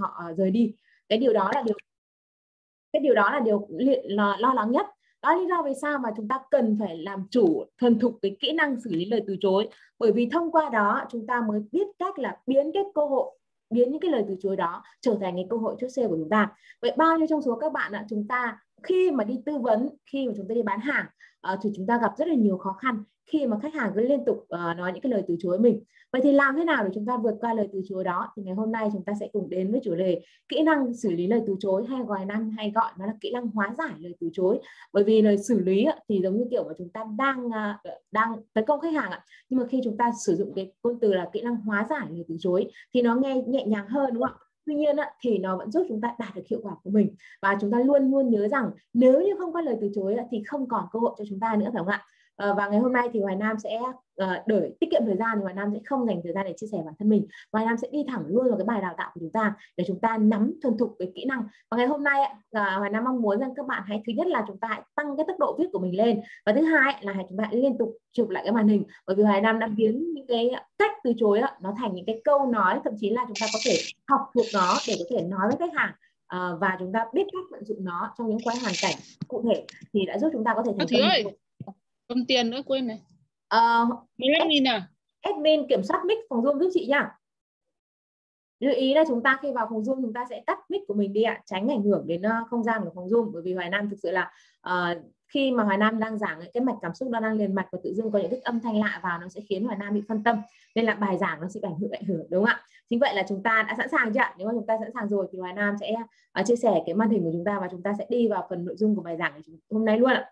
họ rời đi. Cái điều đó là điều lo lắng nhất. Đó là lý do vì sao mà chúng ta cần phải làm chủ thuần thục cái kỹ năng xử lý lời từ chối, bởi vì thông qua đó chúng ta mới biết cách là biến những cái lời từ chối đó trở thành cái cơ hội chốt sale của chúng ta. Vậy bao nhiêu trong số các bạn chúng ta khi mà đi tư vấn, khi mà chúng ta đi bán hàng thì chúng ta gặp rất là nhiều khó khăn khi mà khách hàng cứ liên tục nói những cái lời từ chối mình. Vậy thì làm thế nào để chúng ta vượt qua lời từ chối đó? Thì ngày hôm nay chúng ta sẽ cùng đến với chủ đề kỹ năng xử lý lời từ chối, hay hay gọi nó là kỹ năng hóa giải lời từ chối. Bởi vì lời xử lý thì giống như kiểu mà chúng ta đang tấn công khách hàng nhưng mà khi chúng ta sử dụng cái ngôn từ là kỹ năng hóa giải lời từ chối thì nó nghe nhẹ nhàng hơn, đúng không ạ? Tuy nhiên thì nó vẫn giúp chúng ta đạt được hiệu quả của mình, và chúng ta luôn luôn nhớ rằng nếu như không có lời từ chối thì không còn cơ hội cho chúng ta nữa, phải không ạ? Và ngày hôm nay thì Hoài Nam sẽ để tiết kiệm thời gian thì Hoài Nam sẽ không dành thời gian để chia sẻ bản thân mình. Hoài Nam sẽ đi thẳng luôn vào cái bài đào tạo của chúng ta để chúng ta nắm thuần thục cái kỹ năng. Và ngày hôm nay Hoài Nam mong muốn rằng các bạn hãy, thứ nhất là chúng ta hãy tăng cái tốc độ viết của mình lên, và thứ hai là chúng ta hãy liên tục chụp lại cái màn hình, bởi vì Hoài Nam đã biến những cái cách từ chối nó thành những cái câu nói, thậm chí là chúng ta có thể học thuộc nó để có thể nói với khách hàng. Và chúng ta biết cách vận dụng nó trong những cái hoàn cảnh cụ thể thì đã giúp chúng ta có thể thành công. Cầm tiền nữa quên này. 15.000 à? Admin kiểm soát mic phòng Zoom giúp chị nhá. Lưu ý là chúng ta khi vào phòng Zoom chúng ta sẽ tắt mic của mình đi ạ, tránh ảnh hưởng đến không gian của phòng Zoom. Bởi vì Hoài Nam thực sự là khi mà Hoài Nam đang giảng cái mạch cảm xúc nó đang liền mạch và tự dưng có những cái âm thanh lạ vào, nó sẽ khiến Hoài Nam bị phân tâm, nên là bài giảng nó sẽ ảnh hưởng, đúng không ạ? Chính vậy là chúng ta đã sẵn sàng chưa ạ? Nếu mà chúng ta sẵn sàng rồi thì Hoài Nam sẽ chia sẻ cái màn hình của chúng ta và chúng ta sẽ đi vào phần nội dung của bài giảng hôm nay luôn ạ.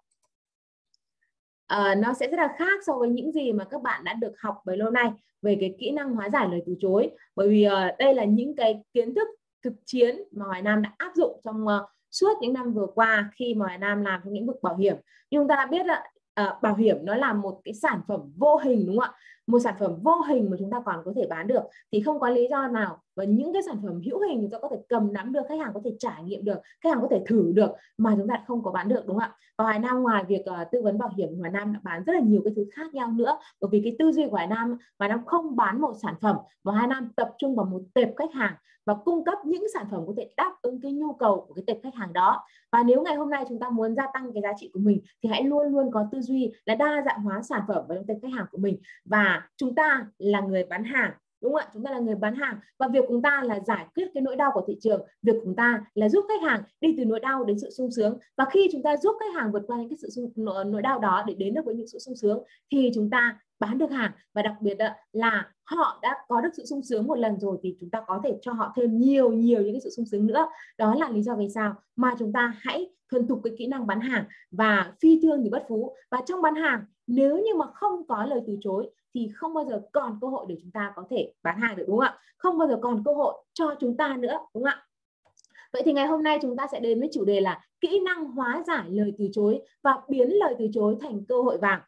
Nó sẽ rất là khác so với những gì mà các bạn đã được học bấy lâu nay về cái kỹ năng hóa giải lời từ chối, bởi vì đây là những cái kiến thức thực chiến mà Hoài Nam đã áp dụng trong suốt những năm vừa qua khi mà Hoài Nam làm trong lĩnh vực bảo hiểm. Nhưng chúng ta đã biết là bảo hiểm nó là một cái sản phẩm vô hình, đúng không ạ? Một sản phẩm vô hình mà chúng ta còn có thể bán được thì không có lý do nào và những cái sản phẩm hữu hình chúng ta có thể cầm nắm được, khách hàng có thể trải nghiệm được, khách hàng có thể thử được mà chúng ta không có bán được, đúng không ạ? Và Hoài Nam ngoài việc tư vấn bảo hiểm, Hoài Nam đã bán rất là nhiều cái thứ khác nhau nữa, bởi vì cái tư duy của Hoài Nam không bán một sản phẩm mà Hoài Nam tập trung vào một tệp khách hàng và cung cấp những sản phẩm có thể đáp ứng cái nhu cầu của cái tệp khách hàng đó. Và nếu ngày hôm nay chúng ta muốn gia tăng cái giá trị của mình thì hãy luôn luôn có tư duy là đa dạng hóa sản phẩm vào trong tệp khách hàng của mình. Và chúng ta là người bán hàng, đúng không ạ? Chúng ta là người bán hàng và việc chúng ta là giải quyết cái nỗi đau của thị trường, việc chúng ta là giúp khách hàng đi từ nỗi đau đến sự sung sướng. Và khi chúng ta giúp khách hàng vượt qua những cái nỗi đau đó để đến được với những sự sung sướng thì chúng ta bán được hàng, và đặc biệt là họ đã có được sự sung sướng một lần rồi thì chúng ta có thể cho họ thêm nhiều những cái sự sung sướng nữa. Đó là lý do vì sao mà chúng ta hãy thuần thục cái kỹ năng bán hàng, và phi thương thì bất phú. Và trong bán hàng, nếu như mà không có lời từ chối thì không bao giờ còn cơ hội để chúng ta có thể bán hàng được, đúng không ạ? Không bao giờ còn cơ hội cho chúng ta nữa, đúng không ạ? Vậy thì ngày hôm nay chúng ta sẽ đến với chủ đề là kỹ năng hóa giải lời từ chối và biến lời từ chối thành cơ hội vàng.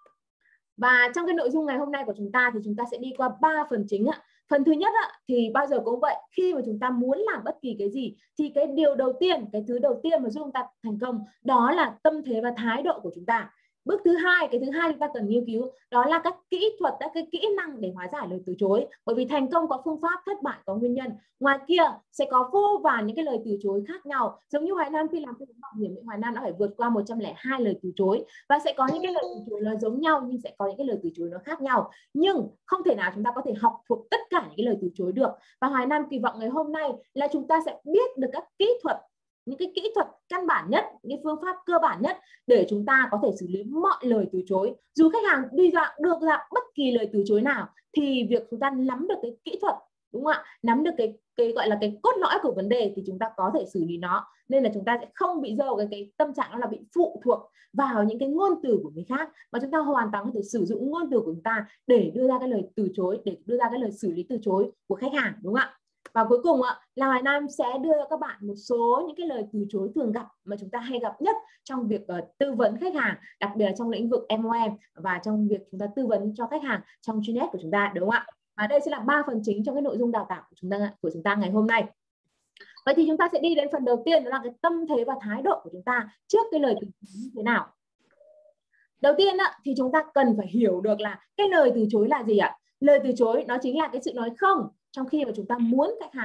Và trong cái nội dung ngày hôm nay của chúng ta thì chúng ta sẽ đi qua 3 phần chính ạ. Phần thứ nhất thì bao giờ cũng vậy, khi mà chúng ta muốn làm bất kỳ cái gì thì cái thứ đầu tiên mà giúp chúng ta thành công đó là tâm thế và thái độ của chúng ta. Bước thứ hai, cái thứ hai chúng ta cần nghiên cứu đó là các kỹ thuật, các cái kỹ năng để hóa giải lời từ chối. Bởi vì thành công có phương pháp, thất bại có nguyên nhân. Ngoài kia sẽ có vô vàn những cái lời từ chối khác nhau. Giống như Hoài Nam khi làm tư vấn bảo hiểm, Hoài Nam đã phải vượt qua 102 lời từ chối, và sẽ có những cái lời từ chối nó giống nhau nhưng sẽ có những cái lời từ chối nó khác nhau. Nhưng không thể nào chúng ta có thể học thuộc tất cả những cái lời từ chối được. Và Hoài Nam kỳ vọng ngày hôm nay là chúng ta sẽ biết được các kỹ thuật, những cái kỹ thuật căn bản nhất, những phương pháp cơ bản nhất để chúng ta có thể xử lý mọi lời từ chối. Dù khách hàng đưa ra bất kỳ lời từ chối nào thì việc chúng ta nắm được cái kỹ thuật, đúng không ạ? Nắm được cái gọi là cái cốt lõi của vấn đề thì chúng ta có thể xử lý nó. Nên là chúng ta sẽ không bị rơi vào cái tâm trạng đó là bị phụ thuộc vào những cái ngôn từ của người khác, mà chúng ta hoàn toàn có thể sử dụng ngôn từ của chúng ta để đưa ra cái lời từ chối, để đưa ra cái lời xử lý từ chối của khách hàng, đúng không ạ? Và cuối cùng là Hoài Nam sẽ đưa cho các bạn một số những cái lời từ chối thường gặp mà chúng ta hay gặp nhất trong việc tư vấn khách hàng, đặc biệt là trong lĩnh vực MOM và trong việc chúng ta tư vấn cho khách hàng trong Gnet của chúng ta, đúng không ạ? Và đây sẽ là 3 phần chính trong cái nội dung đào tạo của chúng ta ngày hôm nay. Vậy thì chúng ta sẽ đi đến phần đầu tiên, đó là cái tâm thế và thái độ của chúng ta trước cái lời từ chối như thế nào. Đầu tiên thì chúng ta cần phải hiểu được là cái lời từ chối là gì ạ? Lời từ chối nó chính là cái sự nói không trong khi mà chúng ta muốn khách hàng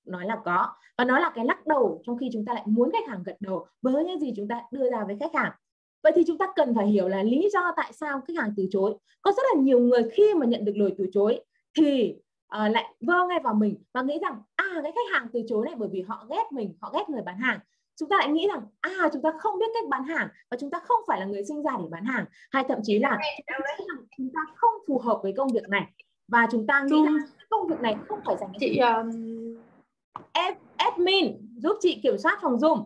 nói là có, và nó là cái lắc đầu trong khi chúng ta lại muốn khách hàng gật đầu với những gì chúng ta đưa ra với khách hàng. Vậy thì chúng ta cần phải hiểu là lý do tại sao khách hàng từ chối. Có rất là nhiều người khi mà nhận được lời từ chối thì lại vơ ngay vào mình và nghĩ rằng cái khách hàng từ chối này bởi vì họ ghét mình, họ ghét người bán hàng. Chúng ta lại nghĩ rằng chúng ta không biết cách bán hàng và chúng ta không phải là người sinh ra để bán hàng, hay thậm chí là chúng ta không phù hợp với công việc này và chúng ta nghĩ rằng công việc này không phải dành cho chị. Admin giúp chị kiểm soát phòng Zoom,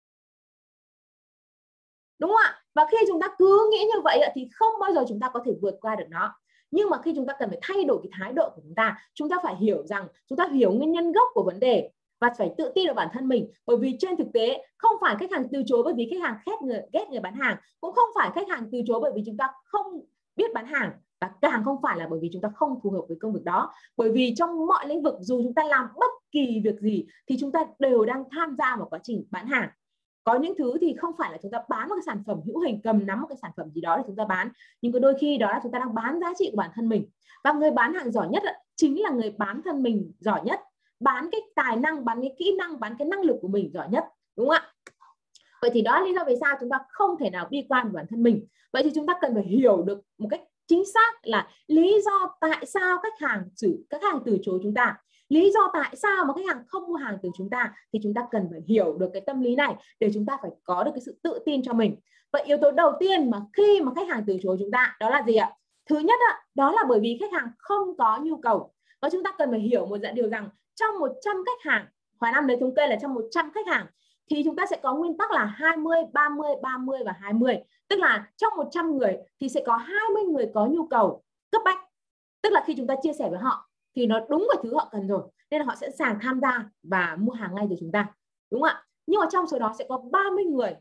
đúng không ạ? Và khi chúng ta cứ nghĩ như vậy thì không bao giờ chúng ta có thể vượt qua được nó. Nhưng mà khi chúng ta cần phải thay đổi cái thái độ của chúng ta phải hiểu rằng chúng ta hiểu nguyên nhân gốc của vấn đề và phải tự tin vào bản thân mình. Bởi vì trên thực tế không phải khách hàng từ chối bởi vì khách hàng ghét người bán hàng, cũng không phải khách hàng từ chối bởi vì chúng ta không biết bán hàng, và càng không phải là bởi vì chúng ta không phù hợp với công việc đó. Bởi vì trong mọi lĩnh vực, dù chúng ta làm bất kỳ việc gì thì chúng ta đều đang tham gia vào quá trình bán hàng. Có những thứ thì không phải là chúng ta bán một cái sản phẩm hữu hình, cầm nắm một cái sản phẩm gì đó để chúng ta bán, nhưng có đôi khi đó là chúng ta đang bán giá trị của bản thân mình. Và người bán hàng giỏi nhất chính là người bán thân mình giỏi nhất, bán cái tài năng, bán cái kỹ năng, bán cái năng lực của mình giỏi nhất, đúng không ạ? Vậy thì đó là lý do vì sao chúng ta không thể nào bi quan về bản thân mình. Vậy thì chúng ta cần phải hiểu được một cách chính xác là lý do tại sao khách hàng từ chối chúng ta. Lý do tại sao mà khách hàng không mua hàng từ chúng ta thì chúng ta cần phải hiểu được cái tâm lý này để chúng ta phải có được cái sự tự tin cho mình. Vậy yếu tố đầu tiên mà khi mà khách hàng từ chối chúng ta đó là gì ạ? Thứ nhất đó là bởi vì khách hàng không có nhu cầu. Và chúng ta cần phải hiểu một điều rằng trong 100 khách hàng, Hoài Nam lấy thống kê là trong 100 khách hàng thì chúng ta sẽ có nguyên tắc là 20, 30, 30 và 20. Tức là trong 100 người thì sẽ có 20 người có nhu cầu cấp bách. Tức là khi chúng ta chia sẻ với họ thì nó đúng với thứ họ cần rồi, nên là họ sẽ sẵn sàng tham gia và mua hàng ngay từ chúng ta, đúng không ạ? Nhưng mà trong số đó sẽ có 30 người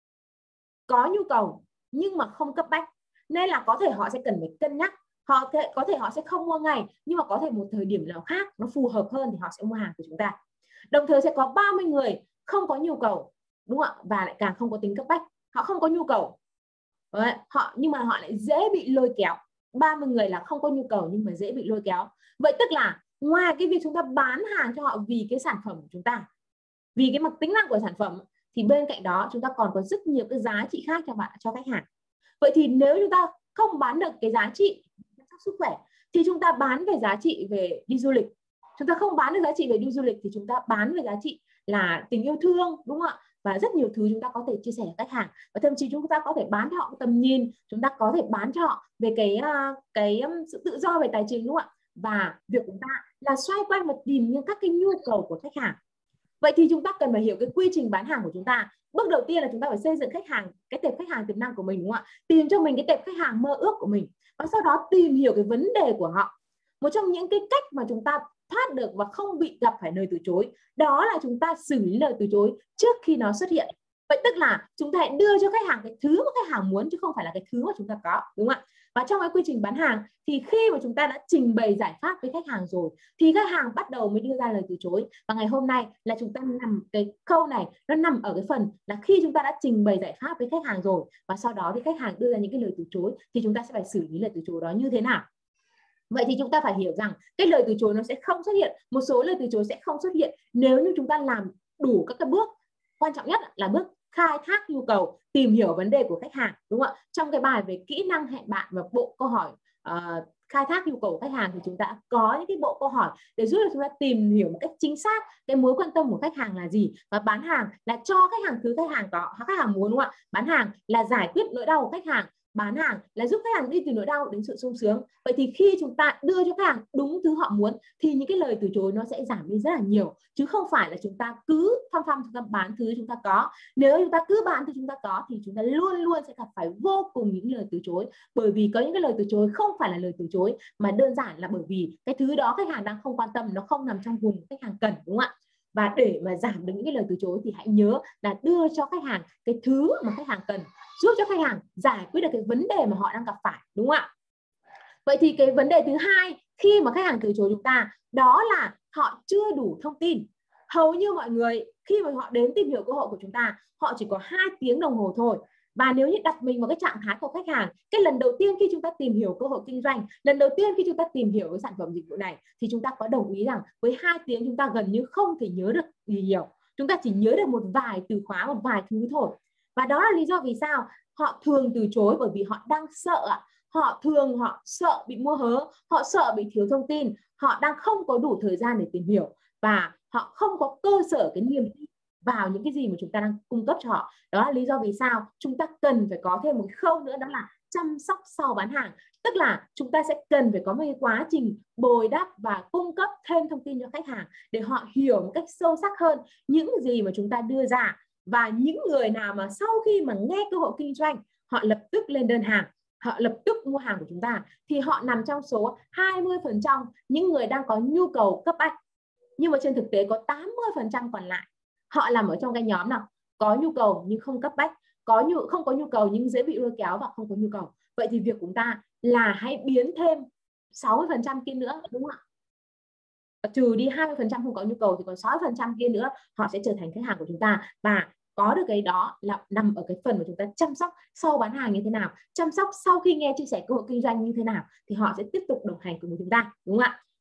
có nhu cầu nhưng mà không cấp bách, nên là có thể họ sẽ cần phải cân nhắc. Có thể họ sẽ không mua ngay, nhưng mà có thể một thời điểm nào khác nó phù hợp hơn thì họ sẽ mua hàng từ chúng ta. Đồng thời sẽ có 30 người không có nhu cầu, đúng không ạ? Và lại càng không có tính cấp bách, họ không có nhu cầu. Đấy, nhưng mà họ lại dễ bị lôi kéo. 30 người là không có nhu cầu nhưng mà dễ bị lôi kéo. Vậy tức là ngoài cái việc chúng ta bán hàng cho họ vì cái sản phẩm của chúng ta, vì cái mặt tính năng của sản phẩm, thì bên cạnh đó chúng ta còn có rất nhiều cái giá trị khác cho khách hàng. Vậy thì nếu chúng ta không bán được cái giá trị sức khỏe thì chúng ta bán về giá trị về đi du lịch. Chúng ta không bán được giá trị về đi du lịch thì chúng ta bán về giá trị là tình yêu thương, đúng không ạ? Và rất nhiều thứ chúng ta có thể chia sẻ với khách hàng, và thậm chí chúng ta có thể bán cho họ tầm nhìn, chúng ta có thể bán cho họ về cái sự tự do về tài chính, đúng không ạ? Và việc của chúng ta là xoay quanh và tìm những các cái nhu cầu của khách hàng. Vậy thì chúng ta cần phải hiểu cái quy trình bán hàng của chúng ta. Bước đầu tiên là chúng ta phải xây dựng cái tệp khách hàng tiềm năng của mình, đúng không ạ? Tìm cho mình cái tệp khách hàng mơ ước của mình, và sau đó tìm hiểu cái vấn đề của họ. Một trong những cái cách mà chúng ta thoát được và không bị gặp phải lời từ chối đó là chúng ta xử lý lời từ chối trước khi nó xuất hiện. Vậy tức là chúng ta hãy đưa cho khách hàng cái thứ mà khách hàng muốn chứ không phải là cái thứ mà chúng ta có, đúng không ạ? Và trong cái quy trình bán hàng thì khi mà chúng ta đã trình bày giải pháp với khách hàng rồi thì khách hàng bắt đầu mới đưa ra lời từ chối. Và ngày hôm nay là chúng ta nằm cái câu này, nó nằm ở cái phần là khi chúng ta đã trình bày giải pháp với khách hàng rồi và sau đó thì khách hàng đưa ra những cái lời từ chối thì chúng ta sẽ phải xử lý lời từ chối đó như thế nào. Vậy thì chúng ta phải hiểu rằng cái lời từ chối nó sẽ không xuất hiện, một số lời từ chối sẽ không xuất hiện nếu như chúng ta làm đủ các cái bước. Quan trọng nhất là bước khai thác nhu cầu, tìm hiểu vấn đề của khách hàng, đúng không ạ? Trong cái bài về kỹ năng hẹn bạn và bộ câu hỏi khai thác nhu cầu của khách hàng thì chúng ta có những cái bộ câu hỏi để giúp cho chúng ta tìm hiểu một cách chính xác cái mối quan tâm của khách hàng là gì. Và bán hàng là cho khách hàng thứ khách hàng muốn, đúng không ạ? Bán hàng là giải quyết nỗi đau của khách hàng, bán hàng là giúp khách hàng đi từ nỗi đau đến sự sung sướng. Vậy thì khi chúng ta đưa cho khách hàng đúng thứ họ muốn thì những cái lời từ chối nó sẽ giảm đi rất là nhiều, chứ không phải là chúng ta cứ phăm chúng ta bán thứ chúng ta có. Nếu chúng ta cứ bán thứ chúng ta có thì chúng ta luôn luôn sẽ gặp phải vô cùng những lời từ chối, bởi vì có những cái lời từ chối không phải là lời từ chối mà đơn giản là bởi vì cái thứ đó khách hàng đang không quan tâm, nó không nằm trong vùng khách hàng cần, đúng không ạ? Và để mà giảm được những cái lời từ chối thì hãy nhớ là đưa cho khách hàng cái thứ mà khách hàng cần, giúp cho khách hàng giải quyết được cái vấn đề mà họ đang gặp phải, đúng không ạ? Vậy thì cái vấn đề thứ hai khi mà khách hàng từ chối chúng ta đó là họ chưa đủ thông tin. Hầu như mọi người khi mà họ đến tìm hiểu cơ hội của chúng ta, họ chỉ có 2 tiếng đồng hồ thôi. Và nếu như đặt mình vào cái trạng thái của khách hàng, cái lần đầu tiên khi chúng ta tìm hiểu cơ hội kinh doanh, lần đầu tiên khi chúng ta tìm hiểu cái sản phẩm dịch vụ này, thì chúng ta có đồng ý rằng với 2 tiếng chúng ta gần như không thể nhớ được gì nhiều. Chúng ta chỉ nhớ được một vài từ khóa, một vài thứ thôi. Và đó là lý do vì sao họ thường từ chối, bởi vì họ đang sợ. Họ sợ bị mua hớ, họ sợ bị thiếu thông tin, họ đang không có đủ thời gian để tìm hiểu, và họ không có cơ sở cái niềm tin vào những cái gì mà chúng ta đang cung cấp cho họ. Đó là lý do vì sao chúng ta cần phải có thêm một khâu nữa, đó là chăm sóc sau bán hàng. Tức là chúng ta sẽ cần phải có một cái quá trình bồi đắp và cung cấp thêm thông tin cho khách hàng để họ hiểu một cách sâu sắc hơn những gì mà chúng ta đưa ra. Và những người nào mà sau khi mà nghe cơ hội kinh doanh, họ lập tức lên đơn hàng, họ lập tức mua hàng của chúng ta, thì họ nằm trong số 20% những người đang có nhu cầu cấp bách. Nhưng mà trên thực tế có 80% còn lại, họ nằm ở trong cái nhóm nào có nhu cầu nhưng không cấp bách, không có nhu cầu nhưng dễ bị lôi kéo và không có nhu cầu. Vậy thì việc của chúng ta là hãy biến thêm 60% kia nữa, đúng không ạ? Trừ đi 20% không có nhu cầu thì còn 60% kia nữa, họ sẽ trở thành khách hàng của chúng ta. Và có được cái đó là nằm ở cái phần mà chúng ta chăm sóc sau bán hàng như thế nào, chăm sóc sau khi nghe chia sẻ cơ hội kinh doanh như thế nào, thì họ sẽ tiếp tục đồng hành cùng chúng ta, đúng không ạ?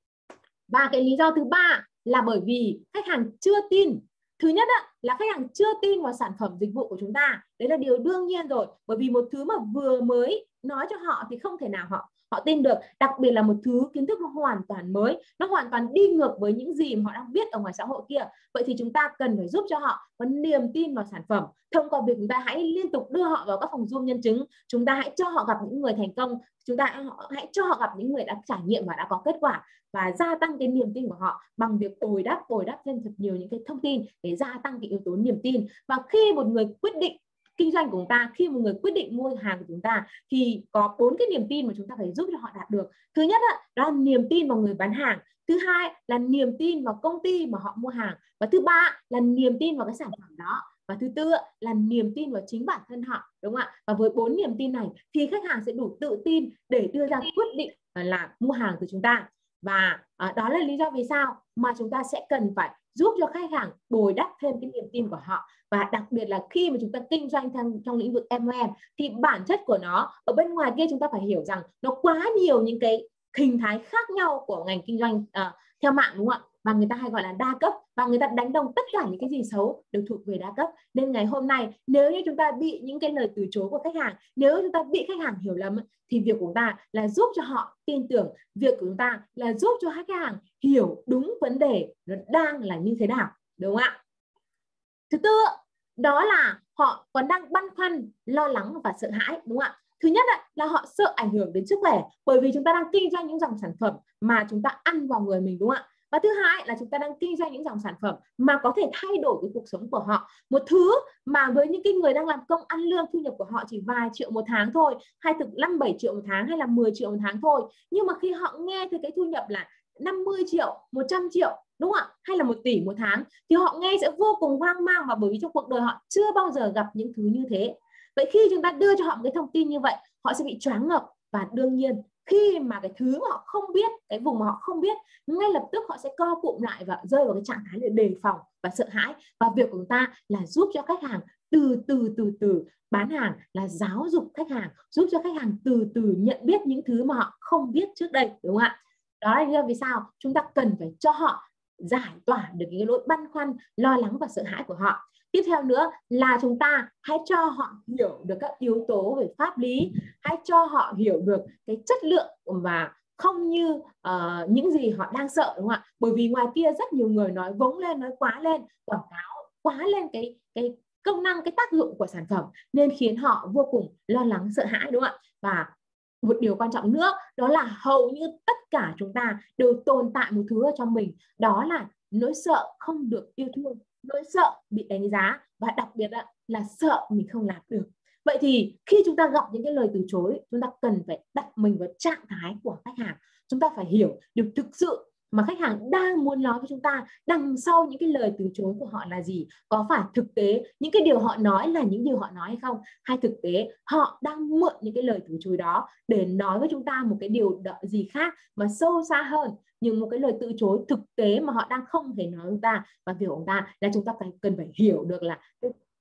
Và cái lý do thứ ba là bởi vì khách hàng chưa tin. Thứ nhất là khách hàng chưa tin vào sản phẩm dịch vụ của chúng ta. Đấy là điều đương nhiên rồi, bởi vì một thứ mà vừa mới nói cho họ thì không thể nào họ tin được, đặc biệt là một thứ kiến thức nó hoàn toàn mới, nó hoàn toàn đi ngược với những gì mà họ đang biết ở ngoài xã hội kia. Vậy thì chúng ta cần phải giúp cho họ có niềm tin vào sản phẩm thông qua việc chúng ta hãy liên tục đưa họ vào các phòng Zoom nhân chứng, chúng ta hãy cho họ gặp những người thành công, chúng ta hãy cho họ gặp những người đã trải nghiệm và đã có kết quả, và gia tăng cái niềm tin của họ bằng việc bồi đắp thêm thật nhiều những cái thông tin để gia tăng cái yếu tố niềm tin. Và khi một người quyết định kinh doanh của chúng ta, khi một người quyết định mua hàng của chúng ta, thì có 4 cái niềm tin mà chúng ta phải giúp cho họ đạt được. Thứ nhất đó là niềm tin vào người bán hàng, thứ hai là niềm tin vào công ty mà họ mua hàng, và thứ ba là niềm tin vào cái sản phẩm đó, và thứ tư là niềm tin vào chính bản thân họ, đúng không ạ? Và với 4 niềm tin này thì khách hàng sẽ đủ tự tin để đưa ra quyết định là mua hàng từ chúng ta. Và đó là lý do vì sao mà chúng ta sẽ cần phải giúp cho khách hàng bồi đắp thêm cái niềm tin của họ. Và đặc biệt là khi mà chúng ta kinh doanh trong lĩnh vực MLM thì bản chất của nó ở bên ngoài kia, chúng ta phải hiểu rằng nó quá nhiều những cái hình thái khác nhau của ngành kinh doanh theo mạng, đúng không ạ? Và người ta hay gọi là đa cấp, và người ta đánh đồng tất cả những cái gì xấu đều thuộc về đa cấp. Nên ngày hôm nay nếu như chúng ta bị những cái lời từ chối của khách hàng, nếu chúng ta bị khách hàng hiểu lầm, thì việc của chúng ta là giúp cho họ tin tưởng, việc của chúng ta là giúp cho khách hàng hiểu đúng vấn đề nó đang là như thế nào, đúng không ạ? Thứ tư đó là họ còn đang băn khoăn, lo lắng và sợ hãi, đúng không ạ? Thứ nhất là họ sợ ảnh hưởng đến sức khỏe, bởi vì chúng ta đang kinh doanh những dòng sản phẩm mà chúng ta ăn vào người mình, đúng không ạ? Và thứ hai là chúng ta đang kinh doanh những dòng sản phẩm mà có thể thay đổi cái cuộc sống của họ. Một thứ mà với những cái người đang làm công ăn lương, thu nhập của họ chỉ vài triệu một tháng thôi, hay thực 5-7 triệu một tháng, hay là 10 triệu một tháng thôi. Nhưng mà khi họ nghe thấy cái thu nhập là 50 triệu, 100 triệu, đúng không ạ? Hay là 1 tỷ một tháng, thì họ nghe sẽ vô cùng hoang mang, và bởi vì trong cuộc đời họ chưa bao giờ gặp những thứ như thế. Vậy khi chúng ta đưa cho họ một cái thông tin như vậy, họ sẽ bị choáng ngợp. Và đương nhiên khi mà cái thứ mà họ không biết, cái vùng mà họ không biết, ngay lập tức họ sẽ co cụm lại và rơi vào cái trạng thái để đề phòng và sợ hãi. Và việc của chúng ta là giúp cho khách hàng từ từ bán hàng, là giáo dục khách hàng, giúp cho khách hàng từ từ nhận biết những thứ mà họ không biết trước đây, đúng không ạ? Đó là lý do vì sao chúng ta cần phải cho họ giải tỏa được cái nỗi băn khoăn, lo lắng và sợ hãi của họ. Tiếp theo nữa là chúng ta hãy cho họ hiểu được các yếu tố về pháp lý, hãy cho họ hiểu được cái chất lượng và không như những gì họ đang sợ, đúng không ạ? Bởi vì ngoài kia rất nhiều người nói vống lên, nói quá lên, quảng cáo quá lên cái công năng, cái tác dụng của sản phẩm, nên khiến họ vô cùng lo lắng, sợ hãi, đúng không ạ? Và một điều quan trọng nữa đó là hầu như tất cả chúng ta đều tồn tại một thứ ở trong mình, đó là nỗi sợ không được yêu thương, nỗi sợ bị đánh giá, và đặc biệt là sợ mình không làm được. Vậy thì khi chúng ta gặp những cái lời từ chối, chúng ta cần phải đặt mình vào trạng thái của khách hàng. Chúng ta phải hiểu được thực sự mà khách hàng đang muốn nói với chúng ta đằng sau những cái lời từ chối của họ là gì. Có phải thực tế những cái điều họ nói là những điều họ nói hay không, hay thực tế họ đang mượn những cái lời từ chối đó để nói với chúng ta một cái điều gì khác mà sâu xa hơn, nhưng một cái lời từ chối thực tế mà họ đang không thể nói với chúng ta. Và việc của chúng ta là chúng ta cần phải hiểu được là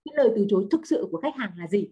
cái lời từ chối thực sự của khách hàng là gì.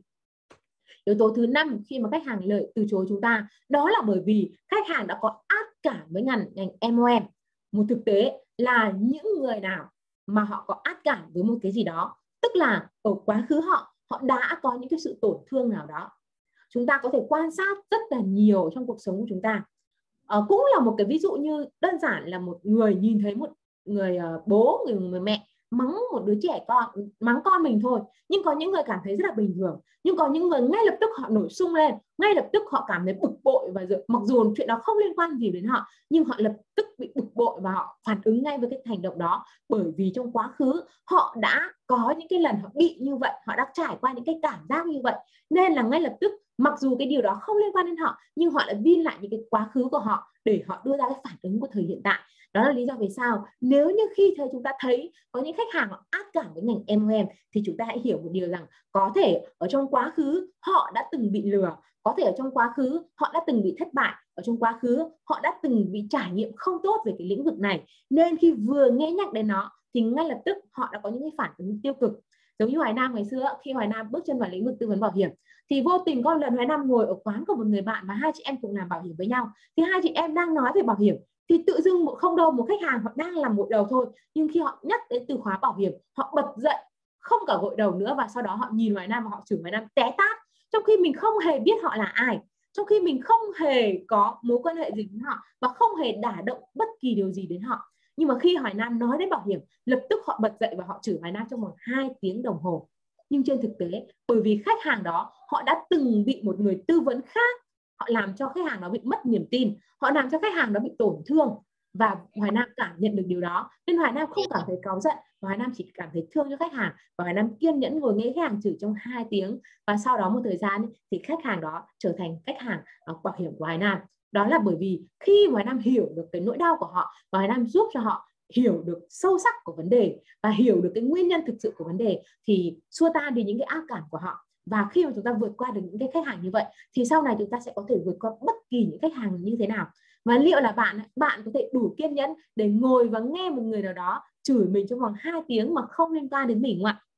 Yếu tố thứ 5 khi mà khách hàng lời từ chối chúng ta, đó là bởi vì khách hàng đã có ác cảm với ngành MLM. Một thực tế là những người nào mà họ có ác cảm với một cái gì đó, tức là ở quá khứ họ đã có những cái sự tổn thương nào đó. Chúng ta có thể quan sát rất là nhiều trong cuộc sống của chúng ta. Cũng là một cái ví dụ như đơn giản là một người nhìn thấy một người bố, người mẹ mắng một đứa trẻ mắng con mình thôi, nhưng có những người cảm thấy rất là bình thường, nhưng có những người ngay lập tức họ nổi sung lên, ngay lập tức họ cảm thấy bực bội, và mặc dù chuyện đó không liên quan gì đến họ, nhưng họ lập tức bị bực bội và họ phản ứng ngay với cái hành động đó, bởi vì trong quá khứ họ đã có những cái lần họ bị như vậy, họ đã trải qua những cái cảm giác như vậy, nên là ngay lập tức mặc dù cái điều đó không liên quan đến họ, nhưng họ lại vin lại những cái quá khứ của họ để họ đưa ra cái phản ứng của thời hiện tại. Đó là lý do vì sao nếu như khi chúng ta thấy có những khách hàng họ ác cảm với ngành MLM, thì chúng ta hãy hiểu một điều rằng có thể ở trong quá khứ họ đã từng bị lừa, có thể ở trong quá khứ họ đã từng bị thất bại, ở trong quá khứ họ đã từng bị trải nghiệm không tốt về cái lĩnh vực này, nên khi vừa nghe nhắc đến nó thì ngay lập tức họ đã có những cái phản ứng tiêu cực. Giống như Hoài Nam ngày xưa, khi Hoài Nam bước chân vào lĩnh vực tư vấn bảo hiểm, thì vô tình có lần Hoài Nam ngồi ở quán của một người bạn mà hai chị em cùng làm bảo hiểm với nhau, thì hai chị em đang nói về bảo hiểm, thì tự dưng không đâu một khách hàng họ đang làm gội đầu thôi, nhưng khi họ nhắc đến từ khóa bảo hiểm, họ bật dậy không cả gội đầu nữa, và sau đó họ nhìn Hoài Nam và họ chửi Hoài Nam té tát, trong khi mình không hề biết họ là ai, trong khi mình không hề có mối quan hệ gì với họ và không hề đả động bất kỳ điều gì đến họ. Nhưng mà khi Hoài Nam nói đến bảo hiểm, lập tức họ bật dậy và họ chửi Hoài Nam trong vòng 2 tiếng đồng hồ. Nhưng trên thực tế, bởi vì khách hàng đó họ đã từng bị một người tư vấn khác, họ làm cho khách hàng đó bị mất niềm tin, họ làm cho khách hàng đó bị tổn thương, và Hoài Nam cảm nhận được điều đó, nên Hoài Nam không cảm thấy cáu giận, Hoài Nam chỉ cảm thấy thương cho khách hàng, và Hoài Nam kiên nhẫn ngồi nghe khách hàng chửi trong 2 tiếng, và sau đó một thời gian thì khách hàng đó trở thành khách hàng bảo hiểm của Hoài Nam. Đó là bởi vì khi Hoài Nam hiểu được cái nỗi đau của họ, và Hoài Nam giúp cho họ hiểu được sâu sắc của vấn đề và hiểu được cái nguyên nhân thực sự của vấn đề, thì xua tan đi những cái ác cảm của họ. Và khi mà chúng ta vượt qua được những cái khách hàng như vậy, thì sau này chúng ta sẽ có thể vượt qua bất kỳ những khách hàng như thế nào. Và liệu là bạn có thể đủ kiên nhẫn để ngồi và nghe một người nào đó chửi mình trong vòng 2 tiếng mà không liên quan đến mình không ạ?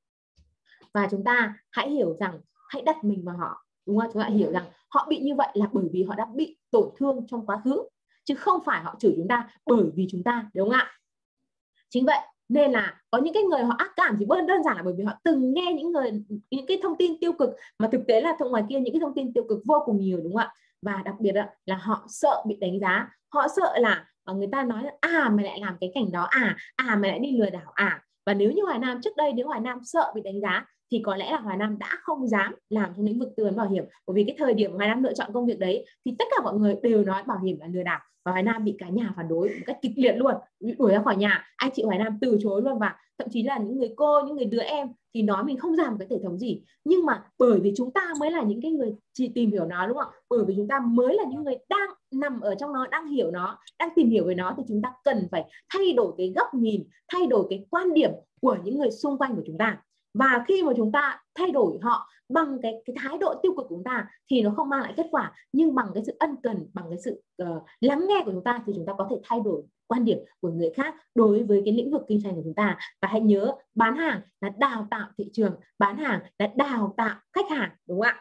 Và chúng ta hãy hiểu rằng, hãy đặt mình vào họ, đúng không? Chúng ta hiểu rằng họ bị như vậy là bởi vì họ đã bị tổn thương trong quá khứ, chứ không phải họ chửi chúng ta bởi vì chúng ta, đúng không ạ? Chính vậy nên là có những cái người họ ác cảm chỉ đơn giản là bởi vì họ từng nghe những cái thông tin tiêu cực, mà thực tế là ngoài kia những cái thông tin tiêu cực vô cùng nhiều, đúng không ạ? Và đặc biệt là họ sợ bị đánh giá, họ sợ là người ta nói là mày lại làm cái cảnh đó, mày lại đi lừa đảo Và nếu như Hoài Nam trước đây, nếu Hoài Nam sợ bị đánh giá thì có lẽ là Hoài Nam đã không dám làm trong lĩnh vực tư vấn bảo hiểm, bởi vì cái thời điểm Hoài Nam lựa chọn công việc đấy thì tất cả mọi người đều nói bảo hiểm là lừa đảo, và Hoài Nam bị cả nhà phản đối một cách kịch liệt luôn, đuổi ra khỏi nhà, anh chị Hoài Nam từ chối luôn, và thậm chí là những người cô, những người đứa em thì nói mình không làm cái hệ thống gì. Nhưng mà bởi vì chúng ta mới là những cái người chỉ tìm hiểu nó, đúng không ạ? Bởi vì chúng ta mới là những người đang nằm ở trong nó, đang hiểu nó, đang tìm hiểu về nó, thì chúng ta cần phải thay đổi cái góc nhìn, thay đổi cái quan điểm của những người xung quanh của chúng ta. Và khi mà chúng ta thay đổi họ bằng cái thái độ tiêu cực của chúng ta thì nó không mang lại kết quả, nhưng bằng cái sự ân cần, bằng cái sự lắng nghe của chúng ta thì chúng ta có thể thay đổi quan điểm của người khác đối với cái lĩnh vực kinh doanh của chúng ta. Và hãy nhớ, bán hàng là đào tạo thị trường, bán hàng là đào tạo khách hàng, đúng không ạ?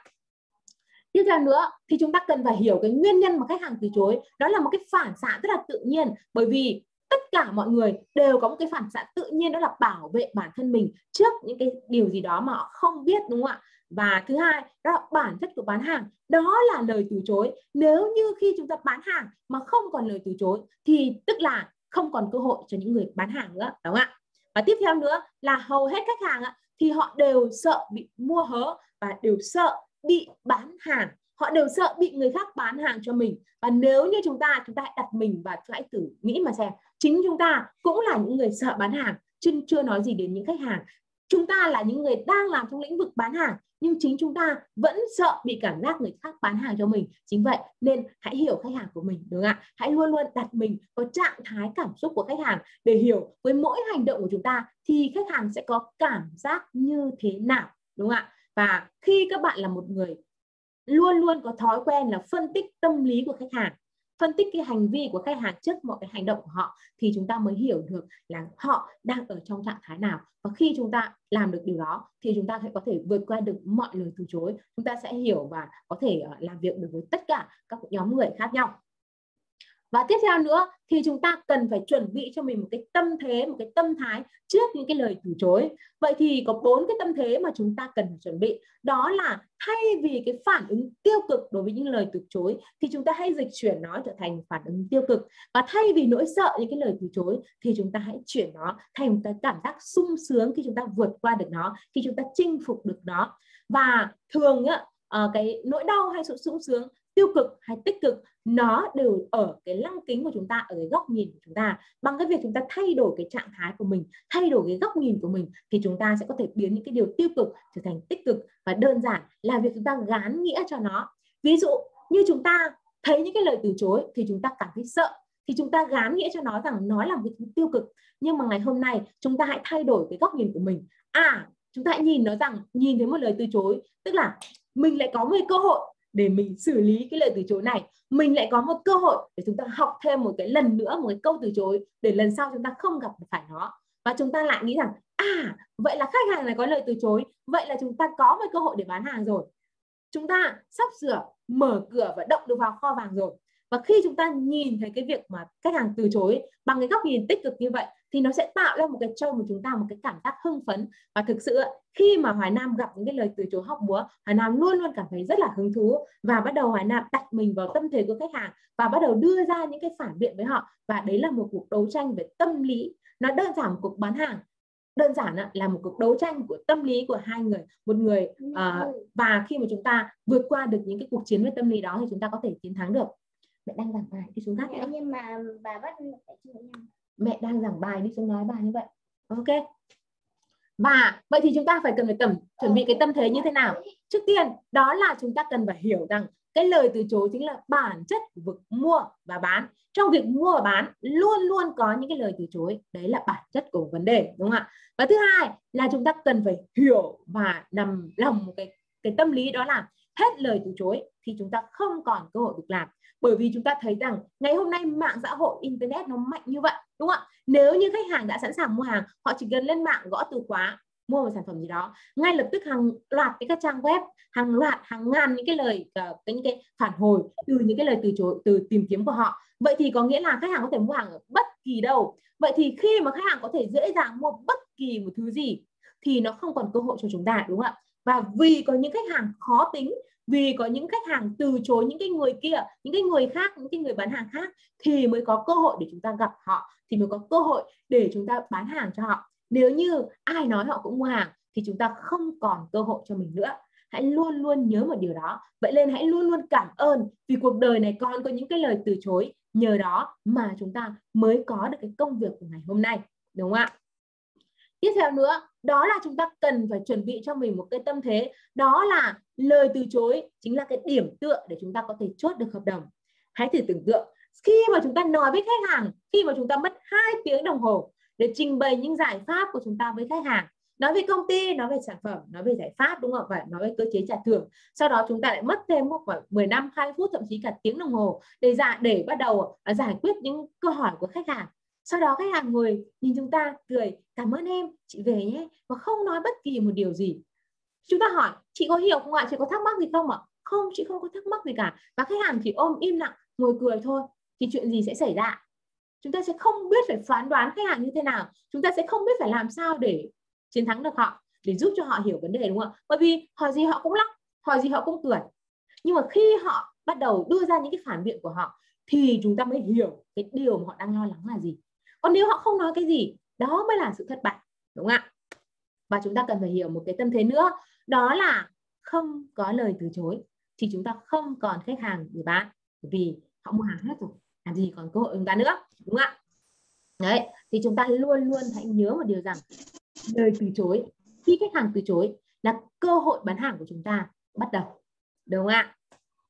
Tiếp theo nữa thì chúng ta cần phải hiểu cái nguyên nhân mà khách hàng từ chối. Đó là một cái phản xạ rất là tự nhiên, bởi vì tất cả mọi người đều có một cái phản xạ tự nhiên, đó là bảo vệ bản thân mình trước những cái điều gì đó mà họ không biết, đúng không ạ? Và thứ hai, đó là bản chất của bán hàng, đó là lời từ chối. Nếu như khi chúng ta bán hàng mà không còn lời từ chối thì tức là không còn cơ hội cho những người bán hàng nữa, đúng không ạ? Và tiếp theo nữa là hầu hết khách hàng thì họ đều sợ bị mua hớ và đều sợ bị bán hàng, họ đều sợ bị người khác bán hàng cho mình. Và nếu như chúng ta hãy đặt mình và hãy thử nghĩ mà xem, chính chúng ta cũng là những người sợ bán hàng, chưa nói gì đến những khách hàng. Chúng ta là những người đang làm trong lĩnh vực bán hàng, nhưng chính chúng ta vẫn sợ bị cảm giác người khác bán hàng cho mình. Chính vậy nên hãy hiểu khách hàng của mình, đúng không ạ? Hãy luôn luôn đặt mình vào trạng thái cảm xúc của khách hàng để hiểu với mỗi hành động của chúng ta thì khách hàng sẽ có cảm giác như thế nào, đúng không ạ? Và khi các bạn là một người luôn luôn có thói quen là phân tích tâm lý của khách hàng, phân tích cái hành vi của khách hàng trước mọi cái hành động của họ, thì chúng ta mới hiểu được là họ đang ở trong trạng thái nào. Và khi chúng ta làm được điều đó thì chúng ta sẽ có thể vượt qua được mọi lời từ chối. Chúng ta sẽ hiểu và có thể làm việc được với tất cả các nhóm người khác nhau. Và tiếp theo nữa thì chúng ta cần phải chuẩn bị cho mình một cái tâm thế, một cái tâm thái trước những cái lời từ chối. Vậy thì có 4 cái tâm thế mà chúng ta cần phải chuẩn bị. Đó là thay vì cái phản ứng tiêu cực đối với những lời từ chối thì chúng ta hãy dịch chuyển nó trở thành phản ứng tiêu cực. Và thay vì nỗi sợ những cái lời từ chối thì chúng ta hãy chuyển nó thành một cái cảm giác sung sướng khi chúng ta vượt qua được nó, khi chúng ta chinh phục được nó. Và thường cái nỗi đau hay sự sung sướng, tiêu cực hay tích cực, nó đều ở cái lăng kính của chúng ta, ở cái góc nhìn của chúng ta. Bằng cái việc chúng ta thay đổi cái trạng thái của mình, thay đổi cái góc nhìn của mình, thì chúng ta sẽ có thể biến những cái điều tiêu cực trở thành tích cực. Và đơn giản là việc chúng ta gán nghĩa cho nó. Ví dụ như chúng ta thấy những cái lời từ chối thì chúng ta cảm thấy sợ, thì chúng ta gán nghĩa cho nó rằng nó là một cái tiêu cực. Nhưng mà ngày hôm nay chúng ta hãy thay đổi cái góc nhìn của mình. Chúng ta hãy nhìn nó rằng, nhìn thấy một lời từ chối tức là mình lại có một cơ hội để mình xử lý cái lời từ chối này. Mình lại có một cơ hội để chúng ta học thêm một cái lần nữa, một cái câu từ chối, để lần sau chúng ta không gặp phải nó. Và chúng ta lại nghĩ rằng vậy là khách hàng này có lời từ chối, vậy là chúng ta có một cơ hội để bán hàng rồi. Chúng ta sắp sửa mở cửa và động được vào kho vàng rồi. Và khi chúng ta nhìn thấy cái việc mà khách hàng từ chối bằng cái góc nhìn tích cực như vậy thì nó sẽ tạo ra cho chúng ta một cái cảm giác hưng phấn. Và thực sự khi mà Hoài Nam gặp những cái lời từ chối hóc búa, Hoài Nam luôn luôn cảm thấy rất là hứng thú và bắt đầu Hoài Nam đặt mình vào tâm thế của khách hàng và bắt đầu đưa ra những cái phản biện với họ. Và đấy là một cuộc đấu tranh về tâm lý. Nó đơn giản một cuộc bán hàng, đơn giản là một cuộc đấu tranh của tâm lý của hai người, một người và khi mà chúng ta vượt qua được những cái cuộc chiến với tâm lý đó thì chúng ta có thể chiến thắng được. Mẹ đang giảng bài, đi xuống gác. Nhưng mà bà bắt mẹ đang giảng bài, đi xuống nói bài như vậy. Ok. Và vậy thì chúng ta phải cần phải chuẩn bị cái tâm thế như thế nào? Trước tiên đó là chúng ta cần phải hiểu rằng cái lời từ chối chính là bản chất của việc mua và bán. Trong việc mua và bán luôn luôn có những cái lời từ chối. Đấy là bản chất của vấn đề, đúng không ạ? Và thứ hai là chúng ta cần phải hiểu và nằm lòng một cái tâm lý, đó là hết lời từ chối thì chúng ta không còn cơ hội việc làm. Bởi vì chúng ta thấy rằng ngày hôm nay mạng xã hội internet nó mạnh như vậy, đúng không ạ? Nếu như khách hàng đã sẵn sàng mua hàng, họ chỉ cần lên mạng gõ từ khóa mua một sản phẩm gì đó, ngay lập tức hàng loạt các trang web, hàng loạt hàng ngàn những cái lời những cái phản hồi từ những cái lời từ chối, từ tìm kiếm của họ. Vậy thì có nghĩa là khách hàng có thể mua hàng ở bất kỳ đâu. Vậy thì khi mà khách hàng có thể dễ dàng mua bất kỳ một thứ gì thì nó không còn cơ hội cho chúng ta, đúng không ạ? Và vì có những khách hàng khó tính, vì có những khách hàng từ chối những cái người kia, những cái người khác, những cái người bán hàng khác, thì mới có cơ hội để chúng ta gặp họ, thì mới có cơ hội để chúng ta bán hàng cho họ. Nếu như ai nói họ cũng mua hàng thì chúng ta không còn cơ hội cho mình nữa. Hãy luôn luôn nhớ một điều đó. Vậy nên hãy luôn luôn cảm ơn vì cuộc đời này còn có những cái lời từ chối. Nhờ đó mà chúng ta mới có được cái công việc của ngày hôm nay, đúng không ạ? Tiếp theo nữa, đó là chúng ta cần phải chuẩn bị cho mình một cái tâm thế, đó là lời từ chối chính là cái điểm tựa để chúng ta có thể chốt được hợp đồng. Hãy thử tưởng tượng khi mà chúng ta nói với khách hàng, khi mà chúng ta mất 2 tiếng đồng hồ để trình bày những giải pháp của chúng ta với khách hàng, nói về công ty, nói về sản phẩm, nói về giải pháp, đúng không? Và nói về cơ chế trả thưởng. Sau đó chúng ta lại mất thêm khoảng 15, 20 phút, thậm chí cả tiếng đồng hồ để bắt đầu giải quyết những câu hỏi của khách hàng. Sau đó khách hàng ngồi nhìn chúng ta cười, cảm ơn em, chị về nhé, và không nói bất kỳ một điều gì. Chúng ta hỏi, chị có hiểu không ạ? Chị có thắc mắc gì không ạ? Không, chị không có thắc mắc gì cả. Và khách hàng chỉ ôm im lặng, ngồi cười thôi. Thì chuyện gì sẽ xảy ra? Chúng ta sẽ không biết phải phán đoán khách hàng như thế nào. Chúng ta sẽ không biết phải làm sao để chiến thắng được họ, để giúp cho họ hiểu vấn đề, đúng không ạ? Bởi vì hỏi gì họ cũng lắc, hỏi gì họ cũng cười. Nhưng mà khi họ bắt đầu đưa ra những cái phản biện của họ thì chúng ta mới hiểu cái điều mà họ đang lo lắng là gì. Còn nếu họ không nói cái gì, đó mới là sự thất bại, đúng không ạ? Và chúng ta cần phải hiểu một cái tâm thế nữa, đó là không có lời từ chối thì chúng ta không còn khách hàng để bán, vì họ mua hàng hết rồi, làm gì còn cơ hội chúng ta nữa, đúng không ạ? Đấy, thì chúng ta luôn luôn hãy nhớ một điều rằng lời từ chối, khi khách hàng từ chối là cơ hội bán hàng của chúng ta bắt đầu, đúng không ạ?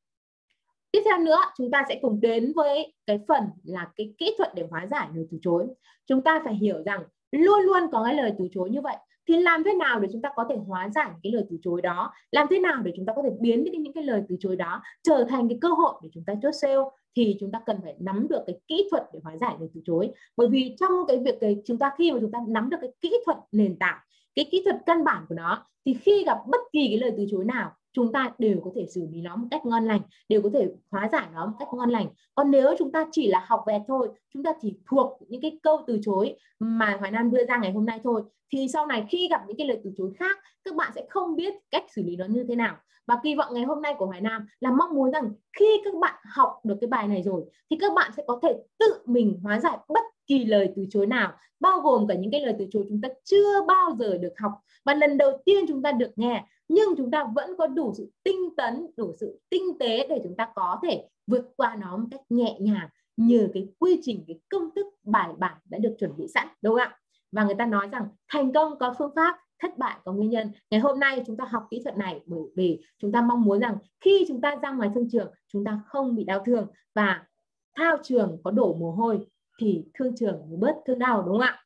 Tiếp theo nữa, chúng ta sẽ cùng đến với cái phần là cái kỹ thuật để hóa giải lời từ chối. Chúng ta phải hiểu rằng luôn luôn có cái lời từ chối như vậy. Thì làm thế nào để chúng ta có thể hóa giải cái lời từ chối đó? Làm thế nào để chúng ta có thể biến những cái lời từ chối đó trở thành cái cơ hội để chúng ta chốt sale? Thì chúng ta cần phải nắm được cái kỹ thuật để hóa giải lời từ chối. Bởi vì trong cái việc chúng ta khi mà chúng ta nắm được cái kỹ thuật nền tảng, cái kỹ thuật căn bản của nó, thì khi gặp bất kỳ cái lời từ chối nào, chúng ta đều có thể xử lý nó một cách ngon lành, đều có thể hóa giải nó một cách ngon lành. Còn nếu chúng ta chỉ là học vẹt thôi, chúng ta chỉ thuộc những cái câu từ chối mà Hoài Nam đưa ra ngày hôm nay thôi, thì sau này khi gặp những cái lời từ chối khác, các bạn sẽ không biết cách xử lý nó như thế nào. Và kỳ vọng ngày hôm nay của Hoài Nam là mong muốn rằng khi các bạn học được cái bài này rồi thì các bạn sẽ có thể tự mình hóa giải bất kỳ lời từ chối nào, bao gồm cả những cái lời từ chối chúng ta chưa bao giờ được học và lần đầu tiên chúng ta được nghe, nhưng chúng ta vẫn có đủ sự tinh tấn, đủ sự tinh tế để chúng ta có thể vượt qua nó một cách nhẹ nhàng nhờ cái quy trình, cái công thức bài bản đã được chuẩn bị sẵn, đúng không ạ? Và người ta nói rằng thành công có phương pháp, thất bại có nguyên nhân. Ngày hôm nay chúng ta học kỹ thuật này bởi vì chúng ta mong muốn rằng khi chúng ta ra ngoài thương trường, chúng ta không bị đau thương, và thao trường có đổ mồ hôi thì thương trường mới bớt thương đau, đúng không ạ?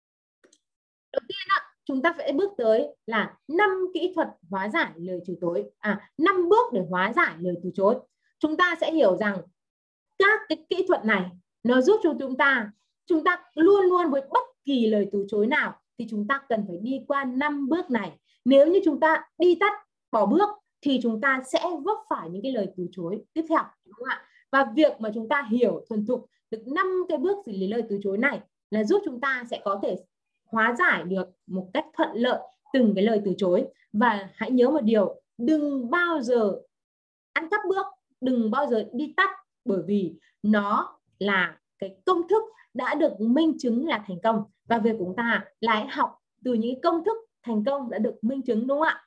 Đầu tiên chúng ta sẽ bước tới là 5 kỹ thuật hóa giải lời từ chối, 5 bước để hóa giải lời từ chối. Chúng ta sẽ hiểu rằng các cái kỹ thuật này nó giúp cho chúng ta luôn luôn với bất kỳ lời từ chối nào thì chúng ta cần phải đi qua 5 bước này. Nếu như chúng ta đi tắt bỏ bước thì chúng ta sẽ vấp phải những cái lời từ chối tiếp theo, đúng không ạ? Và việc mà chúng ta hiểu thuần thục được 5 cái bước xử lý lời từ chối này là giúp chúng ta sẽ có thể hóa giải được một cách thuận lợi từng cái lời từ chối. Và hãy nhớ một điều, đừng bao giờ ăn cắp bước, đừng bao giờ đi tắt, bởi vì nó là cái công thức đã được minh chứng là thành công, và việc của chúng ta là hãy học từ những công thức thành công đã được minh chứng, đúng không ạ?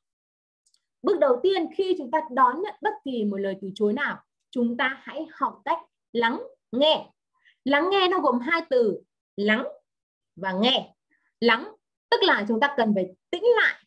Bước đầu tiên khi chúng ta đón nhận bất kỳ một lời từ chối nào, chúng ta hãy học cách lắng nghe. Lắng nghe nó gồm 2 từ, lắng và nghe. Lắng tức là chúng ta cần phải tĩnh lại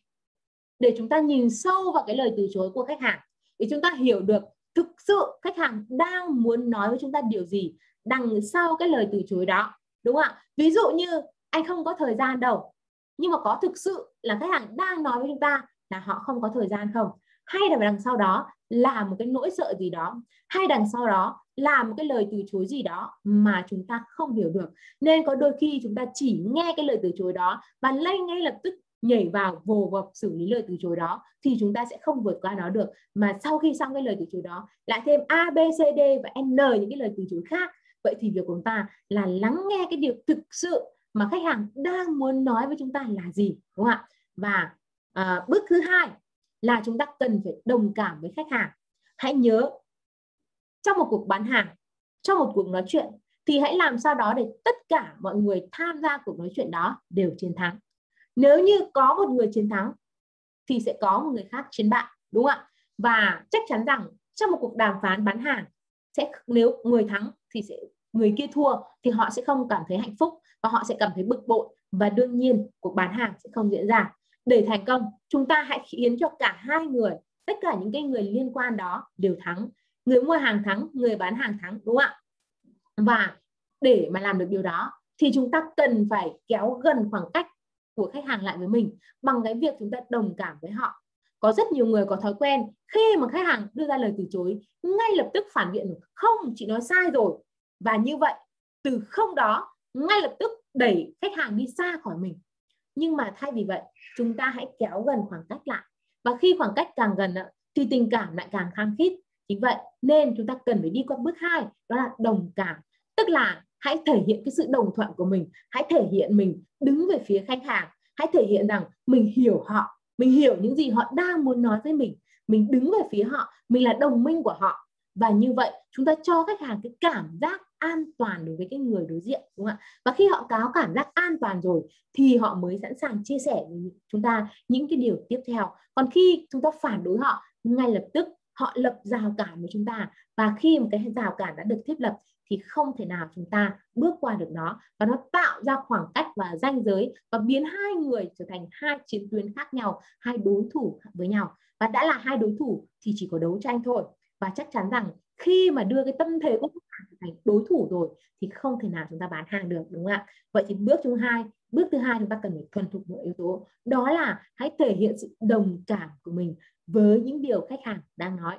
để chúng ta nhìn sâu vào cái lời từ chối của khách hàng, để chúng ta hiểu được thực sự khách hàng đang muốn nói với chúng ta điều gì đằng sau cái lời từ chối đó, đúng không ạ? Ví dụ như anh không có thời gian đâu, nhưng mà có thực sự là khách hàng đang nói với chúng ta là họ không có thời gian không? Hay là đằng sau đó là một cái nỗi sợ gì đó, hay đằng sau đó là một cái lời từ chối gì đó mà chúng ta không hiểu được. Nên có đôi khi chúng ta chỉ nghe cái lời từ chối đó và ngay lập tức nhảy vào vồ vập xử lý lời từ chối đó thì chúng ta sẽ không vượt qua nó được, mà sau khi xong cái lời từ chối đó lại thêm A, B, C, D và N những cái lời từ chối khác. Vậy thì việc của chúng ta là lắng nghe cái điều thực sự mà khách hàng đang muốn nói với chúng ta là gì, đúng không ạ? Và bước thứ hai là chúng ta cần phải đồng cảm với khách hàng. Hãy nhớ, trong một cuộc bán hàng, trong một cuộc nói chuyện thì hãy làm sao đó để tất cả mọi người tham gia cuộc nói chuyện đó đều chiến thắng. Nếu như có một người chiến thắng thì sẽ có một người khác chiến bại, đúng không ạ? Và chắc chắn rằng trong một cuộc đàm phán bán hàng, nếu người thắng thì người kia thua thì họ sẽ không cảm thấy hạnh phúc và họ sẽ cảm thấy bực bội, và đương nhiên cuộc bán hàng sẽ không diễn ra. Để thành công, chúng ta hãy khiến cho cả hai người, tất cả những cái người liên quan đó đều thắng. Người mua hàng thắng, người bán hàng thắng, đúng không ạ? Và để mà làm được điều đó thì chúng ta cần phải kéo gần khoảng cách của khách hàng lại với mình bằng cái việc chúng ta đồng cảm với họ. Có rất nhiều người có thói quen khi mà khách hàng đưa ra lời từ chối ngay lập tức phản biện, không, chị nói sai rồi. Và như vậy từ không đó ngay lập tức đẩy khách hàng đi xa khỏi mình. Nhưng mà thay vì vậy, chúng ta hãy kéo gần khoảng cách lại. Và khi khoảng cách càng gần thì tình cảm lại càng khăng khít. Chính vậy nên chúng ta cần phải đi qua bước 2, đó là đồng cảm. Tức là hãy thể hiện cái sự đồng thuận của mình, hãy thể hiện mình đứng về phía khách hàng, hãy thể hiện rằng mình hiểu họ, mình hiểu những gì họ đang muốn nói với mình đứng về phía họ, mình là đồng minh của họ. Và như vậy chúng ta cho khách hàng cái cảm giác an toàn đối với cái người đối diện, đúng không ạ? Và khi họ có cảm giác an toàn rồi thì họ mới sẵn sàng chia sẻ với chúng ta những cái điều tiếp theo. Còn khi chúng ta phản đối họ, ngay lập tức họ lập rào cản với chúng ta, và khi một cái rào cản đã được thiết lập thì không thể nào chúng ta bước qua được nó, và nó tạo ra khoảng cách và ranh giới và biến hai người trở thành hai chiến tuyến khác nhau, hai đối thủ với nhau. Và đã là hai đối thủ thì chỉ có đấu tranh thôi. Và chắc chắn rằng khi mà đưa cái tâm thế của khách hàng thành đối thủ rồi thì không thể nào chúng ta bán hàng được, đúng không ạ? Vậy thì bước thứ 2 bước thứ hai chúng ta cần phải thuần thục một yếu tố, đó là hãy thể hiện sự đồng cảm của mình với những điều khách hàng đang nói.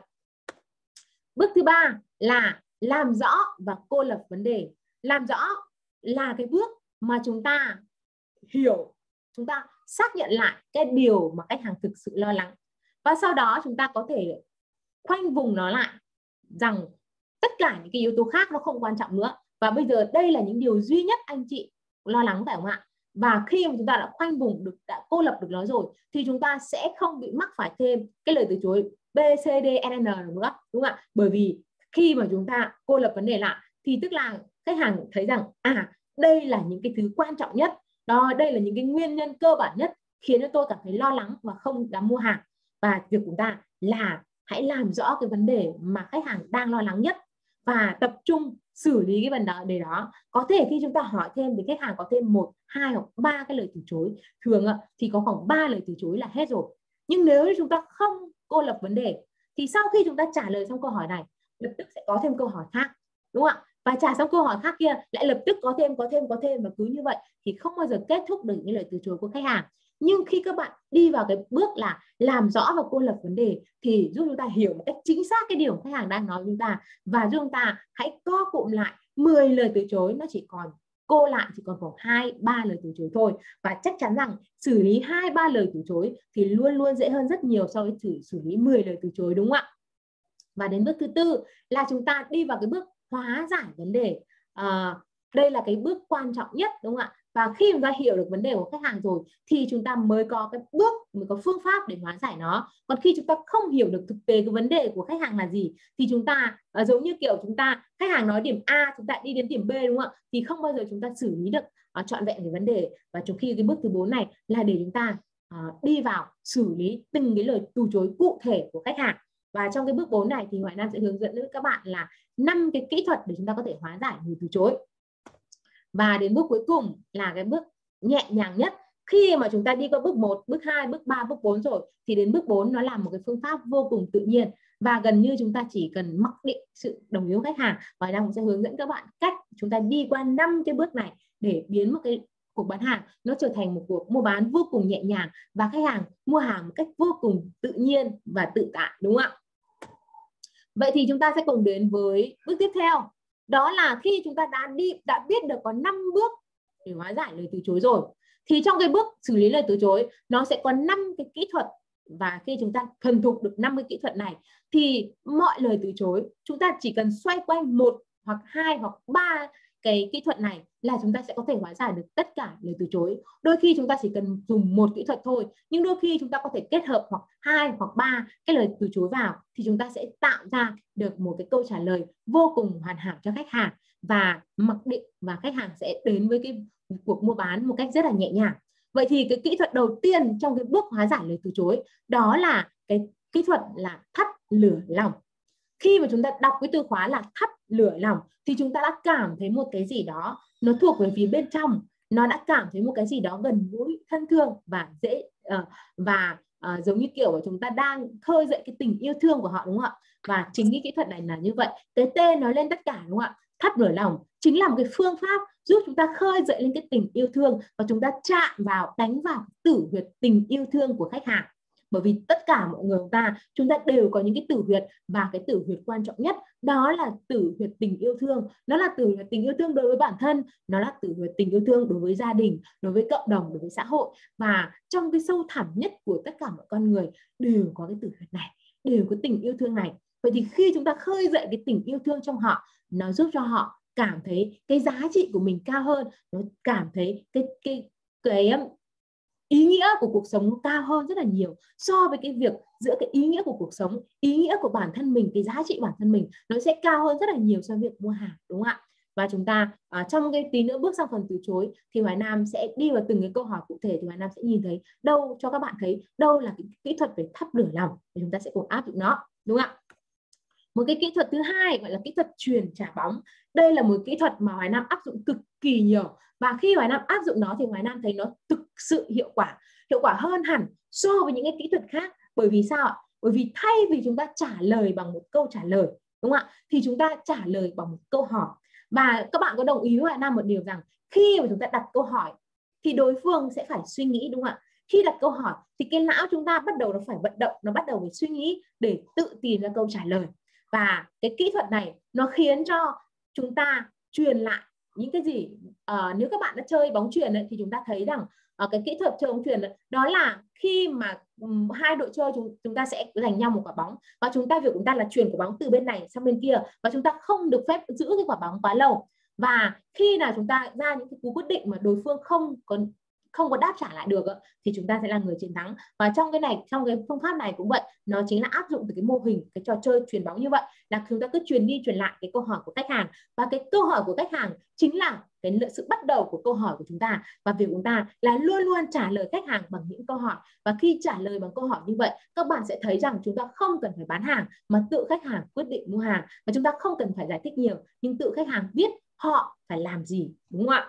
Bước thứ ba là làm rõ và cô lập vấn đề. Làm rõ là cái bước mà chúng ta hiểu, chúng ta xác nhận lại cái điều mà khách hàng thực sự lo lắng, và sau đó chúng ta có thể khoanh vùng nó lại rằng tất cả những cái yếu tố khác nó không quan trọng nữa, và bây giờ đây là những điều duy nhất anh chị lo lắng, phải không ạ? Và khi mà chúng ta đã khoanh vùng được, đã cô lập được nó rồi, thì chúng ta sẽ không bị mắc phải thêm cái lời từ chối B, C, D, N nữa, đúng không ạ? Bởi vì khi mà chúng ta cô lập vấn đề lại thì tức là khách hàng thấy rằng đây là những cái thứ quan trọng nhất, đó, đây là những cái nguyên nhân cơ bản nhất khiến cho tôi cảm thấy lo lắng và không dám mua hàng. Và việc của chúng ta là hãy làm rõ cái vấn đề mà khách hàng đang lo lắng nhất và tập trung xử lý cái vấn đề đó. Có thể khi chúng ta hỏi thêm thì khách hàng có thêm 1, 2 hoặc 3 cái lời từ chối, thường thì có khoảng 3 lời từ chối là hết rồi. Nhưng nếu như chúng ta không cô lập vấn đề thì sau khi chúng ta trả lời xong câu hỏi này, lập tức sẽ có thêm câu hỏi khác, đúng không ạ? Và trả xong câu hỏi khác kia lại lập tức có thêm, và cứ như vậy thì không bao giờ kết thúc được những lời từ chối của khách hàng. Nhưng khi các bạn đi vào cái bước là làm rõ và cô lập vấn đề thì giúp chúng ta hiểu một cách chính xác cái điều khách hàng đang nói với chúng ta, và giúp chúng ta hãy co cụm lại 10 lời từ chối, nó chỉ còn cô lại chỉ còn khoảng 2, 3 lời từ chối thôi. Và chắc chắn rằng xử lý 2, 3 lời từ chối thì luôn luôn dễ hơn rất nhiều so với xử lý 10 lời từ chối, đúng không ạ? Và đến bước thứ tư là chúng ta đi vào cái bước hóa giải vấn đề. Đây là cái bước quan trọng nhất, đúng không ạ? Và khi chúng ta hiểu được vấn đề của khách hàng rồi thì chúng ta mới có cái bước, mới có phương pháp để hóa giải nó. Còn khi chúng ta không hiểu được thực tế cái vấn đề của khách hàng là gì thì chúng ta giống như kiểu khách hàng nói điểm A, chúng ta đi đến điểm B, đúng không ạ? Thì không bao giờ chúng ta xử lý được trọn vẹn cái vấn đề. Và trong khi cái bước thứ 4 này là để chúng ta đi vào xử lý từng cái lời từ chối cụ thể của khách hàng. Và trong cái bước 4 này thì Hoài Nam sẽ hướng dẫn với các bạn là 5 cái kỹ thuật để chúng ta có thể hóa giải lời từ chối. Và đến bước cuối cùng là cái bước nhẹ nhàng nhất. Khi mà chúng ta đi qua bước 1, bước 2, bước 3, bước 4 rồi thì đến bước 4 nó là một cái phương pháp vô cùng tự nhiên, và gần như chúng ta chỉ cần mặc định sự đồng ý của khách hàng. Hoài Nam cũng sẽ hướng dẫn các bạn cách chúng ta đi qua 5 cái bước này để biến một cái cuộc bán hàng nó trở thành một cuộc mua bán vô cùng nhẹ nhàng, và khách hàng mua hàng một cách vô cùng tự nhiên và tự tại, đúng không ạ? Vậy thì chúng ta sẽ cùng đến với bước tiếp theo. Đó là khi chúng ta đã biết được có 5 bước để hóa giải lời từ chối rồi, thì trong cái bước xử lý lời từ chối nó sẽ có 5 cái kỹ thuật, và khi chúng ta thuần thục được 50 kỹ thuật này thì mọi lời từ chối chúng ta chỉ cần xoay quanh 1 hoặc 2 hoặc 3 cái kỹ thuật này là chúng ta sẽ có thể hóa giải được tất cả lời từ chối. Đôi khi chúng ta chỉ cần dùng 1 kỹ thuật thôi, nhưng đôi khi chúng ta có thể kết hợp hoặc 2 hoặc 3 cái lời từ chối vào thì chúng ta sẽ tạo ra được một cái câu trả lời vô cùng hoàn hảo cho khách hàng, và mặc định và khách hàng sẽ đến với cái cuộc mua bán một cách rất là nhẹ nhàng. Vậy thì cái kỹ thuật đầu tiên trong cái bước hóa giải lời từ chối đó là cái kỹ thuật là thắp lửa lòng. Khi mà chúng ta đọc cái từ khóa là thắp lửa lòng thì chúng ta đã cảm thấy một cái gì đó nó thuộc về phía bên trong, nó đã cảm thấy một cái gì đó gần gũi, thân thương và dễ giống như kiểu chúng ta đang khơi dậy cái tình yêu thương của họ, đúng không ạ? Và chính cái kỹ thuật này là như vậy, cái tên nói lên tất cả, đúng không ạ? Thắp lửa lòng chính là một cái phương pháp giúp chúng ta khơi dậy lên cái tình yêu thương, và chúng ta chạm vào, đánh vào tử huyệt tình yêu thương của khách hàng. Bởi vì tất cả mọi người chúng ta đều có những cái tử huyệt, và cái tử huyệt quan trọng nhất đó là tử huyệt tình yêu thương. Nó là tử huyệt tình yêu thương đối với bản thân, nó là tử huyệt tình yêu thương đối với gia đình, đối với cộng đồng, đối với xã hội. Và trong cái sâu thẳm nhất của tất cả mọi con người đều có cái tử huyệt này, đều có tình yêu thương này. Vậy thì khi chúng ta khơi dậy cái tình yêu thương trong họ, nó giúp cho họ cảm thấy cái giá trị của mình cao hơn, nó cảm thấy cái ý nghĩa của cuộc sống cao hơn rất là nhiều so với cái việc giữa cái ý nghĩa của cuộc sống, ý nghĩa của bản thân mình, cái giá trị bản thân mình nó sẽ cao hơn rất là nhiều so với việc mua hàng, đúng không ạ? Và chúng ta trong cái tí nữa bước sang phần từ chối thì Hoài Nam sẽ đi vào từng cái câu hỏi cụ thể, thì Hoài Nam sẽ nhìn thấy đâu cho các bạn thấy đâu là cái kỹ thuật về thắp lửa lòng thì chúng ta sẽ cùng áp dụng nó, đúng không ạ? Một cái kỹ thuật thứ hai gọi là kỹ thuật truyền trả bóng. Đây là một kỹ thuật mà Hoài Nam áp dụng cực kỳ nhiều, và khi Hoài Nam áp dụng nó thì Hoài Nam thấy nó thực sự hiệu quả hơn hẳn so với những cái kỹ thuật khác. Bởi vì sao ạ? Bởi vì thay vì chúng ta trả lời bằng một câu trả lời, đúng không ạ, thì chúng ta trả lời bằng một câu hỏi. Và các bạn có đồng ý với Hoài Nam một điều rằng khi mà chúng ta đặt câu hỏi thì đối phương sẽ phải suy nghĩ, đúng không ạ? Khi đặt câu hỏi thì cái não chúng ta bắt đầu nó phải vận động, nó bắt đầu phải suy nghĩ để tự tìm ra câu trả lời. Và cái kỹ thuật này nó khiến cho chúng ta truyền lại những cái gì. Nếu các bạn đã chơi bóng chuyền ấy, thì chúng ta thấy rằng cái kỹ thuật chơi bóng chuyền đó là khi mà hai đội chơi chúng ta sẽ giành nhau một quả bóng, và việc chúng ta là truyền quả bóng từ bên này sang bên kia, và chúng ta không được phép giữ cái quả bóng quá lâu. Và khi nào chúng ta ra những cái cú quyết định mà đối phương không có đáp trả lại được thì chúng ta sẽ là người chiến thắng. Và trong cái phương pháp này cũng vậy, nó chính là áp dụng từ cái mô hình cái trò chơi chuyền bóng như vậy, là chúng ta cứ truyền đi truyền lại cái câu hỏi của khách hàng, và cái câu hỏi của khách hàng chính là cái sự bắt đầu của câu hỏi của chúng ta, và việc chúng ta là luôn luôn trả lời khách hàng bằng những câu hỏi. Và khi trả lời bằng câu hỏi như vậy, các bạn sẽ thấy rằng chúng ta không cần phải bán hàng mà tự khách hàng quyết định mua hàng, và chúng ta không cần phải giải thích nhiều, nhưng tự khách hàng biết họ phải làm gì, đúng không ạ?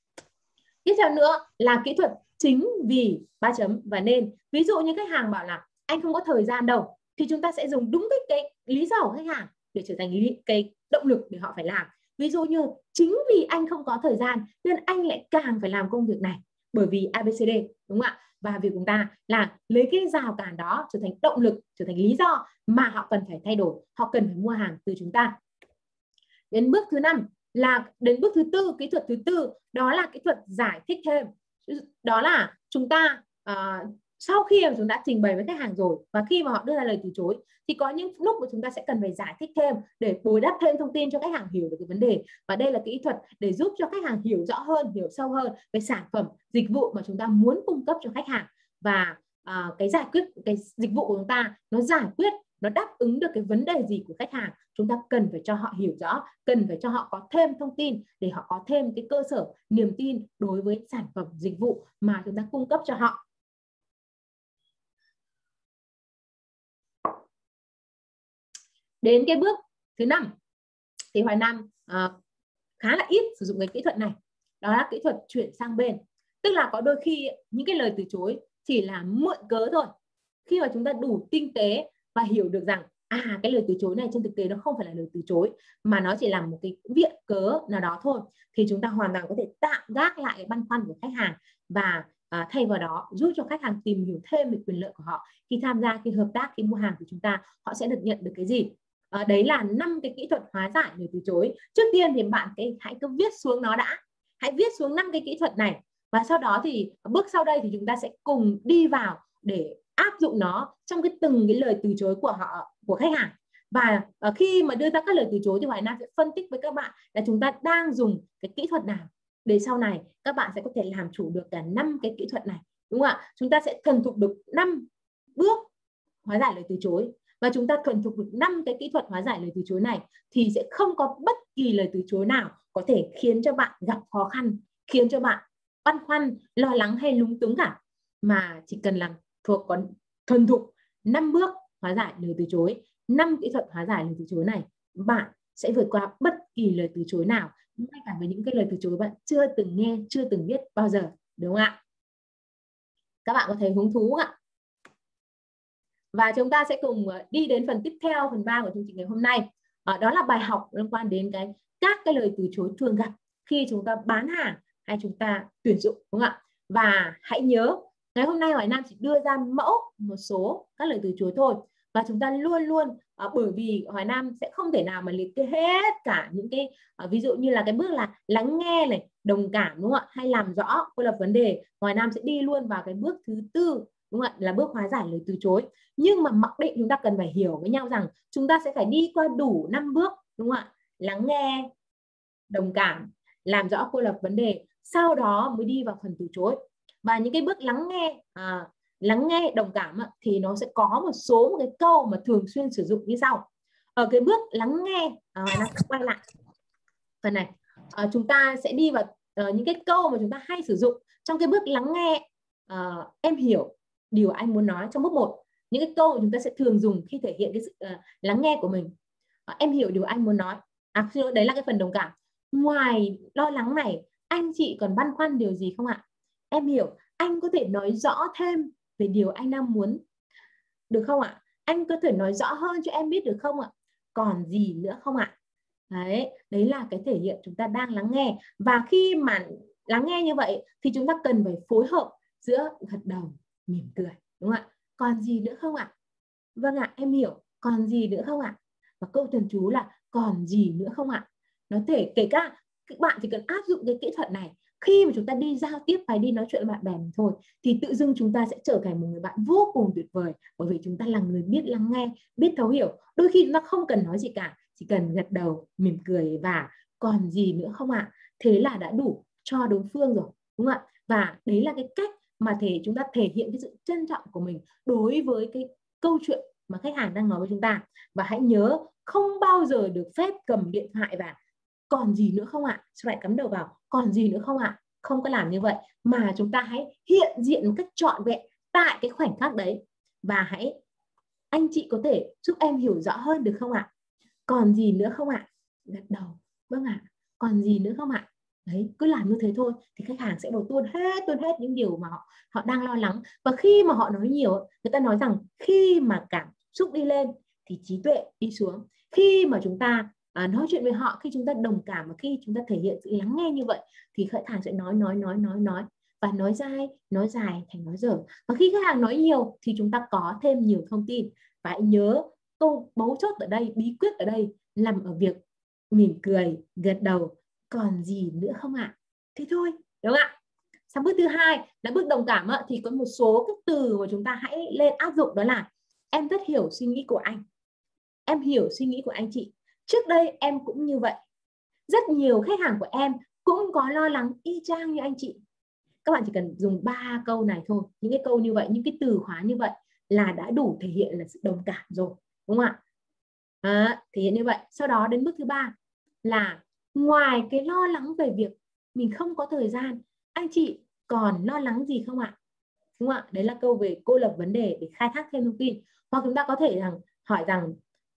Tiếp theo nữa là kỹ thuật chính, vì, 3 chấm và nên. Ví dụ như khách hàng bảo là anh không có thời gian đâu, thì chúng ta sẽ dùng đúng cái lý do của khách hàng để trở thành cái động lực để họ phải làm. Ví dụ như chính vì anh không có thời gian nên anh lại càng phải làm công việc này, bởi vì ABCD, đúng không ạ? Và việc chúng ta là lấy cái rào cản đó trở thành động lực, trở thành lý do mà họ cần phải thay đổi, họ cần phải mua hàng từ chúng ta. Đến bước thứ 5 là đến bước thứ tư, kỹ thuật thứ tư, đó là kỹ thuật giải thích thêm. Đó là chúng ta sau khi chúng đã trình bày với khách hàng rồi, và khi mà họ đưa ra lời từ chối, thì có những lúc mà chúng ta sẽ cần phải giải thích thêm để bồi đắp thêm thông tin cho khách hàng hiểu được cái vấn đề. Và đây là kỹ thuật để giúp cho khách hàng hiểu rõ hơn, hiểu sâu hơn về sản phẩm, dịch vụ mà chúng ta muốn cung cấp cho khách hàng. Và cái dịch vụ của chúng ta nó giải quyết, nó đáp ứng được cái vấn đề gì của khách hàng, chúng ta cần phải cho họ hiểu rõ, cần phải cho họ có thêm thông tin để họ có thêm cái cơ sở niềm tin đối với sản phẩm, dịch vụ mà chúng ta cung cấp cho họ. Đến cái bước thứ 5 thì Hoài Nam khá là ít sử dụng cái kỹ thuật này, đó là kỹ thuật chuyển sang bên. Tức là có đôi khi những cái lời từ chối chỉ là mượn cớ thôi. Khi mà chúng ta đủ tinh tế và hiểu được rằng cái lời từ chối này trên thực tế nó không phải là lời từ chối, mà nó chỉ là một cái viện cớ nào đó thôi, thì chúng ta hoàn toàn có thể tạm gác lại cái băn khoăn của khách hàng, và thay vào đó giúp cho khách hàng tìm hiểu thêm về quyền lợi của họ khi tham gia, khi hợp tác, khi mua hàng của chúng ta, họ sẽ được nhận được cái gì. Đấy là 5 cái kỹ thuật hóa giải lời từ chối. Trước tiên thì bạn hãy cứ viết xuống nó đã, hãy viết xuống 5 cái kỹ thuật này, và sau đó thì bước sau đây thì chúng ta sẽ cùng đi vào để áp dụng nó trong từng cái lời từ chối của khách hàng. Và khi mà đưa ra các lời từ chối thì Hoài Nam sẽ phân tích với các bạn là chúng ta đang dùng cái kỹ thuật nào, để sau này các bạn sẽ có thể làm chủ được cả 5 cái kỹ thuật này, đúng không ạ? Chúng ta sẽ thuần thục được 5 bước hóa giải lời từ chối, và chúng ta thuần thục được 5 cái kỹ thuật hóa giải lời từ chối này, thì sẽ không có bất kỳ lời từ chối nào có thể khiến cho bạn gặp khó khăn, khiến cho bạn băn khoăn, lo lắng hay lúng túng cả, mà chỉ cần là thuần thục 5 bước hóa giải lời từ chối, 5 kỹ thuật hóa giải lời từ chối này, bạn sẽ vượt qua bất kỳ lời từ chối nào, ngay cả với những cái lời từ chối bạn chưa từng nghe, chưa từng biết bao giờ, đúng không ạ? Các bạn có thấy hứng thú không ạ? Và chúng ta sẽ cùng đi đến phần tiếp theo, phần 3 của chương trình ngày hôm nay. Đó là bài học liên quan đến các cái lời từ chối thường gặp khi chúng ta bán hàng hay chúng ta tuyển dụng, đúng không ạ? Và hãy nhớ, ngày hôm nay Hoài Nam chỉ đưa ra một số các lời từ chối thôi. Và chúng ta luôn luôn, bởi vì Hoài Nam sẽ không thể nào mà liệt kê hết cả những cái, ví dụ như là cái bước là lắng nghe này, đồng cảm, đúng không ạ? Hay làm rõ cô lập vấn đề. Hoài Nam sẽ đi luôn vào cái bước thứ tư, đúng không ạ? Là bước hóa giải lời từ chối. Nhưng mà mặc định chúng ta cần phải hiểu với nhau rằng chúng ta sẽ phải đi qua đủ 5 bước, đúng không ạ? Lắng nghe, đồng cảm, làm rõ cô lập vấn đề, sau đó mới đi vào phần từ chối. Và những cái bước lắng nghe, đồng cảm thì nó sẽ có một cái câu mà thường xuyên sử dụng như sau. Ở cái bước lắng nghe, nó sẽ quay lại phần này, chúng ta sẽ đi vào những cái câu mà chúng ta hay sử dụng trong cái bước lắng nghe. Em hiểu điều anh muốn nói, trong bước 1. Những cái câu mà chúng ta sẽ thường dùng khi thể hiện cái sự lắng nghe của mình. Em hiểu điều anh muốn nói. Đấy là cái phần đồng cảm. Ngoài lo lắng này, anh chị còn băn khoăn điều gì không ạ? Em hiểu, anh có thể nói rõ thêm về điều anh đang muốn được không ạ? Anh có thể nói rõ hơn cho em biết được không ạ? Còn gì nữa không ạ? Đấy là cái thể hiện chúng ta đang lắng nghe. Và khi mà lắng nghe như vậy thì chúng ta cần phải phối hợp giữa gật đầu, mỉm cười, đúng không ạ? Còn gì nữa không ạ? Vâng ạ, em hiểu. Còn gì nữa không ạ? Và câu thần chú là còn gì nữa không ạ? Nó thể kể cả các bạn chỉ cần áp dụng cái kỹ thuật này khi mà chúng ta đi giao tiếp hay đi nói chuyện với bạn bè mình thôi, thì tự dưng chúng ta sẽ trở thành một người bạn vô cùng tuyệt vời, bởi vì chúng ta là người biết lắng nghe, biết thấu hiểu. Đôi khi chúng ta không cần nói gì cả, chỉ cần gật đầu, mỉm cười và còn gì nữa không ạ? Thế là đã đủ cho đối phương rồi, đúng không ạ? Và đấy là cái cách mà chúng ta thể hiện cái sự trân trọng của mình đối với cái câu chuyện mà khách hàng đang nói với chúng ta. Và hãy nhớ không bao giờ được phép cầm điện thoại và còn gì nữa không ạ? Lại cắm đầu vào còn gì nữa không ạ? Không có làm như vậy, mà chúng ta hãy hiện diện một cách trọn vẹn tại cái khoảnh khắc đấy. Và hãy, anh chị có thể giúp em hiểu rõ hơn được không ạ? Còn gì nữa không ạ? Gật đầu, vâng ạ. Còn gì nữa không ạ? Đấy, cứ làm như thế thôi thì khách hàng sẽ đổ tuôn hết những điều mà họ đang lo lắng. Và khi mà họ nói nhiều, người ta nói rằng khi mà cảm xúc đi lên thì trí tuệ đi xuống. Khi mà chúng ta nói chuyện với họ, khi chúng ta đồng cảm và khi chúng ta thể hiện sự lắng nghe như vậy thì khách hàng sẽ nói và nói dài thành nói dở. Và khi khách hàng nói nhiều thì chúng ta có thêm nhiều thông tin. Và hãy nhớ câu mấu chốt ở đây, bí quyết ở đây nằm ở việc mỉm cười, gật đầu, còn gì nữa không ạ? Thế thôi, đúng không ạ? Sang bước thứ hai là bước đồng cảm thì có một số các từ mà chúng ta hãy lên áp dụng, đó là em rất hiểu suy nghĩ của anh. Em hiểu suy nghĩ của anh chị. Trước đây em cũng như vậy. Rất nhiều khách hàng của em cũng có lo lắng y chang như anh chị. Các bạn chỉ cần dùng 3 câu này thôi, những cái câu như vậy, những cái từ khóa như vậy là đã đủ thể hiện là sự đồng cảm rồi, đúng không ạ? Thể hiện như vậy. Sau đó đến bước thứ ba là ngoài cái lo lắng về việc mình không có thời gian, anh chị còn lo lắng gì không ạ? Đúng không ạ? Đấy là câu về cô lập vấn đề để khai thác thêm thông tin. Hoặc chúng ta có thể hỏi rằng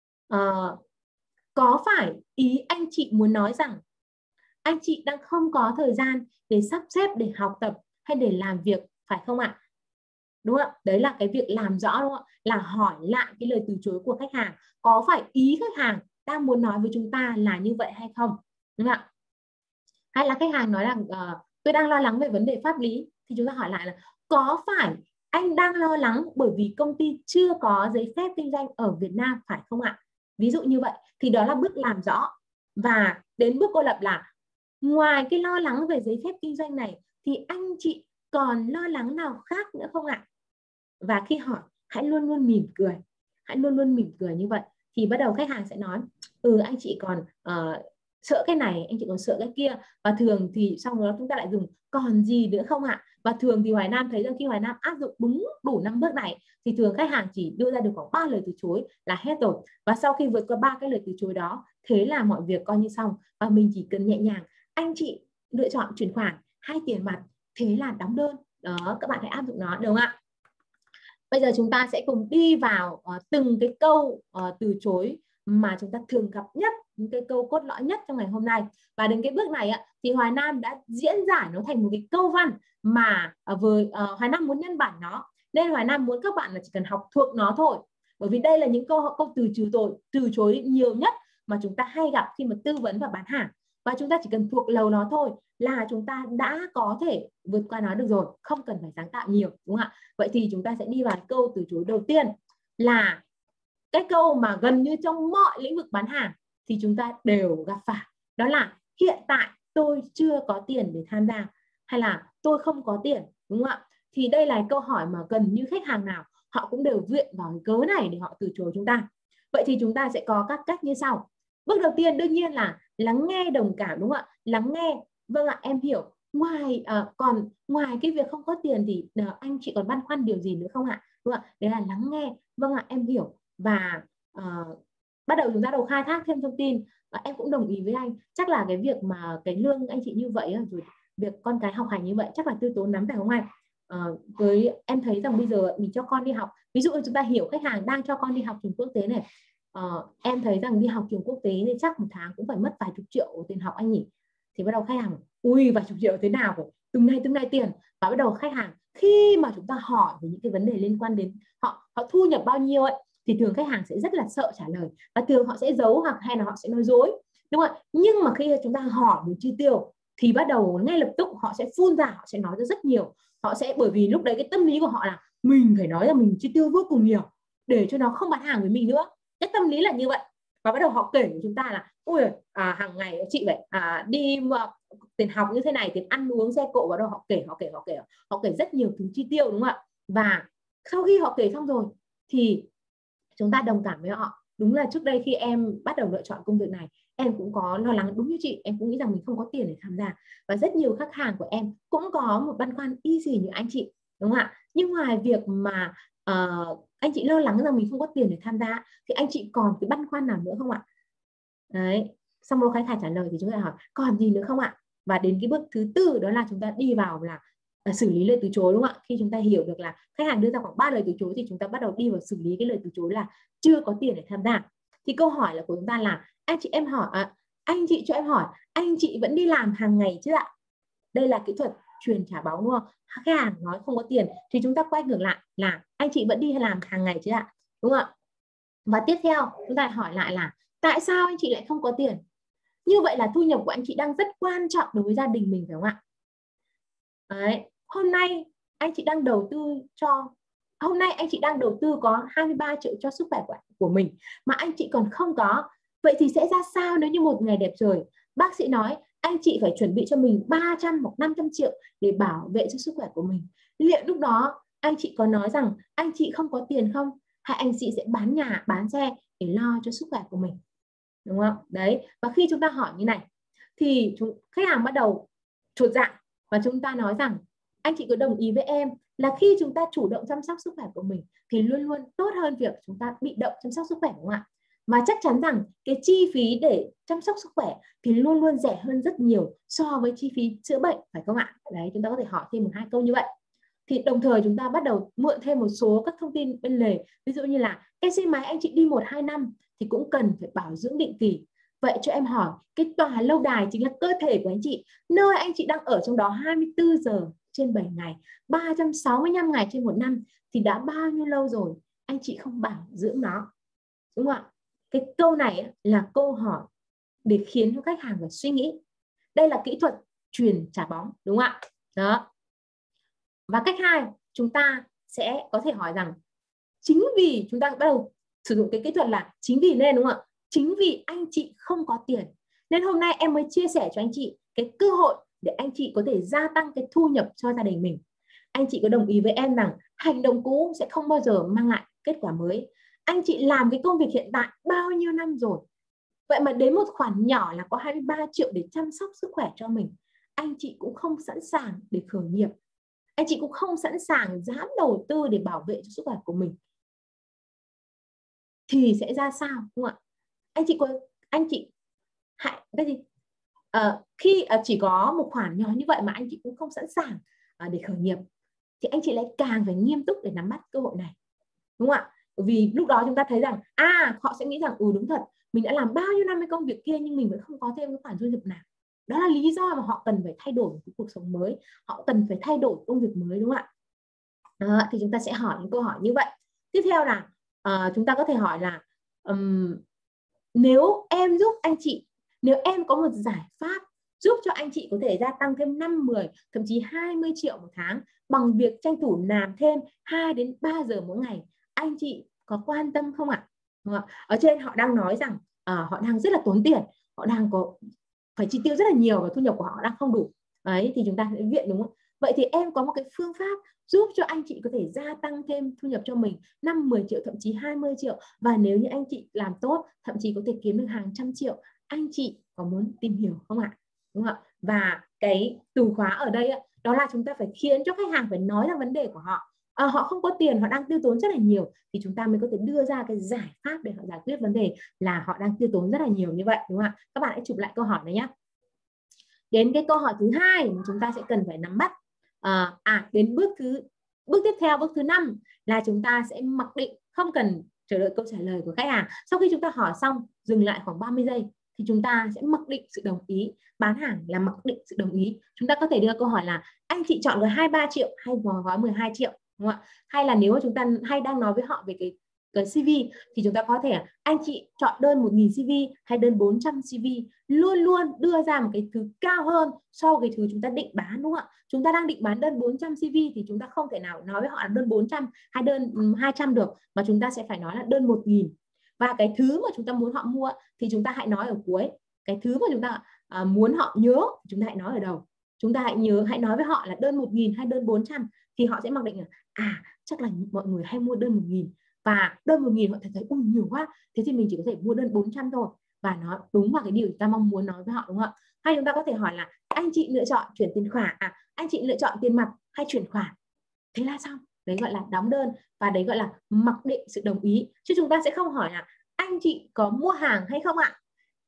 có phải ý anh chị muốn nói rằng anh chị đang không có thời gian để sắp xếp để học tập hay để làm việc, phải không ạ? Đúng không ạ? Đấy là cái việc làm rõ, đúng không ạ? Là hỏi lại cái lời từ chối của khách hàng. Có phải ý khách hàng đang muốn nói với chúng ta là như vậy hay không? Đúng không ạ? Hay là khách hàng nói rằng tôi đang lo lắng về vấn đề pháp lý, thì chúng ta hỏi lại là có phải anh đang lo lắng bởi vì công ty chưa có giấy phép kinh doanh ở Việt Nam, phải không ạ? Ví dụ như vậy thì đó là bước làm rõ. Và đến bước cô lập là ngoài cái lo lắng về giấy phép kinh doanh này thì anh chị còn lo lắng nào khác nữa không ạ? Và khi hỏi hãy luôn luôn mỉm cười, hãy luôn luôn mỉm cười như vậy thì bắt đầu khách hàng sẽ nói anh chị còn sợ cái này, anh chị còn sợ cái kia. Và thường thì sau đó chúng ta lại dùng còn gì nữa không ạ? Và thường thì Hoài Nam thấy rằng khi Hoài Nam áp dụng đúng đủ 5 bước này thì thường khách hàng chỉ đưa ra được khoảng 3 lời từ chối là hết rồi. Và sau khi vượt qua 3 cái lời từ chối đó, thế là mọi việc coi như xong. Và mình chỉ cần nhẹ nhàng, anh chị lựa chọn chuyển khoản hay tiền mặt, thế là đóng đơn. Đó, các bạn hãy áp dụng nó, được không ạ? Bây giờ chúng ta sẽ cùng đi vào từng cái câu từ chối mà chúng ta thường gặp nhất, những cái câu cốt lõi nhất trong ngày hôm nay. Và đến cái bước này thì Hoài Nam đã diễn giải nó thành một cái câu văn mà Hoài Nam muốn nhân bản nó, nên Hoài Nam muốn các bạn là chỉ cần học thuộc nó thôi. Bởi vì đây là những câu từ chối nhiều nhất mà chúng ta hay gặp khi mà tư vấn và bán hàng. Và chúng ta chỉ cần thuộc lầu nó thôi là chúng ta đã có thể vượt qua nó được rồi, không cần phải sáng tạo nhiều, đúng không ạ? Vậy thì chúng ta sẽ đi vào câu từ chối đầu tiên, là cái câu mà gần như trong mọi lĩnh vực bán hàng thì chúng ta đều gặp phải, đó là hiện tại tôi chưa có tiền để tham gia, hay là tôi không có tiền, đúng không ạ? Thì đây là câu hỏi mà gần như khách hàng nào họ cũng đều viện vào cái cớ này để họ từ chối chúng ta. Vậy thì chúng ta sẽ có các cách như sau. Bước đầu tiên đương nhiên là lắng nghe đồng cảm, đúng không ạ? Lắng nghe, vâng ạ, em hiểu. Còn ngoài cái việc không có tiền thì anh chị còn băn khoăn điều gì nữa không ạ? Đúng không ạ? Đấy là lắng nghe, vâng ạ, em hiểu. Và bắt đầu chúng ta khai thác thêm thông tin. Em cũng đồng ý với anh, chắc là cái việc mà cái lương anh chị như vậy rồi việc con cái học hành như vậy chắc là tiêu tốn lắm, phải không anh? Với em thấy rằng bây giờ mình cho con đi học, ví dụ chúng ta hiểu khách hàng đang cho con đi học trường quốc tế này, em thấy rằng đi học trường quốc tế thì chắc một tháng cũng phải mất vài chục triệu tiền học anh nhỉ. Thì bắt đầu khách hàng vài chục triệu thế nào, phải từng này tiền. Và bắt đầu khách hàng khi mà chúng ta hỏi về những cái vấn đề liên quan đến họ thu nhập bao nhiêu thì thường khách hàng sẽ rất là sợ trả lời, và thường họ sẽ giấu hay là họ sẽ nói dối, đúng không ạ? Nhưng mà khi chúng ta hỏi về chi tiêu thì bắt đầu ngay lập tức họ sẽ phun ra, họ sẽ nói ra rất nhiều. Họ sẽ, bởi vì lúc đấy cái tâm lý của họ là mình phải nói là mình chi tiêu vô cùng nhiều để cho nó không bán hàng với mình nữa. Cái tâm lý là như vậy. Và bắt đầu họ kể với chúng ta là ui, hàng ngày chị phải đi tiền học như thế này, tiền ăn uống, xe cộ. Và đâu họ kể rất nhiều thứ chi tiêu, đúng không ạ? Và sau khi họ kể xong rồi thì chúng ta đồng cảm với họ. Đúng là trước đây khi em bắt đầu lựa chọn công việc này, em cũng có lo lắng đúng như chị, em cũng nghĩ rằng mình không có tiền để tham gia. Và rất nhiều khách hàng của em cũng có một băn khoăn y xì như anh chị, đúng không ạ? Nhưng ngoài việc mà anh chị lo lắng rằng mình không có tiền để tham gia, thì anh chị còn cái băn khoăn nào nữa không ạ? Đấy, xong rồi khách hàng trả lời thì chúng ta hỏi còn gì nữa không ạ? Và đến cái bước thứ tư, đó là chúng ta đi vào là xử lý lời từ chối, đúng không ạ? Khi chúng ta hiểu được là khách hàng đưa ra khoảng 3 lời từ chối thì chúng ta bắt đầu đi vào xử lý cái lời từ chối là chưa có tiền để tham gia. Thì câu hỏi là của chúng ta là anh chị cho em hỏi, anh chị vẫn đi làm hàng ngày chứ ạ? Đây là kỹ thuật truyền trả bóng, đúng không? Khách hàng nói không có tiền thì chúng ta quay ngược lại là anh chị vẫn đi làm hàng ngày chứ ạ? Đúng không ạ? Và tiếp theo chúng ta hỏi lại là tại sao anh chị lại không có tiền? Như vậy là thu nhập của anh chị đang rất quan trọng đối với gia đình mình, phải không ạ? Đấy. Hôm nay anh chị đang đầu tư có 23 triệu cho sức khỏe của mình mà anh chị còn không có. Vậy thì sẽ ra sao nếu như một ngày đẹp trời bác sĩ nói anh chị phải chuẩn bị cho mình 300 hoặc 500 triệu để bảo vệ cho sức khỏe của mình? Liệu lúc đó anh chị có nói rằng anh chị không có tiền không? Hay anh chị sẽ bán nhà, bán xe để lo cho sức khỏe của mình? Đúng không? Đấy. Và khi chúng ta hỏi như này thì khách hàng bắt đầu chột dạ và chúng ta nói rằng anh chị có đồng ý với em là khi chúng ta chủ động chăm sóc sức khỏe của mình thì luôn luôn tốt hơn việc chúng ta bị động chăm sóc sức khỏe, đúng không ạ? Và chắc chắn rằng cái chi phí để chăm sóc sức khỏe thì luôn luôn rẻ hơn rất nhiều so với chi phí chữa bệnh, phải không ạ? Đấy, chúng ta có thể hỏi thêm 1-2 câu như vậy. Thì đồng thời chúng ta bắt đầu mượn thêm một số các thông tin bên lề, ví dụ như là cái xe máy anh chị đi 1-2 năm thì cũng cần phải bảo dưỡng định kỳ. Vậy cho em hỏi, cái tòa lâu đài chính là cơ thể của anh chị, nơi anh chị đang ở trong đó 24 giờ trên 7 ngày, 365 ngày trên 1 năm thì đã bao nhiêu lâu rồi anh chị không bảo dưỡng nó, đúng không ạ? Cái câu này là câu hỏi để khiến cho khách hàng phải suy nghĩ. Đây là kỹ thuật truyền trả bóng, đúng không ạ? Đó. Và cách 2, chúng ta sẽ có thể hỏi rằng chính vì chúng ta bắt đầu sử dụng cái kỹ thuật là chính vì nên, đúng không ạ? Chính vì anh chị không có tiền nên hôm nay em mới chia sẻ cho anh chị cái cơ hội để anh chị có thể gia tăng cái thu nhập cho gia đình mình. Anh chị có đồng ý với em rằng hành động cũ sẽ không bao giờ mang lại kết quả mới? Anh chị làm cái công việc hiện tại bao nhiêu năm rồi, vậy mà đến một khoản nhỏ là có 23 triệu để chăm sóc sức khỏe cho mình, anh chị cũng không sẵn sàng để khởi nghiệp, anh chị cũng không sẵn sàng dám đầu tư để bảo vệ cho sức khỏe của mình, thì sẽ ra sao, đúng không ạ? Khi chỉ có một khoản nhỏ như vậy mà anh chị cũng không sẵn sàng để khởi nghiệp thì anh chị lại càng phải nghiêm túc để nắm bắt cơ hội này, đúng không ạ? Vì lúc đó chúng ta thấy rằng họ sẽ nghĩ rằng đúng thật, mình đã làm bao nhiêu năm cái công việc kia nhưng mình vẫn không có thêm cái khoản thu nhập nào. Đó là lý do mà họ cần phải thay đổi cái cuộc sống mới, họ cần phải thay đổi công việc mới, đúng không ạ? Đó, thì chúng ta sẽ hỏi những câu hỏi như vậy. Tiếp theo là chúng ta có thể hỏi là nếu em có một giải pháp giúp cho anh chị có thể gia tăng thêm 5, 10, thậm chí 20 triệu một tháng bằng việc tranh thủ làm thêm 2 đến 3 giờ mỗi ngày, anh chị có quan tâm không ạ? Ở trên họ đang nói rằng họ đang rất là tốn tiền, họ đang phải chi tiêu rất là nhiều và thu nhập của họ đang không đủ. Đấy, thì chúng ta sẽ viện, đúng không? Vậy thì em có một cái phương pháp giúp cho anh chị có thể gia tăng thêm thu nhập cho mình 5, 10 triệu, thậm chí 20 triệu. Và nếu như anh chị làm tốt, thậm chí có thể kiếm được hàng trăm triệu, anh chị có muốn tìm hiểu không ạ? Đúng không ạ? Và cái từ khóa ở đây đó là chúng ta phải khiến cho khách hàng phải nói ra vấn đề của họ. Họ không có tiền, họ đang tiêu tốn rất là nhiều, thì chúng ta mới có thể đưa ra cái giải pháp để họ giải quyết vấn đề là họ đang tiêu tốn rất là nhiều như vậy, đúng không ạ? Các bạn hãy chụp lại câu hỏi này nhé. Đến cái câu hỏi thứ 2 mà chúng ta sẽ cần phải nắm bắt. Đến bước tiếp theo, bước thứ 5 là chúng ta sẽ mặc định, không cần chờ đợi câu trả lời của khách hàng. Sau khi chúng ta hỏi xong, dừng lại khoảng 30 giây thì chúng ta sẽ mặc định sự đồng ý. Bán hàng là mặc định sự đồng ý. Chúng ta có thể đưa câu hỏi là anh chị chọn gói 23 triệu hay gói 12 triệu, đúng không ạ? Hay là nếu mà chúng ta đang nói với họ về cái cái CV thì chúng ta có thể anh chị chọn đơn 1.000 CV hay đơn 400 CV, luôn luôn đưa ra một cái thứ cao hơn so với cái thứ chúng ta định bán, đúng không ạ? Chúng ta đang định bán đơn 400 CV thì chúng ta không thể nào nói với họ là đơn 400 hay đơn 200 được, mà chúng ta sẽ phải nói là đơn 1.000. Và cái thứ mà chúng ta muốn họ mua thì chúng ta hãy nói ở cuối. Cái thứ mà chúng ta muốn họ nhớ chúng ta hãy nói ở đầu. Chúng ta hãy nói với họ là đơn 1.000 hay đơn 400 thì họ sẽ mặc định là chắc là mọi người hay mua đơn 1.000 và đơn 1.000 họ thấy nhiều quá, thế thì mình chỉ có thể mua đơn 400 thôi, và nó đúng vào cái điều chúng ta mong muốn nói với họ, đúng không ạ? Hay chúng ta có thể hỏi là anh chị lựa chọn chuyển tiền khoản, anh chị lựa chọn tiền mặt hay chuyển khoản, thế là xong. Đấy gọi là đóng đơn, và đấy gọi là mặc định sự đồng ý. Chứ chúng ta sẽ không hỏi là anh chị có mua hàng hay không ạ?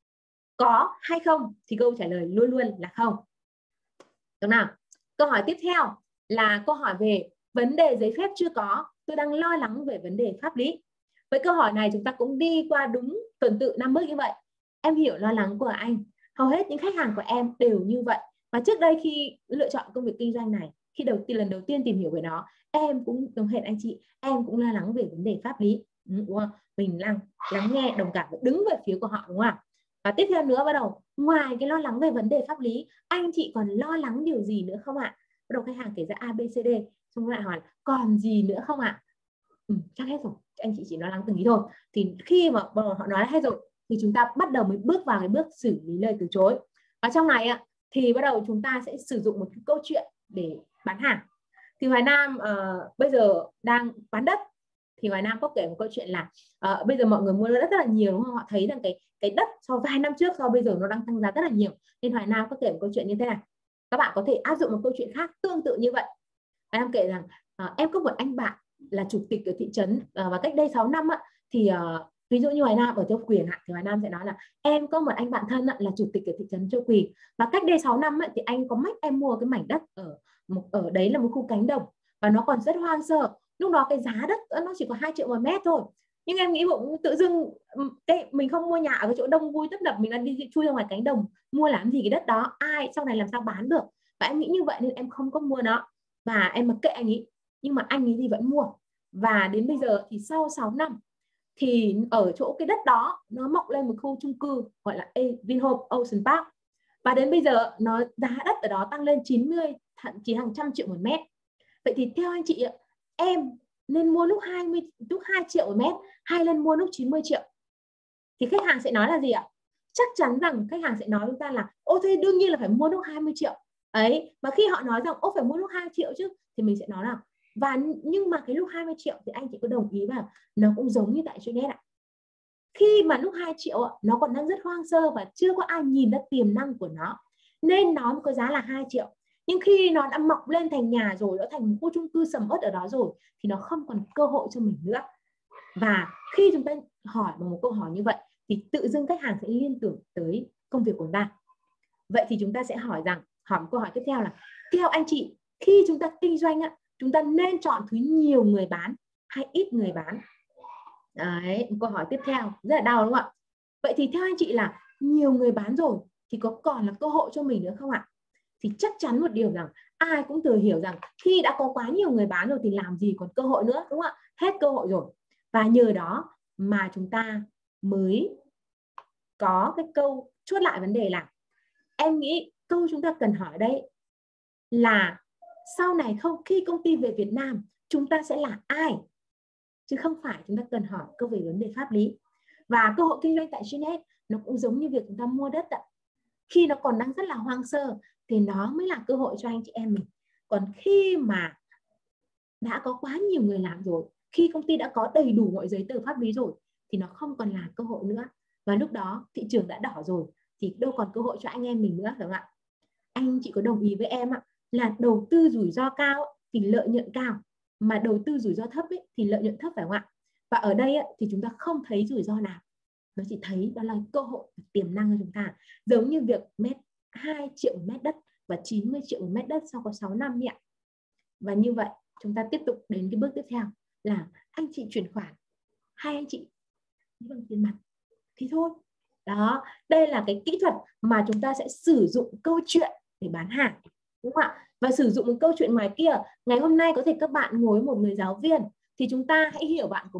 Có hay không thì câu trả lời luôn luôn là không. Được nào? Câu hỏi tiếp theo là câu hỏi về vấn đề giấy phép chưa có, tôi đang lo lắng về vấn đề pháp lý. Với câu hỏi này chúng ta cũng đi qua đúng tuần tự 5 bước như vậy. Em hiểu lo lắng của anh. Hầu hết những khách hàng của em đều như vậy. Và trước đây khi lựa chọn công việc kinh doanh này, khi lần đầu tiên tìm hiểu về nó, em cũng giống hệt anh chị, em cũng lo lắng về vấn đề pháp lý, đúng không? Mình lắng nghe, đồng cảm, đứng về phía của họ, đúng không ạ? Và tiếp theo nữa, bắt đầu ngoài cái lo lắng về vấn đề pháp lý, anh chị còn lo lắng điều gì nữa không ạ? Bắt đầu khách hàng kể ra A, B, C, D, xong lại hỏi còn gì nữa không ạ? Chắc hết rồi, anh chị chỉ lo lắng từng ý thôi. Thì khi mà họ nói là hết rồi thì chúng ta bắt đầu mới bước vào cái bước xử lý lời từ chối. Và trong này thì bắt đầu chúng ta sẽ sử dụng một cái câu chuyện để bán hàng. Thì Hoài Nam bây giờ đang bán đất. Thì Hoài Nam có kể một câu chuyện là bây giờ mọi người mua đất rất là nhiều, đúng không? Họ thấy rằng cái đất so vài năm trước so bây giờ nó đang tăng giá rất là nhiều. Nên Hoài Nam có kể một câu chuyện như thế này. Các bạn có thể áp dụng một câu chuyện khác tương tự như vậy. Hoài Nam kể rằng em có một anh bạn là chủ tịch ở thị trấn, và cách đây 6 năm thì ví dụ như Hoài Nam ở Châu Quyền thì Hoài Nam sẽ nói là em có một anh bạn thân là chủ tịch ở thị trấn Châu Quỳ, và cách đây 6 năm thì anh có mách em mua cái mảnh đất ở đấy là một khu cánh đồng và nó còn rất hoang sơ. Lúc đó cái giá đất nó chỉ có 2 triệu một mét thôi, nhưng em nghĩ bụng tự dưng mình không mua nhà ở cái chỗ đông vui tấp nập, mình đang đi chui ra ngoài cánh đồng mua làm gì cái đất đó, ai sau này làm sao bán được. Và em nghĩ như vậy nên em không có mua nó, và em mặc kệ anh ấy. Nhưng mà anh ấy thì vẫn mua, và đến bây giờ thì sau 6 năm thì ở chỗ cái đất đó nó mọc lên một khu chung cư gọi là Vinhome Ocean Park, và đến bây giờ giá đất ở đó tăng lên 90 thậm chí hàng trăm triệu một mét. Vậy thì theo anh chị em nên mua lúc 2 triệu một mét hay nên mua lúc 90 triệu? Thì khách hàng sẽ nói là gì ạ? Chắc chắn rằng khách hàng sẽ nói với chúng ta là ô thế đương nhiên là phải mua lúc 20 triệu ấy. Và khi họ nói rằng ô phải mua lúc 2 triệu chứ, thì mình sẽ nói là nhưng mà cái lúc 20 triệu thì anh chị có đồng ý vào nó cũng giống như tại Chunet ạ. Khi mà lúc 2 triệu nó còn đang rất hoang sơ và chưa có ai nhìn ra tiềm năng của nó, nên nó có giá là 2 triệu. Nhưng khi nó đã mọc lên thành nhà rồi, nó thành một khu chung cư sầm uất ở đó rồi, thì nó không còn cơ hội cho mình nữa. Và khi chúng ta hỏi bằng một câu hỏi như vậy thì tự dưng khách hàng sẽ liên tưởng tới công việc của chúng ta. Vậy thì chúng ta sẽ hỏi một câu hỏi tiếp theo là theo anh chị, khi chúng ta kinh doanh chúng ta nên chọn thứ nhiều người bán hay ít người bán? Đấy, một câu hỏi tiếp theo rất là đau, đúng không ạ? Vậy thì theo anh chị là nhiều người bán rồi thì có còn là cơ hội cho mình nữa không ạ? Thì chắc chắn một điều rằng ai cũng thừa hiểu rằng khi đã có quá nhiều người bán rồi thì làm gì còn cơ hội nữa, đúng không ạ? Hết cơ hội rồi. Và nhờ đó mà chúng ta mới có cái câu chốt lại vấn đề là em nghĩ câu chúng ta cần hỏi đây là sau này khi công ty về Việt Nam chúng ta sẽ là ai, chứ không phải chúng ta cần hỏi câu về vấn đề pháp lý. Và cơ hội kinh doanh tại Chunet nó cũng giống như việc chúng ta mua đất khi nó còn đang rất là hoang sơ thì nó mới là cơ hội cho anh chị em mình. Còn khi mà đã có quá nhiều người làm rồi, khi công ty đã có đầy đủ mọi giấy tờ pháp lý rồi thì nó không còn là cơ hội nữa. Và lúc đó thị trường đã đỏ rồi thì đâu còn cơ hội cho anh em mình nữa, đúng không ạ? Anh chị có đồng ý với em là đầu tư rủi ro cao thì lợi nhuận cao, mà đầu tư rủi ro thấp thì lợi nhuận thấp, phải không ạ? Và ở đây thì chúng ta không thấy rủi ro nào, nó chỉ thấy đó là cơ hội tiềm năng của chúng ta, giống như việc 2 triệu một mét đất và 90 triệu một mét đất sau có 6 năm ạ. Và như vậy chúng ta tiếp tục đến cái bước tiếp theo là anh chị chuyển khoản hay anh chị bằng tiền mặt thì thôi. Đó, đây là cái kỹ thuật mà chúng ta sẽ sử dụng câu chuyện để bán hàng, đúng không ạ? Và sử dụng một câu chuyện ngoài kia. Ngày hôm nay có thể các bạn ngồi một người giáo viên thì chúng ta hãy hiểu bạn của mình.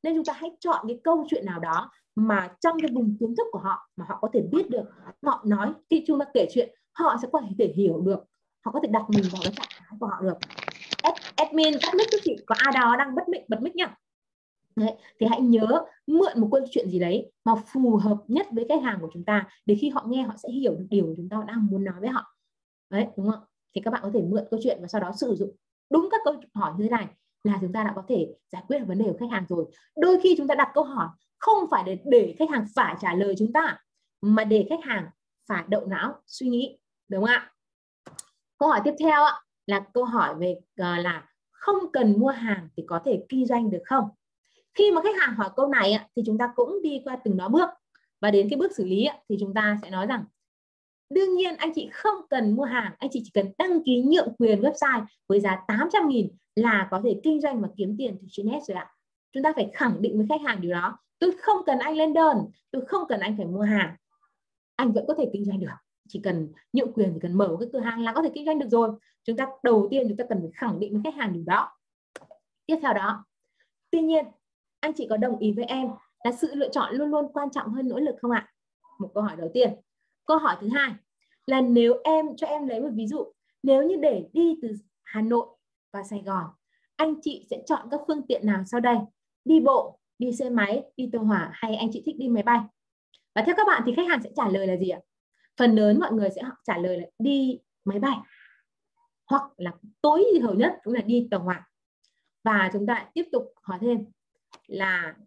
Nên chúng ta hãy chọn cái câu chuyện nào đó mà trong cái vùng kiến thức của họ mà họ có thể biết được. Họ nói, khi chúng ta kể chuyện, họ sẽ có thể hiểu được, họ có thể đặt mình vào cái trạng thái của họ được. Admin tắt mic giúp chị, có ai đó đang bật mic nhá. Đấy, thì hãy nhớ mượn một câu chuyện gì đấy mà phù hợp nhất với khách hàng của chúng ta, để khi họ nghe họ sẽ hiểu được điều chúng ta đang muốn nói với họ. Đấy, đúng không? Thì các bạn có thể mượn câu chuyện và sau đó sử dụng đúng các câu hỏi như thế này là chúng ta đã có thể giải quyết được vấn đề của khách hàng rồi. Đôi khi chúng ta đặt câu hỏi không phải để khách hàng phải trả lời chúng ta, mà để khách hàng phải động não suy nghĩ, đúng không ạ? Câu hỏi tiếp theo là câu hỏi về là không cần mua hàng thì có thể kinh doanh được không? Khi mà khách hàng hỏi câu này thì chúng ta cũng đi qua từng đó bước, và đến cái bước xử lý thì chúng ta sẽ nói rằng đương nhiên anh chị không cần mua hàng, anh chị chỉ cần đăng ký nhượng quyền website với giá 800.000 là có thể kinh doanh và kiếm tiền từ trên net rồi ạ. Chúng ta phải khẳng định với khách hàng điều đó. Tôi không cần anh lên đơn, tôi không cần anh phải mua hàng, anh vẫn có thể kinh doanh được. Chỉ cần nhượng quyền, chỉ cần mở một cái cửa hàng là có thể kinh doanh được rồi. Chúng ta đầu tiên chúng ta cần phải khẳng định với khách hàng điều đó. Tiếp theo đó, tuy nhiên anh chị có đồng ý với em là sự lựa chọn luôn luôn quan trọng hơn nỗ lực không ạ? Một câu hỏi đầu tiên. Câu hỏi thứ hai là nếu cho em lấy một ví dụ, nếu như để đi từ Hà Nội và Sài Gòn, anh chị sẽ chọn các phương tiện nào sau đây? Đi bộ, đi xe máy, đi tàu hỏa, hay anh chị thích đi máy bay? Và theo các bạn thì khách hàng sẽ trả lời là gì ạ? Phần lớn mọi người sẽ trả lời là đi máy bay, hoặc là tối thiểu nhất cũng là đi tàu hỏa. Và chúng ta tiếp tục hỏi thêm là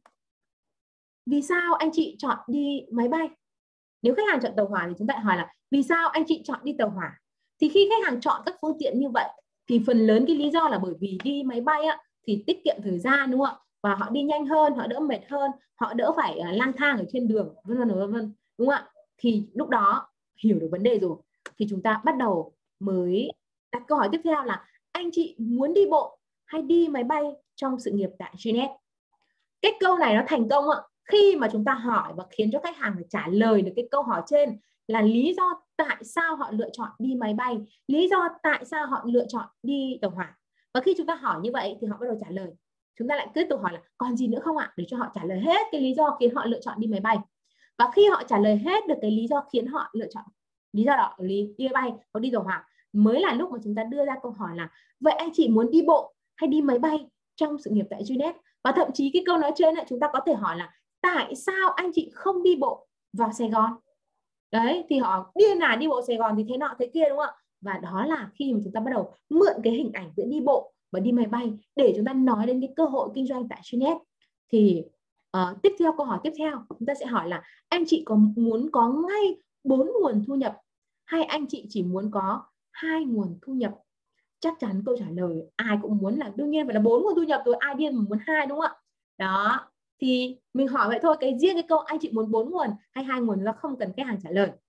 vì sao anh chị chọn đi máy bay? Nếu khách hàng chọn tàu hỏa thì chúng ta hỏi là vì sao anh chị chọn đi tàu hỏa? Thì khi khách hàng chọn các phương tiện như vậy thì phần lớn cái lý do là bởi vì đi máy bay thì tiết kiệm thời gian, đúng không ạ? Và họ đi nhanh hơn, họ đỡ mệt hơn, họ đỡ phải lang thang ở trên đường, vân vân, đúng không ạ? Thì lúc đó hiểu được vấn đề rồi thì chúng ta bắt đầu mới đặt câu hỏi tiếp theo là anh chị muốn đi bộ hay đi máy bay trong sự nghiệp tại Gnet? Cái câu này nó thành công khi mà chúng ta hỏi và khiến cho khách hàng phải trả lời được cái câu hỏi trên là lý do tại sao họ lựa chọn đi máy bay, lý do tại sao họ lựa chọn đi tàu hỏa. Và khi chúng ta hỏi như vậy thì họ bắt đầu trả lời. Chúng ta lại tiếp tục hỏi là còn gì nữa không ạ, để cho họ trả lời hết cái lý do khiến họ lựa chọn đi máy bay. Và khi họ trả lời hết được cái lý do khiến họ lựa chọn lý do đó, đi máy bay hoặc đi tàu hỏa, mới là lúc mà chúng ta đưa ra câu hỏi là vậy anh chị muốn đi bộ hay đi máy bay trong sự nghiệp tại Gnet? Và thậm chí cái câu nói trên này chúng ta có thể hỏi là tại sao anh chị không đi bộ vào Sài Gòn? Đấy, thì họ điên là đi bộ Sài Gòn thì thế nọ thế kia, đúng không ạ? Và đó là khi mà chúng ta bắt đầu mượn cái hình ảnh giữa đi bộ và đi máy bay để chúng ta nói đến cái cơ hội kinh doanh tại Gnet. Thì tiếp theo, câu hỏi tiếp theo chúng ta sẽ hỏi là anh chị có muốn có ngay 4 nguồn thu nhập hay anh chị chỉ muốn có 2 nguồn thu nhập? Chắc chắn câu trả lời ai cũng muốn là đương nhiên phải là 4 nguồn thu nhập rồi, ai điên mà muốn 2, đúng không ạ? Đó, thì mình hỏi vậy thôi, riêng cái câu anh chị muốn 4 nguồn hay 2 nguồn là không cần khách hàng trả lời.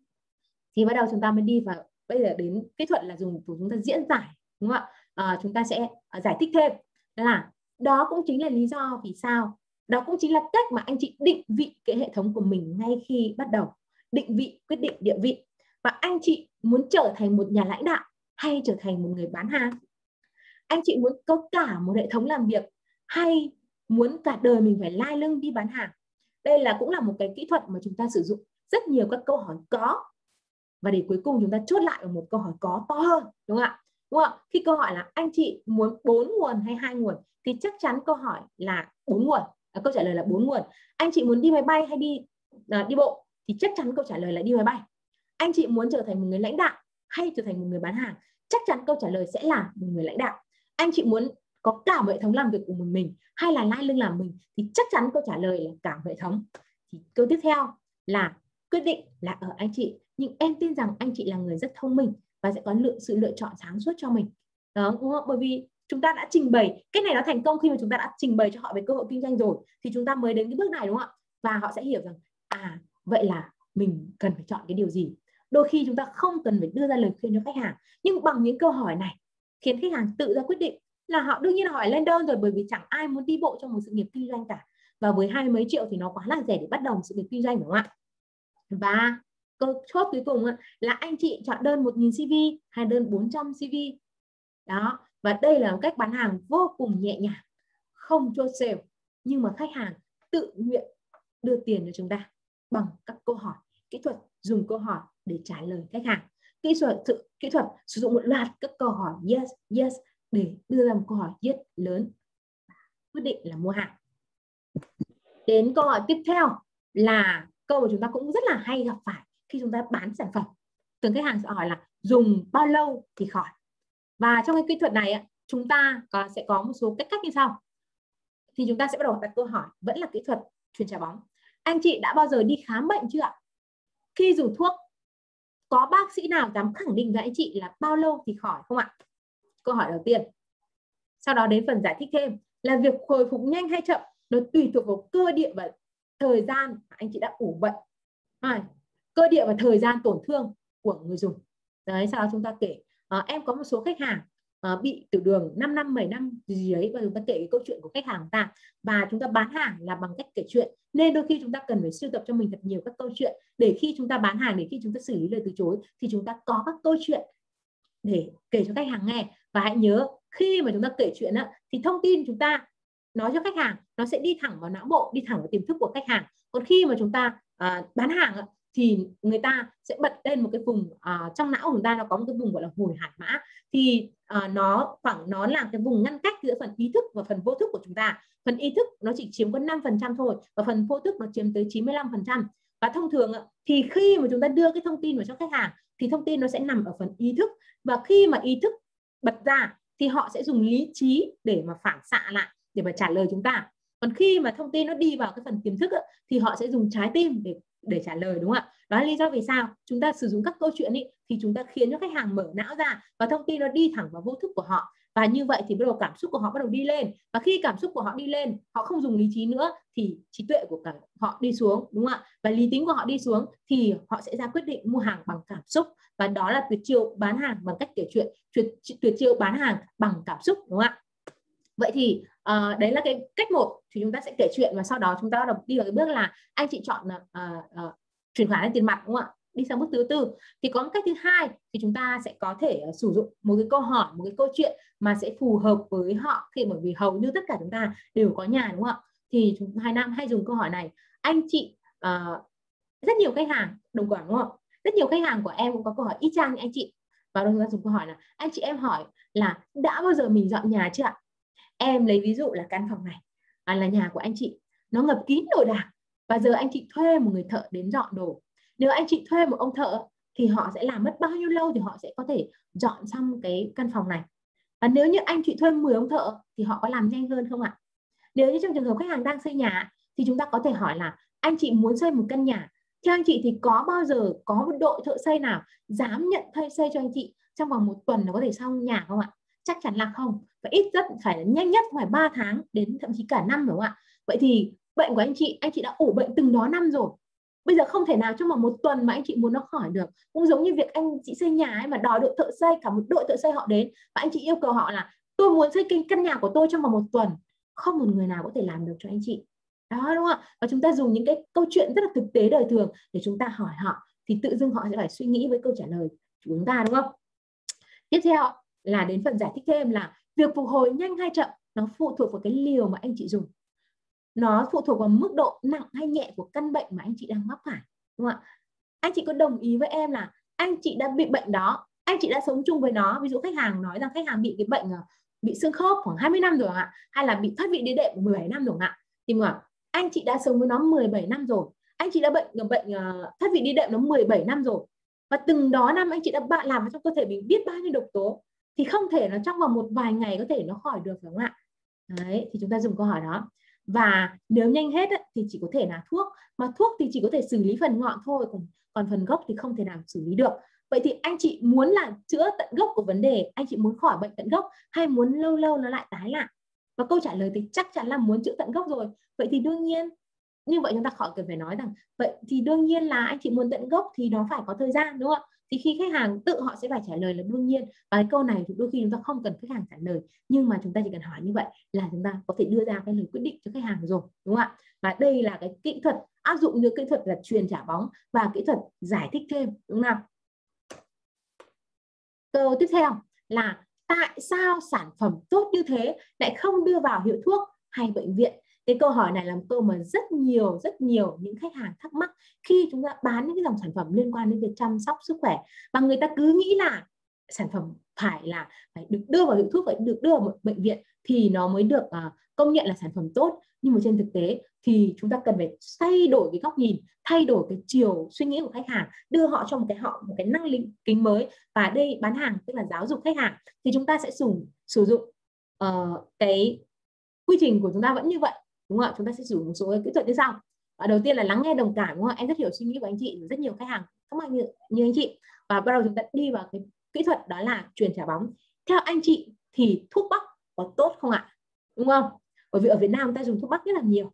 Thì bắt đầu chúng ta mới đi vào bây giờ đến kỹ thuật là dùng của chúng ta diễn giải, đúng không ạ? Chúng ta sẽ giải thích thêm là đó cũng chính là lý do vì sao, đó cũng chính là cách mà anh chị định vị cái hệ thống của mình ngay khi bắt đầu. Định vị quyết định địa vị. Và anh chị muốn trở thành một nhà lãnh đạo hay trở thành một người bán hàng? Anh chị muốn có cả một hệ thống làm việc hay muốn cả đời mình phải lai lưng đi bán hàng? Đây cũng là một cái kỹ thuật mà chúng ta sử dụng rất nhiều các câu hỏi có, và để cuối cùng chúng ta chốt lại ở một câu hỏi có to hơn, đúng không ạ? Đúng không? Khi câu hỏi là anh chị muốn 4 nguồn hay 2 nguồn thì chắc chắn câu hỏi là 4 nguồn. Câu trả lời là 4 nguồn. Anh chị muốn đi máy bay hay đi bộ thì chắc chắn câu trả lời là đi máy bay. Anh chị muốn trở thành một người lãnh đạo hay trở thành một người bán hàng? Chắc chắn câu trả lời sẽ là một người lãnh đạo. Anh chị muốn có cả một hệ thống làm việc của mình hay là lai lưng làm mình thì chắc chắn câu trả lời là cả một hệ thống. Thì câu tiếp theo là quyết định là ở anh chị, nhưng em tin rằng anh chị là người rất thông minh và sẽ có sự lựa chọn sáng suốt cho mình. Đó, đúng không? Bởi vì chúng ta đã trình bày, cái này nó thành công khi mà chúng ta đã trình bày cho họ về cơ hội kinh doanh rồi thì chúng ta mới đến cái bước này, đúng không ạ? Và họ sẽ hiểu rằng vậy là mình cần phải chọn cái điều gì. Đôi khi chúng ta không cần phải đưa ra lời khuyên cho khách hàng, nhưng bằng những câu hỏi này khiến khách hàng tự ra quyết định là họ đương nhiên là họ lên đơn rồi, bởi vì chẳng ai muốn đi bộ trong một sự nghiệp kinh doanh cả. Và với 20 mấy triệu thì nó quá là rẻ để bắt đầu một sự nghiệp kinh doanh, đúng không ạ? Và câu chốt cuối cùng là anh chị chọn đơn 1.000 CV hay đơn 400 CV. Đó, và đây là một cách bán hàng vô cùng nhẹ nhàng, không chốt sale. nhưng mà khách hàng tự nguyện đưa tiền cho chúng ta bằng các câu hỏi kỹ thuật, dùng câu hỏi để trả lời khách hàng. Kỹ thuật sử dụng một loạt các câu hỏi yes để đưa ra một câu hỏi yes lớn, quyết định là mua hàng. Đến câu hỏi tiếp theo là câu mà chúng ta cũng rất là hay gặp phải khi chúng ta bán sản phẩm. Thường khách hàng sẽ hỏi là dùng bao lâu thì khỏi. Và trong cái kỹ thuật này chúng ta sẽ có một số cách như sau. Thì chúng ta sẽ bắt đầu đặt câu hỏi, vẫn là kỹ thuật truyền trả bóng. Anh chị đã bao giờ đi khám bệnh chưa ạ? Khi dùng thuốc, có bác sĩ nào dám khẳng định với anh chị là bao lâu thì khỏi không ạ? Câu hỏi đầu tiên. Sau đó đến phần giải thích thêm là việc hồi phục nhanh hay chậm nó tùy thuộc vào cơ địa và thời gian mà anh chị đã ủ bệnh. Cơ địa và thời gian tổn thương của người dùng. Đấy, sau đó chúng ta kể em có một số khách hàng bị tiểu đường 5 năm, 7 năm gì đấy, và chúng ta kể cái câu chuyện của khách hàng ta. Và chúng ta bán hàng là bằng cách kể chuyện, nên đôi khi chúng ta cần phải sưu tập cho mình thật nhiều các câu chuyện để khi chúng ta bán hàng, để khi chúng ta xử lý lời từ chối thì chúng ta có các câu chuyện để kể cho khách hàng nghe. Và hãy nhớ, khi mà chúng ta kể chuyện thì thông tin chúng ta nói cho khách hàng nó sẽ đi thẳng vào não bộ, đi thẳng vào tiềm thức của khách hàng. Còn khi mà chúng ta bán hàng thì người ta sẽ bật lên một cái vùng trong não của chúng ta, nó có một cái vùng gọi là hồi hải mã. Thì nó là cái vùng ngăn cách giữa phần ý thức và phần vô thức của chúng ta. Phần ý thức nó chỉ chiếm có 5% thôi, và phần vô thức nó chiếm tới 95%. Và thông thường thì khi mà chúng ta đưa cái thông tin vào cho khách hàng thì thông tin nó sẽ nằm ở phần ý thức, và khi mà ý thức bật ra thì họ sẽ dùng lý trí để mà phản xạ lại, để mà trả lời chúng ta. Còn khi mà thông tin nó đi vào cái phần tiềm thức thì họ sẽ dùng trái tim để trả lời, đúng không ạ? Đó là lý do vì sao chúng ta sử dụng các câu chuyện thì chúng ta khiến cho khách hàng mở não ra và thông tin nó đi thẳng vào vô thức của họ. Và như vậy thì bắt đầu cảm xúc của họ bắt đầu đi lên, và khi cảm xúc của họ đi lên, họ không dùng lý trí nữa thì trí tuệ của họ đi xuống, đúng không ạ? Và lý tính của họ đi xuống thì họ sẽ ra quyết định mua hàng bằng cảm xúc. Và đó là tuyệt chiêu bán hàng bằng cách kể chuyện, tuyệt chiêu bán hàng bằng cảm xúc, đúng không ạ? Vậy thì đấy là cái cách một, thì chúng ta sẽ kể chuyện, và sau đó chúng ta đi vào cái bước là anh chị chọn chuyển khoản hay tiền mặt, đúng không ạ? Đi sang bước thứ tư thì có một cách thứ hai, thì chúng ta sẽ có thể sử dụng một cái câu hỏi, một cái câu chuyện mà sẽ phù hợp với họ, bởi vì hầu như tất cả chúng ta đều có nhà, đúng không ạ? Thì Hải Nam hay dùng câu hỏi này. Anh chị rất nhiều khách hàng đồng quản, đúng không? Rất nhiều khách hàng của em cũng có câu hỏi y chang như anh chị, và chúng ta dùng câu hỏi là anh chị em hỏi là đã bao giờ mình dọn nhà chưa ạ? Em lấy ví dụ là căn phòng này là nhà của anh chị, nó ngập kín đồ đạc, và giờ anh chị thuê một người thợ đến dọn đồ. Nếu anh chị thuê một ông thợ thì họ sẽ làm mất bao nhiêu lâu thì họ sẽ có thể dọn xong cái căn phòng này? Và nếu như anh chị thuê 10 ông thợ thì họ có làm nhanh hơn không ạ? Nếu như trong trường hợp khách hàng đang xây nhà thì chúng ta có thể hỏi là anh chị muốn xây một căn nhà, theo anh chị thì có bao giờ có một đội thợ xây nào dám nhận thuê xây cho anh chị trong vòng 1 tuần là có thể xong nhà không ạ? Chắc chắn là không, và ít nhất phải là nhanh nhất phải 3 tháng đến thậm chí cả năm, đúng không ạ? Vậy thì bệnh của anh chị đã ủ bệnh từng đó năm rồi, bây giờ không thể nào trong vòng 1 tuần mà anh chị muốn nó khỏi được. Cũng giống như việc anh chị xây nhà ấy, mà đòi đội thợ xây, cả một đội thợ xây họ đến và anh chị yêu cầu họ là tôi muốn xây căn nhà của tôi trong vòng 1 tuần, không một người nào có thể làm được cho anh chị. Đó, đúng không ạ? Và chúng ta dùng những cái câu chuyện rất là thực tế đời thường để chúng ta hỏi họ, thì tự dưng họ sẽ phải suy nghĩ với câu trả lời của chúng ta, đúng không? Tiếp theo là đến phần giải thích thêm là việc phục hồi nhanh hay chậm nó phụ thuộc vào cái liều mà anh chị dùng, nó phụ thuộc vào mức độ nặng hay nhẹ của căn bệnh mà anh chị đang mắc phải, đúng không ạ? Anh chị có đồng ý với em là anh chị đã bị bệnh đó, anh chị đã sống chung với nó, ví dụ khách hàng nói rằng khách hàng bị cái bệnh bị xương khớp khoảng 20 năm rồi ạ, hay là bị thoát vị đĩa đệm 17 năm rồi ạ, thì mà anh chị đã sống với nó 17 năm rồi, anh chị đã bệnh thoát vị đĩa đệm nó 17 năm rồi, và từng đó năm anh chị đã làm trong cơ thể mình biết bao nhiêu độc tố, thì không thể là trong vòng một vài ngày có thể nó khỏi được, đúng không ạ? Đấy, thì chúng ta dùng câu hỏi đó. Và nếu nhanh hết thì chỉ có thể là thuốc, mà thuốc thì chỉ có thể xử lý phần ngọn thôi, còn phần gốc thì không thể nào xử lý được. Vậy thì anh chị muốn là chữa tận gốc của vấn đề, anh chị muốn khỏi bệnh tận gốc hay muốn lâu lâu nó lại tái lại? Và câu trả lời thì chắc chắn là muốn chữa tận gốc rồi. Vậy thì đương nhiên, như vậy chúng ta khỏi cần phải nói rằng vậy thì đương nhiên là anh chị muốn tận gốc thì nó phải có thời gian, đúng không ạ? Thì khi khách hàng tự họ sẽ phải trả lời là đương nhiên. Và cái câu này thì đôi khi chúng ta không cần khách hàng trả lời, nhưng mà chúng ta chỉ cần hỏi như vậy là chúng ta có thể đưa ra cái lời quyết định cho khách hàng rồi, đúng không ạ? Và đây là cái kỹ thuật áp dụng như kỹ thuật là truyền trả bóng và kỹ thuật giải thích thêm, đúng không nào? Câu tiếp theo là tại sao sản phẩm tốt như thế lại không đưa vào hiệu thuốc hay bệnh viện? Cái câu hỏi này là một câu mà rất nhiều những khách hàng thắc mắc khi chúng ta bán những cái dòng sản phẩm liên quan đến việc chăm sóc sức khỏe, và người ta cứ nghĩ là sản phẩm phải được đưa vào hiệu thuốc, phải được đưa vào bệnh viện thì nó mới được công nhận là sản phẩm tốt. Nhưng mà trên thực tế thì chúng ta cần phải thay đổi cái góc nhìn, thay đổi cái chiều suy nghĩ của khách hàng, đưa họ cho một cái năng lực kính mới. Và đây bán hàng tức là giáo dục khách hàng, thì chúng ta sẽ sử dụng cái quy trình của chúng ta vẫn như vậy, đúng không ạ? Chúng ta sẽ sử dụng một số kỹ thuật như sau. Đầu tiên là lắng nghe đồng cảm, đúng không? Em rất hiểu suy nghĩ của anh chị, rất nhiều khách hàng thắc mắc như anh chị. Và bắt đầu chúng ta đi vào cái kỹ thuật đó là truyền trả bóng. Theo anh chị thì thuốc bắc có tốt không ạ? Đúng không? Bởi vì ở Việt Nam chúng ta dùng thuốc bắc rất là nhiều.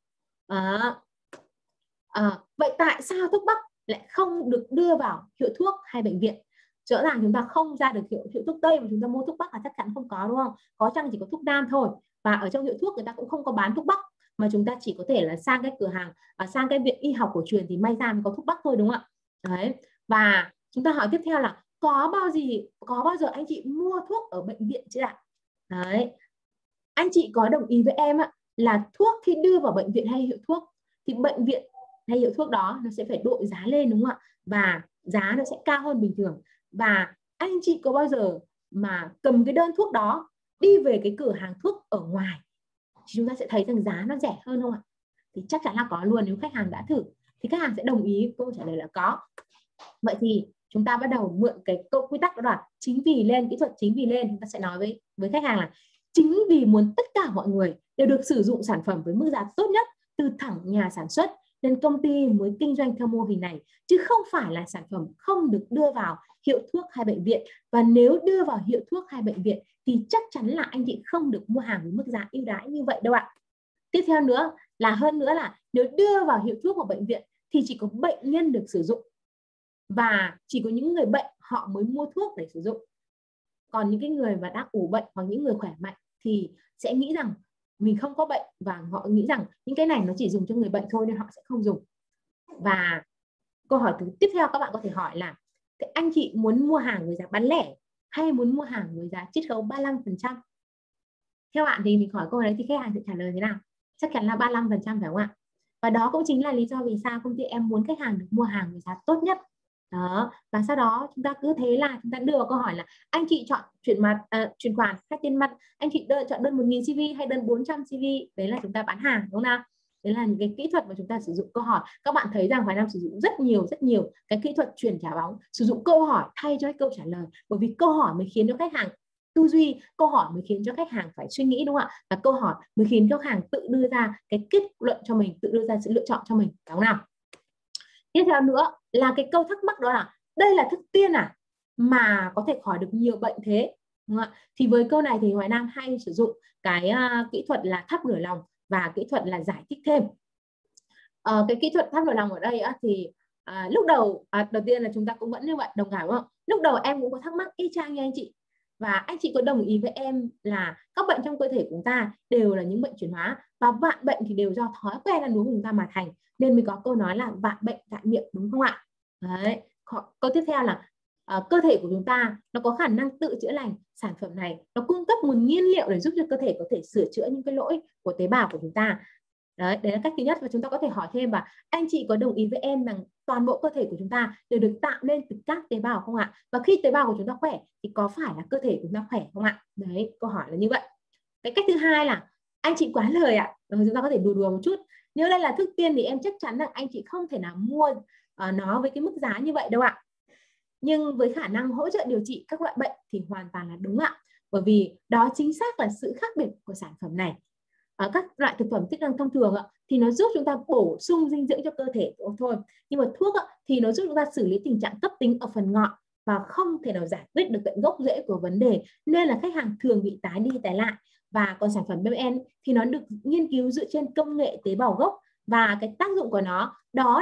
Vậy tại sao thuốc bắc lại không được đưa vào hiệu thuốc hay bệnh viện? Rõ ràng chúng ta không ra được hiệu thuốc Tây mà chúng ta mua thuốc bắc là chắc chắn không có, đúng không? Có chăng chỉ có thuốc nam thôi. Và ở trong hiệu thuốc người ta cũng không có bán thuốc bắc, mà chúng ta chỉ có thể là sang cái cửa hàng, sang cái viện y học cổ truyền thì may ra mới có thuốc bắc thôi, đúng không ạ? Đấy. Và chúng ta hỏi tiếp theo là có bao giờ anh chị mua thuốc ở bệnh viện chưa ạ? Đấy. Anh chị có đồng ý với em ạ, là thuốc khi đưa vào bệnh viện hay hiệu thuốc thì bệnh viện hay hiệu thuốc đó nó sẽ phải đội giá lên, đúng không ạ? Và giá nó sẽ cao hơn bình thường. Và anh chị có bao giờ mà cầm cái đơn thuốc đó đi về cái cửa hàng thuốc ở ngoài thì chúng ta sẽ thấy rằng giá nó rẻ hơn không ạ? Thì chắc chắn là có luôn. Nếu khách hàng đã thử thì khách hàng sẽ đồng ý. Câu trả lời là có. Vậy thì chúng ta bắt đầu mượn cái câu quy tắc đó là chính vì lên, kỹ thuật chính vì lên. Chúng ta sẽ nói với khách hàng là chính vì muốn tất cả mọi người đều được sử dụng sản phẩm với mức giá tốt nhất từ thẳng nhà sản xuất nên công ty mới kinh doanh theo mô hình này, chứ không phải là sản phẩm không được đưa vào hiệu thuốc hay bệnh viện. Và nếu đưa vào hiệu thuốc hay bệnh viện thì chắc chắn là anh chị không được mua hàng với mức giá ưu đãi như vậy đâu ạ. Tiếp theo nữa là nếu đưa vào hiệu thuốc hoặc bệnh viện thì chỉ có bệnh nhân được sử dụng, và chỉ có những người bệnh họ mới mua thuốc để sử dụng. Còn những cái người mà đang ủ bệnh hoặc những người khỏe mạnh thì sẽ nghĩ rằng mình không có bệnh, và họ nghĩ rằng những cái này nó chỉ dùng cho người bệnh thôi nên họ sẽ không dùng. Và câu hỏi tiếp theo các bạn có thể hỏi là thế anh chị muốn mua hàng với giá bán lẻ hay muốn mua hàng với giá chiết khấu 35%? Theo bạn thì mình hỏi câu đấy thì khách hàng sẽ trả lời thế nào? Chắc chắn là 35%, phải không ạ? Và đó cũng chính là lý do vì sao công ty em muốn khách hàng được mua hàng với giá tốt nhất. Đó. Và sau đó chúng ta cứ thế là chúng ta đưa câu hỏi là anh chị chọn chuyển khoản hay tiền mặt, anh chị chọn đơn 1.000 CV hay đơn 400 CV. Đấy là chúng ta bán hàng, đúng không nào? Đấy là những cái kỹ thuật mà chúng ta sử dụng câu hỏi. Các bạn thấy rằng Hoài Nam sử dụng rất nhiều cái kỹ thuật chuyển trả bóng, sử dụng câu hỏi thay cho câu trả lời, bởi vì câu hỏi mới khiến cho khách hàng tư duy, câu hỏi mới khiến cho khách hàng phải suy nghĩ, đúng không ạ? Và câu hỏi mới khiến cho khách hàng tự đưa ra cái kết luận cho mình, tự đưa ra sự lựa chọn cho mình, đúng không nào? Tiếp theo nữa là cái câu thắc mắc đó là đây là thuốc tiên mà có thể khỏi được nhiều bệnh thế, đúng không ạ? Thì với câu này thì Hoài Nam hay sử dụng cái kỹ thuật là thắp lửa lòng và kỹ thuật là giải thích thêm. Cái kỹ thuật thắp lửa lòng ở đây thì lúc đầu đầu tiên là chúng ta cũng vẫn như vậy, đồng cảm, đúng không? Lúc đầu em cũng có thắc mắc y chang như anh chị, và anh chị có đồng ý với em là các bệnh trong cơ thể của chúng ta đều là những bệnh chuyển hóa, và vạn bệnh thì đều do thói quen ăn uống của chúng ta mà thành, nên mới có câu nói là vạn bệnh tại miệng, đúng không ạ? Đấy. Câu tiếp theo là cơ thể của chúng ta nó có khả năng tự chữa lành. Sản phẩm này nó cung cấp nguồn nhiên liệu để giúp cho cơ thể có thể sửa chữa những cái lỗi của tế bào của chúng ta. Đấy là cách thứ nhất. Và chúng ta có thể hỏi thêm là anh chị có đồng ý với em rằng toàn bộ cơ thể của chúng ta đều được tạo nên từ các tế bào không ạ? Và khi tế bào của chúng ta khỏe thì có phải là cơ thể của chúng ta khỏe không ạ? Đấy, câu hỏi là như vậy. Cái cách thứ hai là anh chị quá lời ạ. Chúng ta có thể đùa một chút. Nếu đây là thuốc tiên thì em chắc chắn rằng anh chị không thể nào mua nó với cái mức giá như vậy đâu ạ. Nhưng với khả năng hỗ trợ điều trị các loại bệnh thì hoàn toàn là đúng ạ. Bởi vì đó chính xác là sự khác biệt của sản phẩm này. Các loại thực phẩm chức năng thông thường thì nó giúp chúng ta bổ sung dinh dưỡng cho cơ thể thôi. Nhưng mà thuốc thì nó giúp chúng ta xử lý tình trạng cấp tính ở phần ngọn và không thể nào giải quyết được tận gốc rễ của vấn đề, nên là khách hàng thường bị tái đi tái lại. Và còn sản phẩm BBN thì nó được nghiên cứu dựa trên công nghệ tế bào gốc, và cái tác dụng của nó đó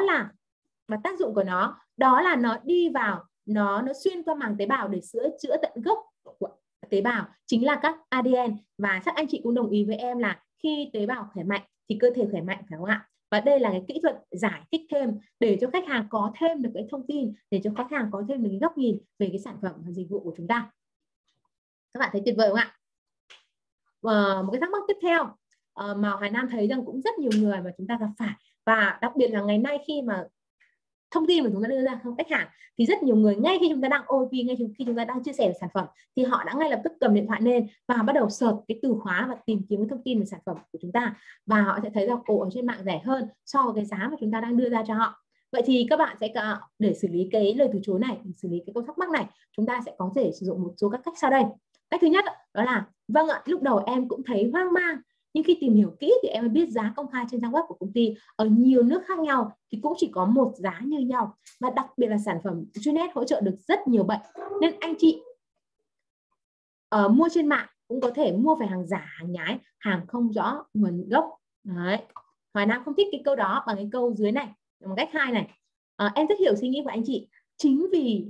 là nó đi vào, nó xuyên qua màng tế bào để chữa tận gốc của tế bào, chính là các ADN. Và chắc anh chị cũng đồng ý với em là khi tế bào khỏe mạnh thì cơ thể khỏe mạnh, phải không ạ? Và đây là cái kỹ thuật giải thích thêm để cho khách hàng có thêm được cái thông tin, để cho khách hàng có thêm được cái góc nhìn về cái sản phẩm và dịch vụ của chúng ta. Các bạn thấy tuyệt vời không ạ? Một cái thắc mắc tiếp theo mà Hoài Nam thấy rằng cũng rất nhiều người mà chúng ta gặp phải, và đặc biệt là ngày nay khi mà thông tin mà chúng ta đưa ra không khách hàng thì rất nhiều người ngay khi chúng ta đang OP, ngay khi chúng ta đang chia sẻ về sản phẩm thì họ đã ngay lập tức cầm điện thoại lên và bắt đầu search cái từ khóa và tìm kiếm cái thông tin về sản phẩm của chúng ta, và họ sẽ thấy rằng ở trên mạng rẻ hơn so với cái giá mà chúng ta đang đưa ra cho họ. Vậy thì các bạn sẽ để xử lý cái lời từ chối này, để xử lý cái câu thắc mắc này, chúng ta sẽ có thể sử dụng một số các cách sau đây. Cách thứ nhất đó là vâng ạ, lúc đầu em cũng thấy hoang mang, nhưng khi tìm hiểu kỹ thì em biết giá công khai trên trang web của công ty ở nhiều nước khác nhau thì cũng chỉ có một giá như nhau, và đặc biệt là sản phẩm Junet hỗ trợ được rất nhiều bệnh, nên anh chị mua trên mạng cũng có thể mua phải hàng giả, hàng nhái, hàng không rõ nguồn gốc. Đấy. Hoài Nam không thích cái câu đó bằng cái câu dưới này, bằng cách 2 này. Em rất hiểu suy nghĩ của anh chị, chính vì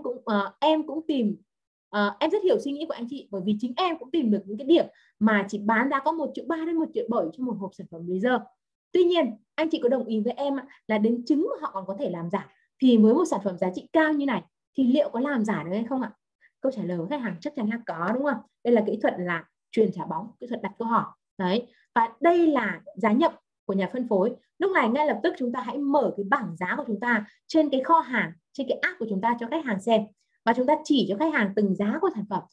em cũng tìm em rất hiểu suy nghĩ của anh chị, bởi vì chính em cũng tìm được những cái điểm mà chỉ bán giá có 1,3 triệu đến 1,7 triệu cho một hộp sản phẩm laser. Tuy nhiên anh chị có đồng ý với em là đến trứng mà họ còn có thể làm giả, thì với một sản phẩm giá trị cao như này thì liệu có làm giả được hay không ạ? Câu trả lời của khách hàng chắc chắn là có, đúng không? Đây là kỹ thuật là truyền trả bóng, kỹ thuật đặt câu hỏi. Đấy. Và đây là giá nhập của nhà phân phối. Lúc này ngay lập tức chúng ta hãy mở cái bảng giá của chúng ta trên cái kho hàng, trên cái app của chúng ta cho khách hàng xem, và chúng ta chỉ cho khách hàng từng giá của sản phẩm.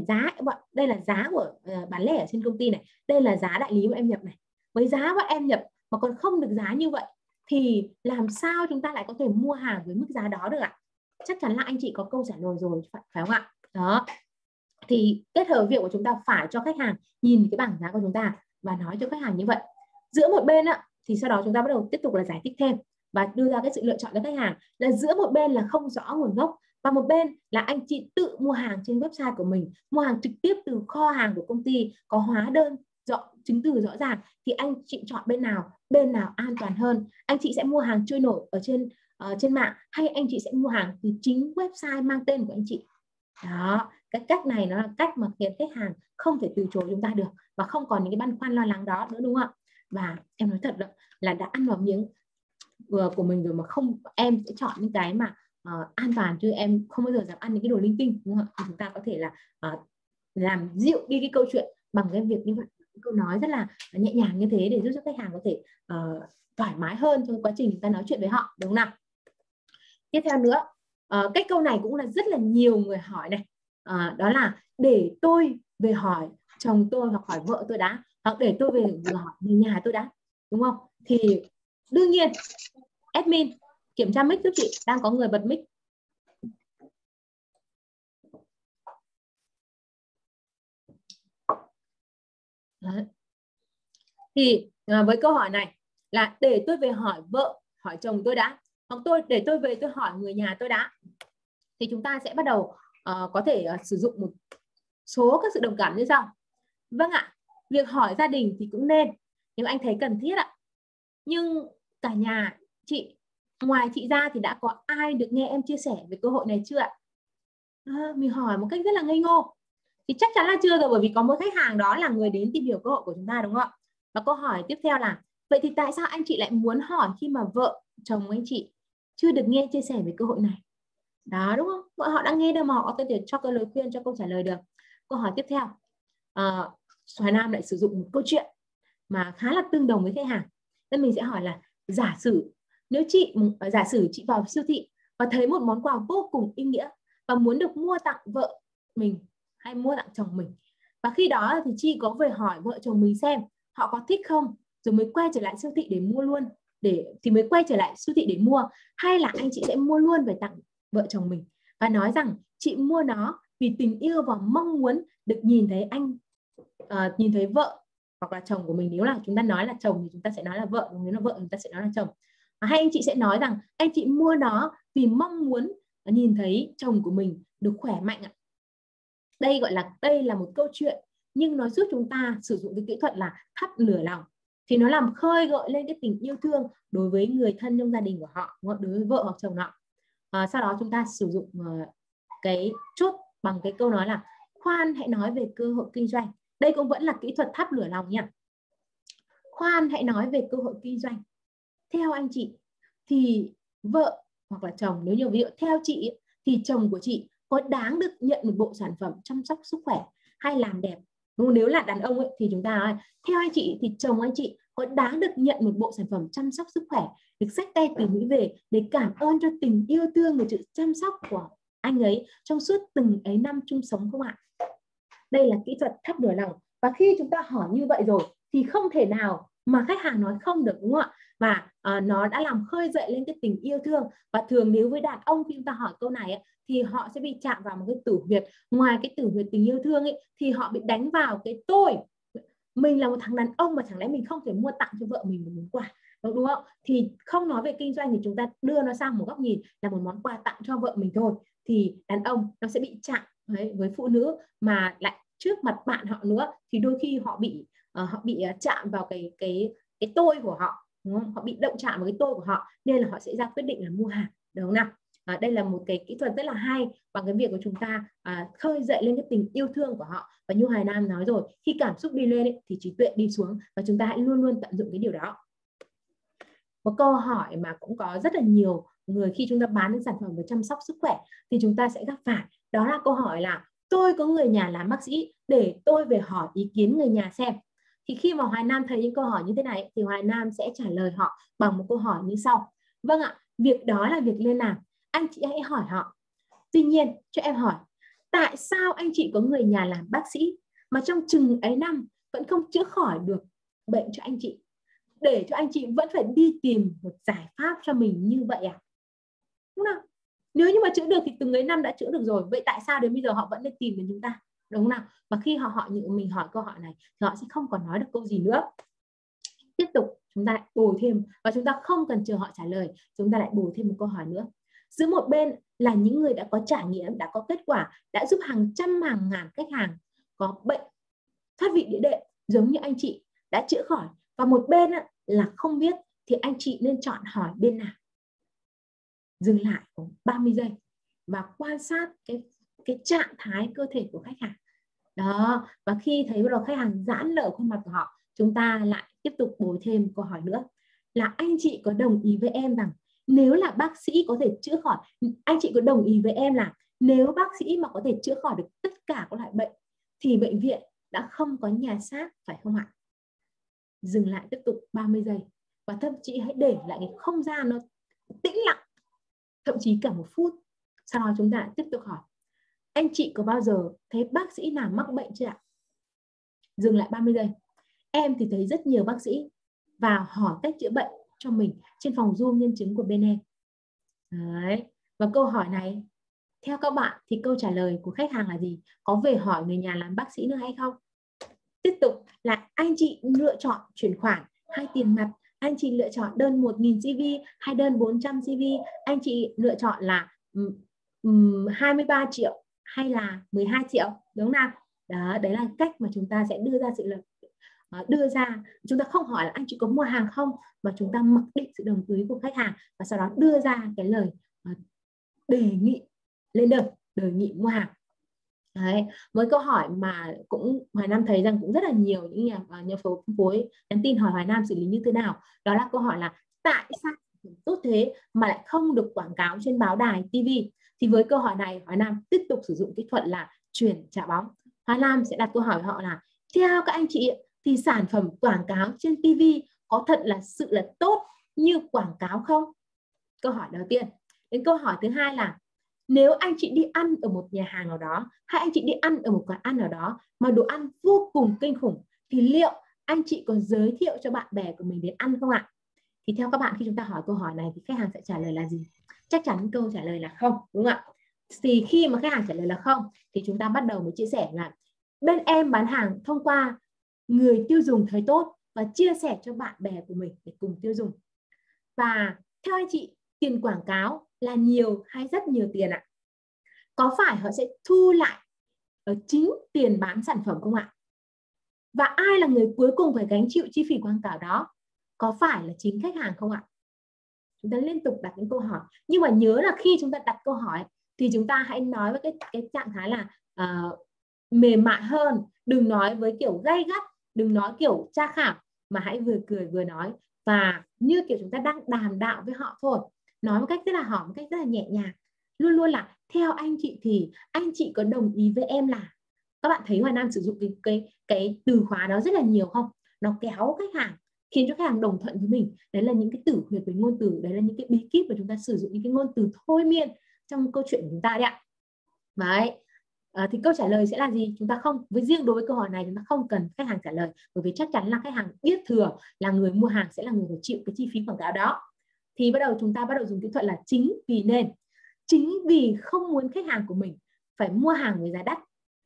Đây là giá của bán lẻ ở trên công ty này, đây là giá đại lý của em nhập này. Với giá của em nhập mà còn không được giá như vậy thì làm sao chúng ta lại có thể mua hàng với mức giá đó được ạ? Chắc chắn là anh chị có câu trả lời rồi, phải không ạ? Đó. Thì kết hợp việc của chúng ta phải cho khách hàng nhìn cái bảng giá của chúng ta và nói cho khách hàng như vậy. Giữa một bên thì sau đó chúng ta bắt đầu tiếp tục là giải thích thêm và đưa ra cái sự lựa chọn cho khách hàng, là giữa một bên là không rõ nguồn gốc và một bên là anh chị tự mua hàng trên website của mình, mua hàng trực tiếp từ kho hàng của công ty, có hóa đơn, chứng từ rõ ràng, thì anh chị chọn bên nào an toàn hơn? Anh chị sẽ mua hàng trôi nổi ở trên mạng, hay anh chị sẽ mua hàng từ chính website mang tên của anh chị? Đó, cái cách này nó là cách mà khiến khách hàng không thể từ chối chúng ta được và không còn những cái băn khoăn lo lắng đó nữa, đúng không ạ? Và em nói thật là đã ăn vào miếng của mình rồi mà không, em sẽ chọn những cái mà an toàn, chứ em không bao giờ dám ăn những cái đồ linh tinh, đúng không ạ? Thì chúng ta có thể là làm dịu đi cái câu chuyện bằng cái việc như vậy, câu nói rất là nhẹ nhàng như thế để giúp cho khách hàng có thể thoải mái hơn trong quá trình chúng ta nói chuyện với họ, đúng không nào? Tiếp theo nữa, cái câu này cũng là rất là nhiều người hỏi này, đó là để tôi về hỏi chồng tôi hoặc hỏi vợ tôi đã, hoặc để tôi về hỏi người nhà tôi đã, đúng không? Thì đương nhiên admin kiểm tra mic giúp chị, đang có người bật mic. Đấy. Thì với câu hỏi này là để tôi về hỏi vợ, hỏi chồng tôi đã, hoặc để tôi về tôi hỏi người nhà tôi đã, thì chúng ta sẽ bắt đầu có thể sử dụng một số các sự đồng cảm như sau. Vâng ạ, việc hỏi gia đình thì cũng nên, nếu anh thấy cần thiết ạ. Nhưng cả nhà chị, ngoài chị ra thì đã có ai được nghe em chia sẻ về cơ hội này chưa ạ? Mình hỏi một cách rất là ngây ngô thì chắc chắn là chưa rồi, bởi vì có một khách hàng đó là người đến tìm hiểu cơ hội của chúng ta, đúng không ạ? Và câu hỏi tiếp theo là vậy thì tại sao anh chị lại muốn hỏi khi mà vợ chồng anh chị chưa được nghe chia sẻ về cơ hội này? Đó, đúng không? Vợ họ đang nghe đâu mà họ có thể cho cái lời khuyên, cho câu trả lời được. Câu hỏi tiếp theo, Hoài Nam lại sử dụng một câu chuyện mà khá là tương đồng với khách hàng. Nên mình sẽ hỏi là giả sử chị vào siêu thị và thấy một món quà vô cùng ý nghĩa và muốn được mua tặng vợ mình hay mua tặng chồng mình, và khi đó thì chị có về hỏi vợ chồng mình xem họ có thích không, rồi mới quay trở lại siêu thị để mua luôn, mới quay trở lại siêu thị để mua, hay là anh chị sẽ mua luôn về tặng vợ chồng mình và nói rằng chị mua nó vì tình yêu và mong muốn được nhìn thấy vợ hoặc là chồng của mình. Nếu là chúng ta nói là chồng thì chúng ta sẽ nói là vợ, nếu là vợ chúng ta sẽ nói là chồng. Hay anh chị sẽ nói rằng anh chị mua nó vì mong muốn nhìn thấy chồng của mình được khỏe mạnh ạ. Đây là một câu chuyện, nhưng nó giúp chúng ta sử dụng cái kỹ thuật là thắp lửa lòng, thì nó làm khơi gợi lên cái tình yêu thương đối với người thân trong gia đình của họ, đối với vợ hoặc chồng họ. Sau đó chúng ta sử dụng cái chốt bằng cái câu nói là khoan hãy nói về cơ hội kinh doanh. Đây cũng vẫn là kỹ thuật thắp lửa lòng nha. Khoan hãy nói về cơ hội kinh doanh. Theo anh chị thì vợ hoặc là chồng, nếu như ví dụ theo chị thì chồng của chị có đáng được nhận một bộ sản phẩm chăm sóc sức khỏe hay làm đẹp Nếu là đàn ông ấy, thì chúng ta nói theo anh chị thì chồng anh chị có đáng được nhận một bộ sản phẩm chăm sóc sức khỏe, được xách tay từ Mỹ về để cảm ơn cho tình yêu thương và sự chăm sóc của anh ấy trong suốt từng ấy năm chung sống không ạ? Đây là kỹ thuật thắt nửa lòng. Và khi chúng ta hỏi như vậy rồi thì không thể nào mà khách hàng nói không được, đúng không ạ? Và nó đã làm khơi dậy lên cái tình yêu thương. Và thường nếu với đàn ông khi chúng ta hỏi câu này ấy, thì họ sẽ bị chạm vào một cái tử huyệt. Ngoài cái tử huyệt tình yêu thương ấy, thì họ bị đánh vào cái tôi. Mình là một thằng đàn ông mà chẳng lẽ mình không thể mua tặng cho vợ mình một món quà, đúng không? Thì không nói về kinh doanh thì chúng ta đưa nó sang một góc nhìn là một món quà tặng cho vợ mình thôi. Thì đàn ông nó sẽ bị chạm với phụ nữ mà lại trước mặt bạn họ nữa, thì đôi khi họ bị chạm vào cái tôi của họ, đúng không? Họ bị động chạm vào cái tôi của họ nên là họ sẽ ra quyết định là mua hàng, đúng không nào? Đây là một cái kỹ thuật rất là hay bằng cái việc của chúng ta khơi dậy lên cái tình yêu thương của họ. Và như Hoài Nam nói rồi, khi cảm xúc đi lên ấy, thì trí tuệ đi xuống, và chúng ta hãy luôn luôn tận dụng cái điều đó. Một câu hỏi mà cũng có rất là nhiều người khi chúng ta bán những sản phẩm về chăm sóc sức khỏe thì chúng ta sẽ gặp phải, đó là câu hỏi là tôi có người nhà làm bác sĩ, để tôi về hỏi ý kiến người nhà xem. Thì khi mà Hoài Nam thấy những câu hỏi như thế này thì Hoài Nam sẽ trả lời họ bằng một câu hỏi như sau. Vâng ạ, việc đó là việc nên làm, anh chị hãy hỏi họ. Tuy nhiên cho em hỏi, tại sao anh chị có người nhà làm bác sĩ mà trong chừng ấy năm vẫn không chữa khỏi được bệnh cho anh chị, để cho anh chị vẫn phải đi tìm một giải pháp cho mình như vậy à? Đúng không? Nếu như mà chữa được thì từng ấy năm đã chữa được rồi, vậy tại sao đến bây giờ họ vẫn đi tìm đến chúng ta, đúng không nào? Và khi mình hỏi câu hỏi này thì họ sẽ không còn nói được câu gì nữa. Tiếp tục chúng ta lại bổ thêm, và chúng ta không cần chờ họ trả lời, chúng ta lại bổ thêm một câu hỏi nữa. Giữa một bên là những người đã có trải nghiệm, đã có kết quả, đã giúp hàng trăm hàng ngàn khách hàng có bệnh thoát vị đĩa đệm giống như anh chị đã chữa khỏi, và một bên là không biết, thì anh chị nên chọn hỏi bên nào? Dừng lại khoảng 30 giây và quan sát cái trạng thái cơ thể của khách hàng đó. Và khi thấy bắt đầu khách hàng giãn nở khuôn mặt của họ, chúng ta lại tiếp tục bổ thêm câu hỏi nữa là anh chị có đồng ý với em rằng nếu là bác sĩ có thể chữa khỏi, anh chị có đồng ý với em là nếu bác sĩ mà có thể chữa khỏi được tất cả các loại bệnh thì bệnh viện đã không có nhà xác, phải không ạ? Dừng lại tiếp tục 30 giây và thậm chí hãy để lại cái không gian nó tĩnh lặng, thậm chí cả 1 phút. Sau đó chúng ta lại tiếp tục hỏi, anh chị có bao giờ thấy bác sĩ nào mắc bệnh chưa ạ? Dừng lại 30 giây. Em thì thấy rất nhiều bác sĩ vào hỏi cách chữa bệnh cho mình trên phòng Zoom nhân chứng của bên em. Đấy. Và câu hỏi này, theo các bạn thì câu trả lời của khách hàng là gì? Có về hỏi người nhà làm bác sĩ nữa hay không? Tiếp tục là anh chị lựa chọn chuyển khoản hay tiền mặt, anh chị lựa chọn đơn 1.000 CV hay đơn 400 CV, anh chị lựa chọn là 23 triệu hay là 12 triệu, đúng không nào? Đó, đấy là cách mà chúng ta sẽ đưa ra chúng ta không hỏi là anh chị có mua hàng không, mà chúng ta mặc định sự đồng ý của khách hàng và sau đó đưa ra cái lời đề nghị lên đơn, đề nghị mua hàng. Đấy, với câu hỏi mà cũng Hoài Nam thấy rằng cũng rất là nhiều những nhà phân phối nhắn tin hỏi Hoài Nam xử lý như thế nào. Đó là câu hỏi là tại sao tốt thế mà lại không được quảng cáo trên báo đài TV. Thì với câu hỏi này Hoài Nam tiếp tục sử dụng kỹ thuật là chuyển trả bóng. Hoài Nam sẽ đặt câu hỏi họ là theo các anh chị thì sản phẩm quảng cáo trên TV có thật là sự là tốt như quảng cáo không? Câu hỏi đầu tiên. Đến câu hỏi thứ hai là nếu anh chị đi ăn ở một nhà hàng nào đó hay anh chị đi ăn ở một quán ăn nào đó mà đồ ăn vô cùng kinh khủng thì liệu anh chị có giới thiệu cho bạn bè của mình đến ăn không ạ? Thì theo các bạn khi chúng ta hỏi câu hỏi này thì khách hàng sẽ trả lời là gì? Chắc chắn câu trả lời là không, đúng không ạ? Thì khi mà khách hàng trả lời là không thì chúng ta bắt đầu mới chia sẻ là bên em bán hàng thông qua người tiêu dùng thấy tốt và chia sẻ cho bạn bè của mình để cùng tiêu dùng. Và theo anh chị, tiền quảng cáo là nhiều hay rất nhiều tiền ạ? Có phải họ sẽ thu lại ở chính tiền bán sản phẩm không ạ? Và ai là người cuối cùng phải gánh chịu chi phí quảng cáo đó? Có phải là chính khách hàng không ạ? Chúng ta liên tục đặt những câu hỏi. Nhưng mà nhớ là khi chúng ta đặt câu hỏi thì chúng ta hãy nói với cái trạng thái là mềm mại hơn. Đừng nói với kiểu gay gắt, đừng nói kiểu tra khảo, mà hãy vừa cười vừa nói. Và như kiểu chúng ta đang đàm đạo với họ thôi. Nói một cách rất là hỏi, một cách rất là nhẹ nhàng. Luôn luôn là theo anh chị thì anh chị có đồng ý với em là Các bạn thấy Hoài Nam sử dụng cái từ khóa đó rất là nhiều không? Nó kéo khách hàng, khiến cho khách hàng đồng thuận với mình. Đấy là những cái tử huyệt về ngôn từ, đấy là những cái bí kíp mà chúng ta sử dụng những cái ngôn từ thôi miên trong câu chuyện của chúng ta đấy ạ. Đấy. Thì câu trả lời sẽ là gì? Chúng ta không, với riêng đối với câu hỏi này chúng ta không cần khách hàng trả lời, bởi vì chắc chắn là khách hàng biết thừa là người mua hàng sẽ là người phải chịu cái chi phí quảng cáo đó. Thì chúng ta bắt đầu dùng kỹ thuật là chính vì nên. Chính vì không muốn khách hàng của mình phải mua hàng với giá đắt,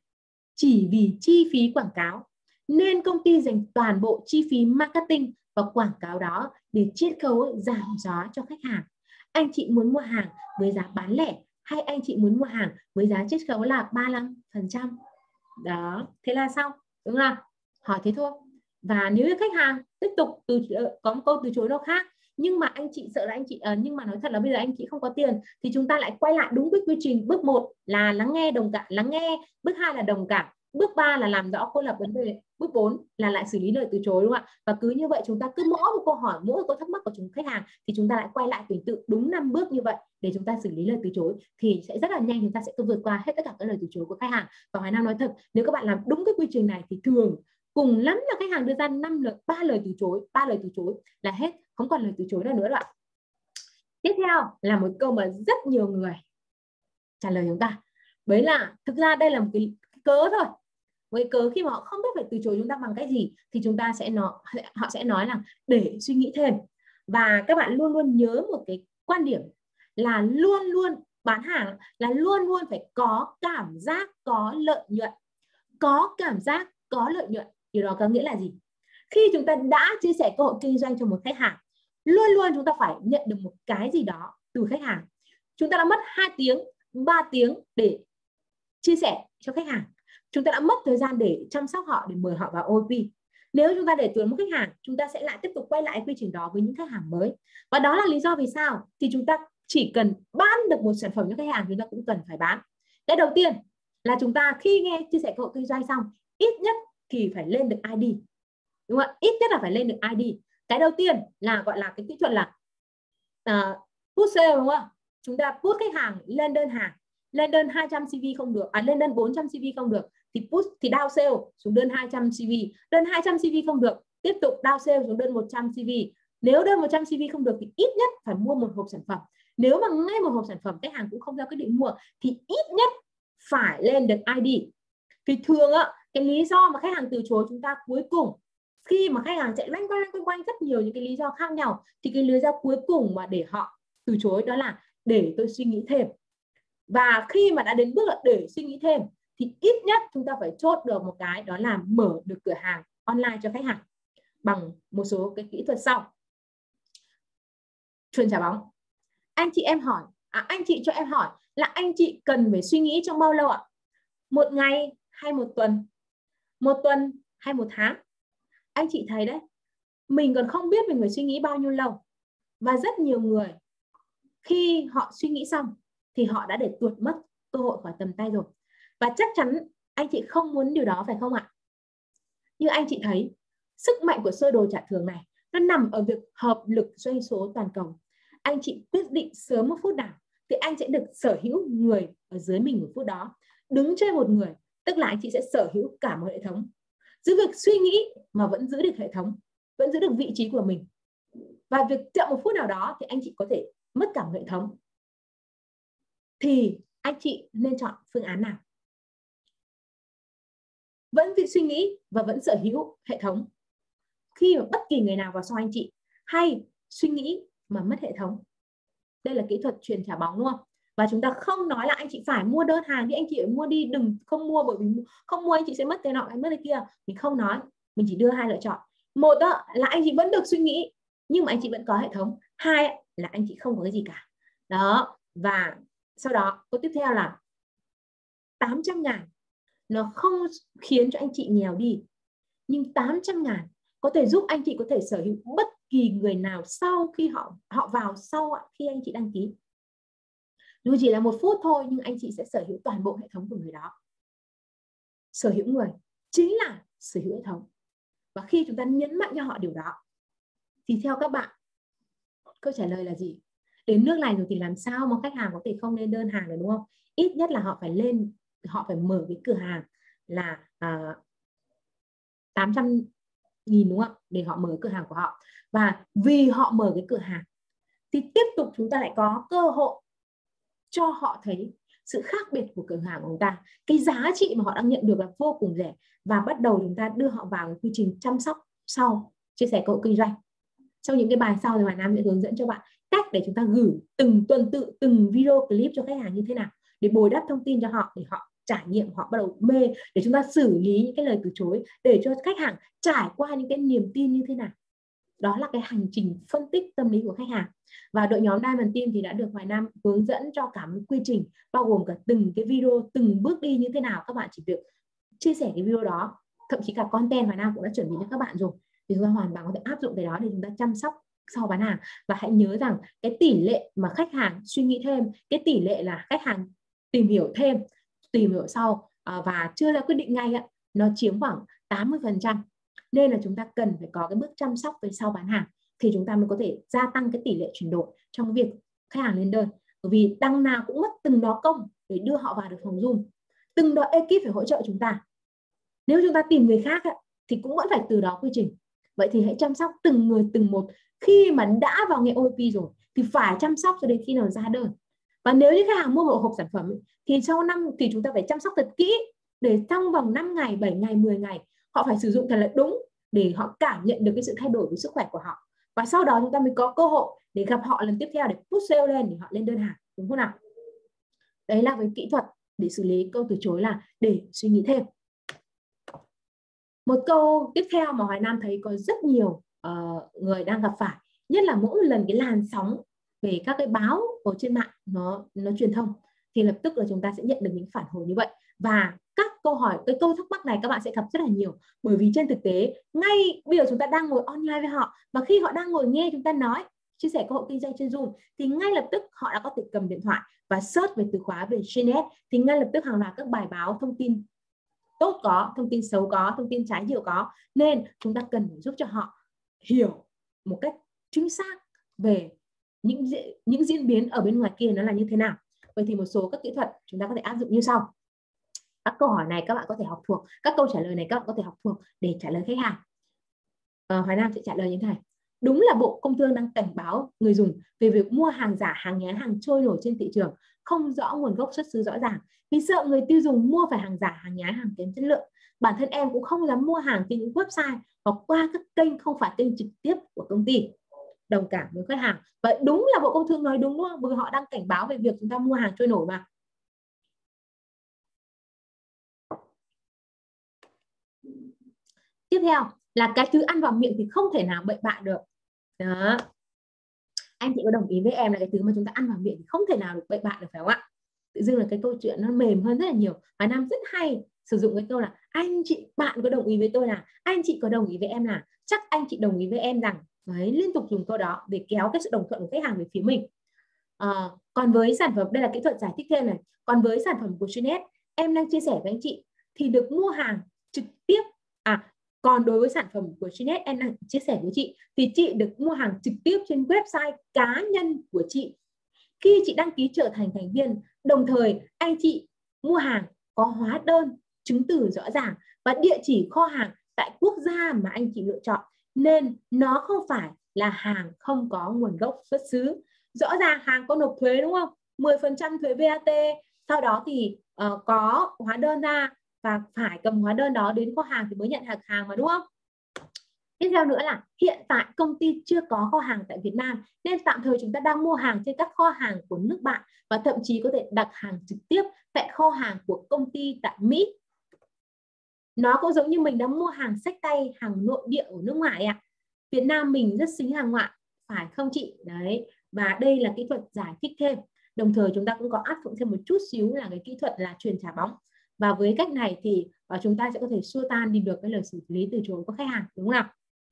chỉ vì chi phí quảng cáo, nên công ty dành toàn bộ chi phí marketing và quảng cáo đó để chiết khấu giảm giá cho khách hàng. Anh chị muốn mua hàng với giá bán lẻ hay anh chị muốn mua hàng với giá chiết khấu là 35%? Đó, thế là xong, đúng không? Hỏi thế thôi. Và nếu như khách hàng tiếp tục có một câu từ chối đâu khác, nhưng mà anh chị sợ là anh chị nhưng mà nói thật là bây giờ anh chị không có tiền, thì chúng ta lại quay lại đúng với quy trình. Bước 1 là lắng nghe, đồng cảm, lắng nghe. Bước 2 là đồng cảm. Bước 3 là làm rõ cô lập vấn đề. Bước 4 là lại xử lý lời từ chối, đúng không ạ? Và cứ như vậy chúng ta cứ mỗi một câu hỏi, mỗi một câu thắc mắc của khách hàng thì chúng ta lại quay lại tuần tự đúng 5 bước như vậy để chúng ta xử lý lời từ chối, thì sẽ rất là nhanh, chúng ta sẽ vượt qua hết tất cả các lời từ chối của khách hàng. Và Hoài Nam nói thật, nếu các bạn làm đúng cái quy trình này thì thường cùng lắm là khách hàng đưa ra 3 lời từ chối, 3 lời từ chối là hết, không còn lời từ chối nào nữa rồi. Tiếp theo là một câu mà rất nhiều người trả lời chúng ta, đấy là thực ra đây là một cái cớ thôi. Với cớ khi mà họ không biết phải từ chối chúng ta bằng cách gì thì họ sẽ nói là để suy nghĩ thêm. Và các bạn luôn luôn nhớ một cái quan điểm là luôn luôn bán hàng là luôn luôn phải có cảm giác có lợi nhuận. Có cảm giác có lợi nhuận, điều đó có nghĩa là gì? Khi chúng ta đã chia sẻ cơ hội kinh doanh cho một khách hàng, luôn luôn chúng ta phải nhận được một cái gì đó từ khách hàng. Chúng ta đã mất 2 tiếng, 3 tiếng để chia sẻ cho khách hàng. Chúng ta đã mất thời gian để chăm sóc họ, để mời họ vào OP. Nếu chúng ta để tuyển một khách hàng, chúng ta sẽ lại tiếp tục quay lại quy trình đó với những khách hàng mới. Và đó là lý do vì sao thì chúng ta chỉ cần bán được một sản phẩm cho khách hàng, chúng ta cũng cần phải bán. Cái đầu tiên là chúng ta khi nghe chia sẻ cơ hội kinh doanh xong, ít nhất thì phải lên được ID, đúng không ạ? Ít nhất là phải lên được ID. Cái đầu tiên là gọi là cái kỹ thuật là push sale, đúng không? Chúng ta push khách hàng lên đơn hàng, lên đơn 200 CV không được, lên đơn 400 CV không được thì push thì down sale xuống đơn 200 CV, đơn 200 CV không được tiếp tục down sale xuống đơn 100 CV. Nếu đơn 100 CV không được thì ít nhất phải mua một hộp sản phẩm. Nếu mà ngay một hộp sản phẩm khách hàng cũng không ra quyết định mua thì ít nhất phải lên được ID. Thì thường cái lý do mà khách hàng từ chối chúng ta cuối cùng, khi mà khách hàng chạy loanh quanh rất nhiều những cái lý do khác nhau, thì cái lý do cuối cùng mà để họ từ chối đó là để tôi suy nghĩ thêm. Và khi mà đã đến bước là để suy nghĩ thêm thì ít nhất chúng ta phải chốt được một cái, đó là mở được cửa hàng online cho khách hàng bằng một số cái kỹ thuật sau. Chuyền trả bóng. Anh chị cho em hỏi là anh chị cần phải suy nghĩ trong bao lâu ạ? 1 ngày hay 1 tuần? 1 tuần hay 1 tháng? Anh chị thấy đấy, mình còn không biết mình phải suy nghĩ bao nhiêu lâu. Và rất nhiều người khi họ suy nghĩ xong thì họ đã để tuột mất cơ hội khỏi tầm tay rồi. Và chắc chắn anh chị không muốn điều đó phải không ạ? Như anh chị thấy, sức mạnh của sơ đồ trả thưởng này nó nằm ở việc hợp lực doanh số toàn cầu. Anh chị quyết định sớm một phút nào thì anh sẽ được sở hữu người ở dưới mình một phút đó. Đứng trên một người tức là anh chị sẽ sở hữu cả một hệ thống. Giữ việc suy nghĩ mà vẫn giữ được hệ thống, vẫn giữ được vị trí của mình. Và việc chậm một phút nào đó thì anh chị có thể mất cả một hệ thống. Thì anh chị nên chọn phương án nào? Vẫn vị suy nghĩ và vẫn sở hữu hệ thống khi mà bất kỳ người nào vào sau anh chị, hay suy nghĩ mà mất hệ thống? Đây là kỹ thuật chuyền trả bóng, đúng không? Và chúng ta không nói là anh chị phải mua đơn hàng thì anh chị phải mua đi, đừng không mua, bởi vì không mua anh chị sẽ mất cái nọ hay mất cái kia. Mình không nói, mình chỉ đưa 2 lựa chọn. Một là anh chị vẫn được suy nghĩ nhưng mà anh chị vẫn có hệ thống. 2 là anh chị không có cái gì cả. Đó. Và sau đó câu tiếp theo là 800.000 nó không khiến cho anh chị nghèo đi, nhưng 800.000 có thể giúp anh chị có thể sở hữu bất kỳ người nào sau khi họ vào sau khi anh chị đăng ký. Dù chỉ là 1 phút thôi nhưng anh chị sẽ sở hữu toàn bộ hệ thống của người đó. Sở hữu người chính là sở hữu hệ thống. Và khi chúng ta nhấn mạnh cho họ điều đó thì theo các bạn, câu trả lời là gì? Đến nước này rồi thì làm sao mà khách hàng có thể không lên đơn hàng được, đúng không? Ít nhất là họ phải mở cái cửa hàng là 800.000 đúng không, để họ mở cửa hàng của họ. Và vì họ mở cái cửa hàng thì tiếp tục chúng ta lại có cơ hội cho họ thấy sự khác biệt của cửa hàng của chúng ta, cái giá trị mà họ đang nhận được là vô cùng rẻ, và bắt đầu chúng ta đưa họ vào quy trình chăm sóc sau chia sẻ cơ hội kinh doanh. Trong những cái bài sau thì Hoài Nam sẽ hướng dẫn cho bạn cách để chúng ta gửi từng tuần tự từng video clip cho khách hàng như thế nào để bồi đắp thông tin cho họ, để họ trải nghiệm, họ bắt đầu mê, để chúng ta xử lý những cái lời từ chối, để cho khách hàng trải qua những cái niềm tin như thế nào. Đó là cái hành trình phân tích tâm lý của khách hàng. Và đội nhóm Diamond Team thì đã được Hoài Nam hướng dẫn cho cả một quy trình, bao gồm cả từng cái video, từng bước đi như thế nào. Các bạn chỉ việc chia sẻ cái video đó, thậm chí cả content Hoài Nam cũng đã chuẩn bị cho các bạn rồi, thì chúng ta hoàn toàn có thể áp dụng cái đó để chúng ta chăm sóc sau bán hàng. Và hãy nhớ rằng cái tỷ lệ mà khách hàng suy nghĩ thêm, cái tỷ lệ là khách hàng tìm hiểu thêm, tìm hiểu sau và chưa ra quyết định ngay, nó chiếm khoảng 80%. Nên là chúng ta cần phải có cái bước chăm sóc về sau bán hàng thì chúng ta mới có thể gia tăng cái tỷ lệ chuyển đổi trong việc khách hàng lên đơn. Bởi vì đằng nào cũng mất từng đó công để đưa họ vào được phòng Zoom, từng đó ekip phải hỗ trợ chúng ta. Nếu chúng ta tìm người khác thì cũng vẫn phải từ đó quy trình. Vậy thì hãy chăm sóc từng người từng một. Khi mà đã vào nghề OP rồi thì phải chăm sóc cho đến khi nào ra đơn. Và nếu như khách hàng mua một hộp sản phẩm thì sau năm thì chúng ta phải chăm sóc thật kỹ, để trong vòng 5 ngày, 7 ngày, 10 ngày họ phải sử dụng thật là đúng, để họ cảm nhận được cái sự thay đổi với sức khỏe của họ. Và sau đó chúng ta mới có cơ hội để gặp họ lần tiếp theo, để push sale lên, để họ lên đơn hàng, đúng không nào? Đấy là với kỹ thuật để xử lý câu từ chối, là để suy nghĩ thêm. Một câu tiếp theo mà Hoài Nam thấy có rất nhiều người đang gặp phải, nhất là mỗi lần cái làn sóng về các cái báo ở trên mạng nó truyền thông, thì lập tức là chúng ta sẽ nhận được những phản hồi như vậy. Và các câu hỏi, cái câu thắc mắc này các bạn sẽ gặp rất là nhiều, bởi vì trên thực tế ngay bây giờ chúng ta đang ngồi online với họ, và khi họ đang ngồi nghe chúng ta nói chia sẻ cơ hội kinh doanh trên Zoom, thì ngay lập tức họ đã có thể cầm điện thoại và search về từ khóa về CNS, thì ngay lập tức hàng loạt các bài báo thông tin tốt có, thông tin xấu có, thông tin trái chiều có. Nên chúng ta cần phải giúp cho họ hiểu một cách chính xác về những diễn biến ở bên ngoài kia nó là như thế nào. Vậy thì một số các kỹ thuật chúng ta có thể áp dụng như sau. Các câu hỏi này các bạn có thể học thuộc, các câu trả lời này các bạn có thể học thuộc để trả lời khách hàng. Hoài Nam sẽ trả lời như thế này. Đúng là Bộ Công Thương đang cảnh báo người dùng về việc mua hàng giả, hàng nhái, hàng trôi nổi trên thị trường, không rõ nguồn gốc xuất xứ rõ ràng, vì sợ người tiêu dùng mua phải hàng giả, hàng nhái, hàng kém chất lượng. Bản thân em cũng không dám mua hàng trên những website hoặc qua các kênh không phải kênh trực tiếp của công ty. Đồng cảm với khách hàng. Vậy đúng là Bộ Công Thương nói đúng, đúng không? Bởi họ đang cảnh báo về việc chúng ta mua hàng trôi nổi mà. Tiếp theo là cái thứ ăn vào miệng thì không thể nào bậy bạ được. Đó. Anh chị có đồng ý với em là cái thứ mà chúng ta ăn vào miệng thì không thể nào được bậy bạ được, phải không ạ? Tự dưng là cái câu chuyện nó mềm hơn rất là nhiều. Hoài Nam rất hay sử dụng cái câu là anh chị bạn có đồng ý với tôi là, anh chị có đồng ý với em là, chắc anh chị đồng ý với em rằng. Đấy, liên tục dùng câu đó để kéo cái sự đồng thuận của khách hàng về phía mình. Còn với sản phẩm, đây là kỹ thuật giải thích thêm này. Còn với sản phẩm của Chunet, em đang chia sẻ với anh chị thì được mua hàng trực tiếp. Còn đối với sản phẩm của Chunet em đang chia sẻ với chị thì chị được mua hàng trực tiếp trên website cá nhân của chị. Khi chị đăng ký trở thành thành viên, đồng thời anh chị mua hàng có hóa đơn, chứng từ rõ ràng và địa chỉ kho hàng tại quốc gia mà anh chị lựa chọn, nên nó không phải là hàng không có nguồn gốc xuất xứ. Rõ ràng hàng có nộp thuế đúng không? 10% thuế VAT, sau đó thì có hóa đơn ra và phải cầm hóa đơn đó đến kho hàng thì mới nhận hàng mà, đúng không? Tiếp theo nữa là hiện tại công ty chưa có kho hàng tại Việt Nam, nên tạm thời chúng ta đang mua hàng trên các kho hàng của nước bạn và thậm chí có thể đặt hàng trực tiếp tại kho hàng của công ty tại Mỹ. Nó cũng giống như mình đang mua hàng xách tay, hàng nội địa ở nước ngoài ạ. Việt Nam mình rất xính hàng ngoại, phải không chị? Đấy. Và đây là kỹ thuật giải thích thêm. Đồng thời chúng ta cũng có áp dụng thêm một chút xíu là cái kỹ thuật là truyền trả bóng. Và với cách này thì chúng ta sẽ có thể xua tan đi được cái lời xử lý từ chối của khách hàng, đúng không nào?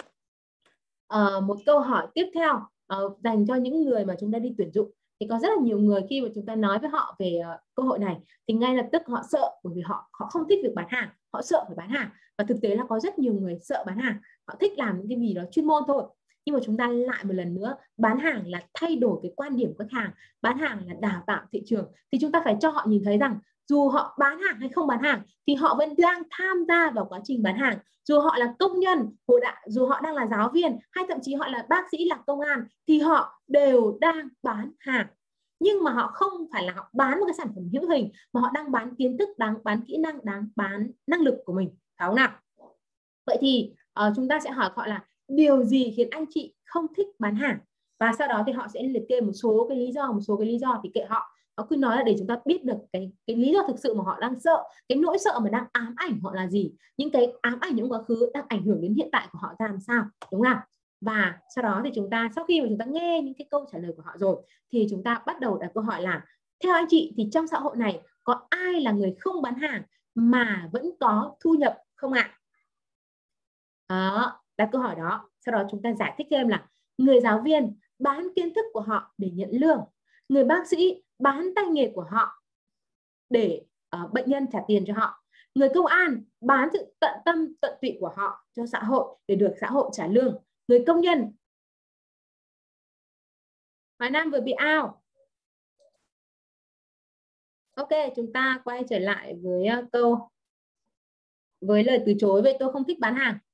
Một câu hỏi tiếp theo dành cho những người mà chúng ta đi tuyển dụng, thì có rất là nhiều người khi mà chúng ta nói với họ về cơ hội này thì ngay lập tức họ sợ, bởi vì họ không thích việc bán hàng, họ sợ phải bán hàng. Và thực tế là có rất nhiều người sợ bán hàng, họ thích làm những cái gì đó chuyên môn thôi. Nhưng mà chúng ta lại một lần nữa, bán hàng là thay đổi cái quan điểm của khách hàng, bán hàng là đào tạo thị trường, thì chúng ta phải cho họ nhìn thấy rằng dù họ bán hàng hay không bán hàng thì họ vẫn đang tham gia vào quá trình bán hàng. Dù họ là công nhân, dù họ đang là giáo viên, hay thậm chí họ là bác sĩ, là công an, thì họ đều đang bán hàng. Nhưng mà họ không phải là họ bán một cái sản phẩm hữu hình, mà họ đang bán kiến thức, đang bán kỹ năng, đang bán năng lực của mình, phải không nào? Vậy thì chúng ta sẽ hỏi họ là điều gì khiến anh chị không thích bán hàng, và sau đó thì họ sẽ liệt kê một số cái lý do, thì kệ họ. Họ cứ nói là để chúng ta biết được cái lý do thực sự mà họ đang sợ, cái nỗi sợ mà đang ám ảnh họ là gì, những cái ám ảnh những quá khứ đang ảnh hưởng đến hiện tại của họ ra làm sao, đúng không? Và sau đó thì chúng ta, sau khi mà chúng ta nghe những cái câu trả lời của họ rồi, thì chúng ta bắt đầu đặt câu hỏi là theo anh chị thì trong xã hội này có ai là người không bán hàng mà vẫn có thu nhập không ạ? Đó, đặt câu hỏi đó. Sau đó chúng ta giải thích thêm là người giáo viên bán kiến thức của họ để nhận lương, người bác sĩ bán tay nghề của họ để bệnh nhân trả tiền cho họ, người công an bán sự tận tâm tận tụy của họ cho xã hội để được xã hội trả lương, người công nhân. Hoài Nam vừa bị out. Ok, chúng ta quay trở lại với lời từ chối. Vậy tôi không thích bán hàng.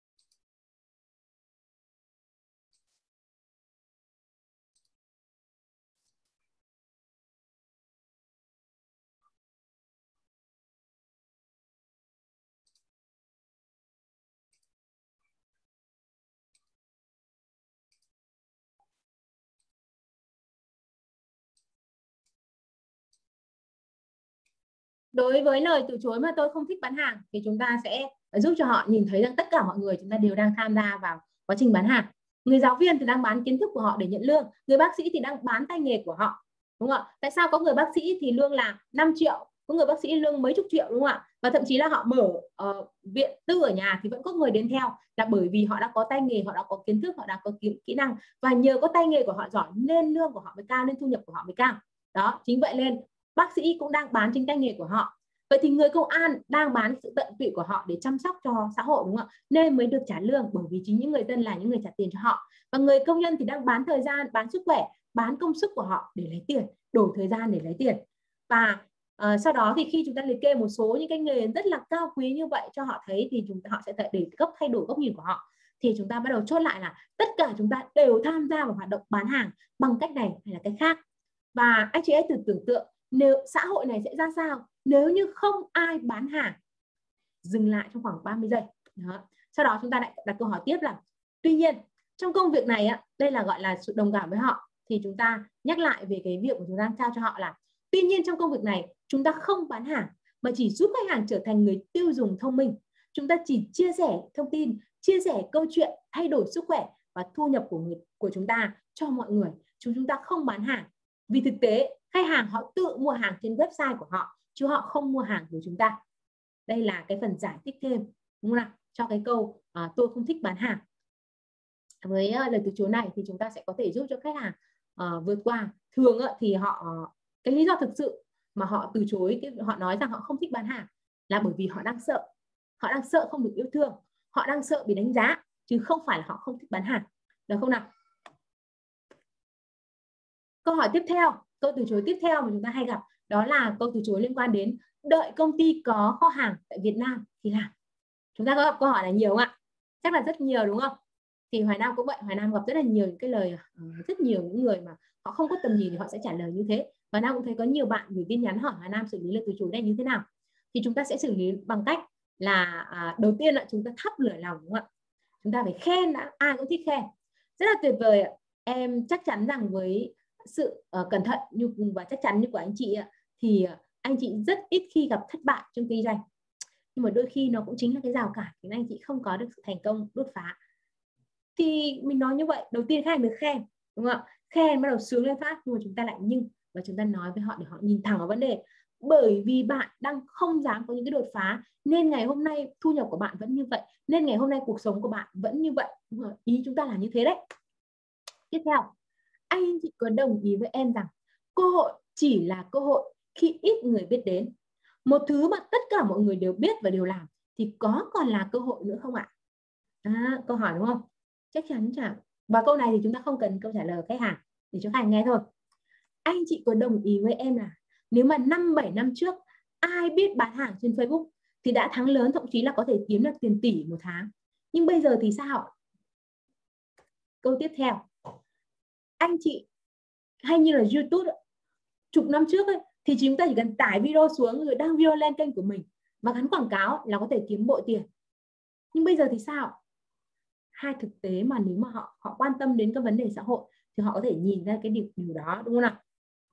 Đối với lời từ chối mà tôi không thích bán hàng thì chúng ta sẽ giúp cho họ nhìn thấy rằng tất cả mọi người chúng ta đều đang tham gia vào quá trình bán hàng. Người giáo viên thì đang bán kiến thức của họ để nhận lương, người bác sĩ thì đang bán tay nghề của họ, đúng không ạ? Tại sao có người bác sĩ thì lương là 5 triệu, có người bác sĩ lương mấy chục triệu, đúng không ạ? Và thậm chí là họ mở viện tư ở nhà thì vẫn có người đến theo, là bởi vì họ đã có tay nghề, họ đã có kiến thức, họ đã có kỹ năng, và nhờ có tay nghề của họ giỏi nên lương của họ mới cao, nên thu nhập của họ mới cao. Đó, chính vậy nên bác sĩ cũng đang bán chính tay nghề của họ. Vậy thì người công an đang bán sự tận tụy của họ để chăm sóc cho xã hội, đúng không ạ? Nên mới được trả lương, bởi vì chính những người dân là những người trả tiền cho họ. Và người công nhân thì đang bán thời gian, bán sức khỏe, bán công sức của họ để lấy tiền, đổi thời gian để lấy tiền. Và sau đó thì khi chúng ta liệt kê một số những cái nghề rất là cao quý như vậy cho họ thấy, thì họ sẽ để thay đổi góc nhìn của họ. Thì chúng ta bắt đầu chốt lại là tất cả chúng ta đều tham gia vào hoạt động bán hàng bằng cách này hay là cách khác. Và anh chị hãy thử tưởng tượng nếu xã hội này sẽ ra sao nếu như không ai bán hàng. Dừng lại trong khoảng 30 giây. Đó. Sau đó chúng ta lại đặt câu hỏi tiếp là tuy nhiên trong công việc này, đây là gọi là sự đồng cảm với họ, thì chúng ta nhắc lại về cái việc của chúng ta trao cho họ là tuy nhiên trong công việc này chúng ta không bán hàng mà chỉ giúp khách hàng trở thành người tiêu dùng thông minh. Chúng ta chỉ chia sẻ thông tin, chia sẻ câu chuyện thay đổi sức khỏe và thu nhập của chúng ta cho mọi người. Chúng ta không bán hàng. Vì thực tế khách hàng họ tự mua hàng trên website của họ, chứ họ không mua hàng của chúng ta. Đây là cái phần giải thích thêm, đúng không nào? Cho cái câu tôi không thích bán hàng. Với lời từ chối này thì chúng ta sẽ có thể giúp cho khách hàng vượt qua. Thường thì họ cái lý do thực sự mà họ từ chối, họ nói rằng họ không thích bán hàng là bởi vì họ đang sợ. Họ đang sợ không được yêu thương, họ đang sợ bị đánh giá, chứ không phải là họ không thích bán hàng. Được không nào? Câu hỏi tiếp theo, câu từ chối tiếp theo mà chúng ta hay gặp đó là câu từ chối liên quan đến đợi công ty có kho hàng tại Việt Nam thì làm. Chúng ta có gặp câu hỏi này nhiều không ạ? Chắc là rất nhiều, đúng không? Thì Hoài Nam cũng vậy, Hoài Nam gặp rất là nhiều những cái lời, rất nhiều những người mà họ không có tầm nhìn thì họ sẽ trả lời như thế. Hoài Nam cũng thấy có nhiều bạn gửi tin nhắn hỏi Hoài Nam xử lý lời từ chối này như thế nào. Thì chúng ta sẽ xử lý bằng cách là đầu tiên là chúng ta thắp lửa lòng, đúng không ạ? Chúng ta phải khen đã, ai cũng thích khen. Rất là tuyệt vời ạ. Em chắc chắn rằng với sự cẩn thận và chắc chắn như của anh chị thì anh chị rất ít khi gặp thất bại trong kinh doanh. Nhưng mà đôi khi nó cũng chính là cái rào cản khiến anh chị không có được sự thành công đột phá. Thì mình nói như vậy, đầu tiên khách hàng được khen, đúng không ạ? Khen bắt đầu sướng lên phát, nhưng mà chúng ta lại và chúng ta nói với họ để họ nhìn thẳng vào vấn đề. Bởi vì bạn đang không dám có những cái đột phá nên ngày hôm nay thu nhập của bạn vẫn như vậy, nên ngày hôm nay cuộc sống của bạn vẫn như vậy. Ý chúng ta là như thế đấy. Tiếp theo, anh chị có đồng ý với em rằng cơ hội chỉ là cơ hội khi ít người biết đến? Một thứ mà tất cả mọi người đều biết và đều làm thì có còn là cơ hội nữa không ạ? Câu hỏi đúng không? Chắc chắn chẳng. Và câu này thì chúng ta không cần câu trả lời khách hàng, để cho khách hàng nghe thôi. Anh chị có đồng ý với em là nếu mà 5-7 năm trước ai biết bán hàng trên Facebook thì đã thắng lớn, thậm chí là có thể kiếm được tiền tỷ một tháng. Nhưng bây giờ thì sao? Câu tiếp theo, anh chị hay như là YouTube chục năm trước ấy, thì chúng ta chỉ cần tải video xuống rồi đăng video lên kênh của mình và gắn quảng cáo là có thể kiếm bộ tiền. Nhưng bây giờ thì sao? Hai thực tế mà nếu mà họ quan tâm đến các vấn đề xã hội thì họ có thể nhìn ra cái điều đó, đúng không nào?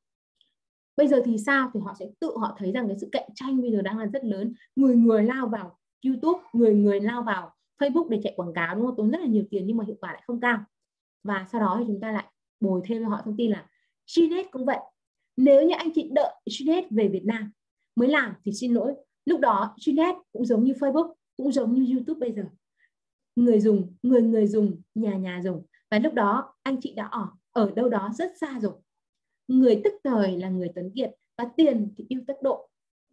Bây giờ thì sao? Thì họ sẽ họ thấy rằng cái sự cạnh tranh bây giờ đang là rất lớn. Người lao vào YouTube, người lao vào Facebook để chạy quảng cáo, đúng không? Tốn rất là nhiều tiền nhưng mà hiệu quả lại không cao. Và sau đó thì chúng ta lại bồi thêm cho họ thông tin là Gnet cũng vậy. Nếu như anh chị đợi Gnet về Việt Nam mới làm thì xin lỗi, lúc đó Gnet cũng giống như Facebook, cũng giống như YouTube bây giờ. Người dùng, nhà dùng. Và lúc đó anh chị đã ở đâu đó rất xa rồi. Người tức thời là người Tuấn Kiệt và tiền thì yêu tốc độ.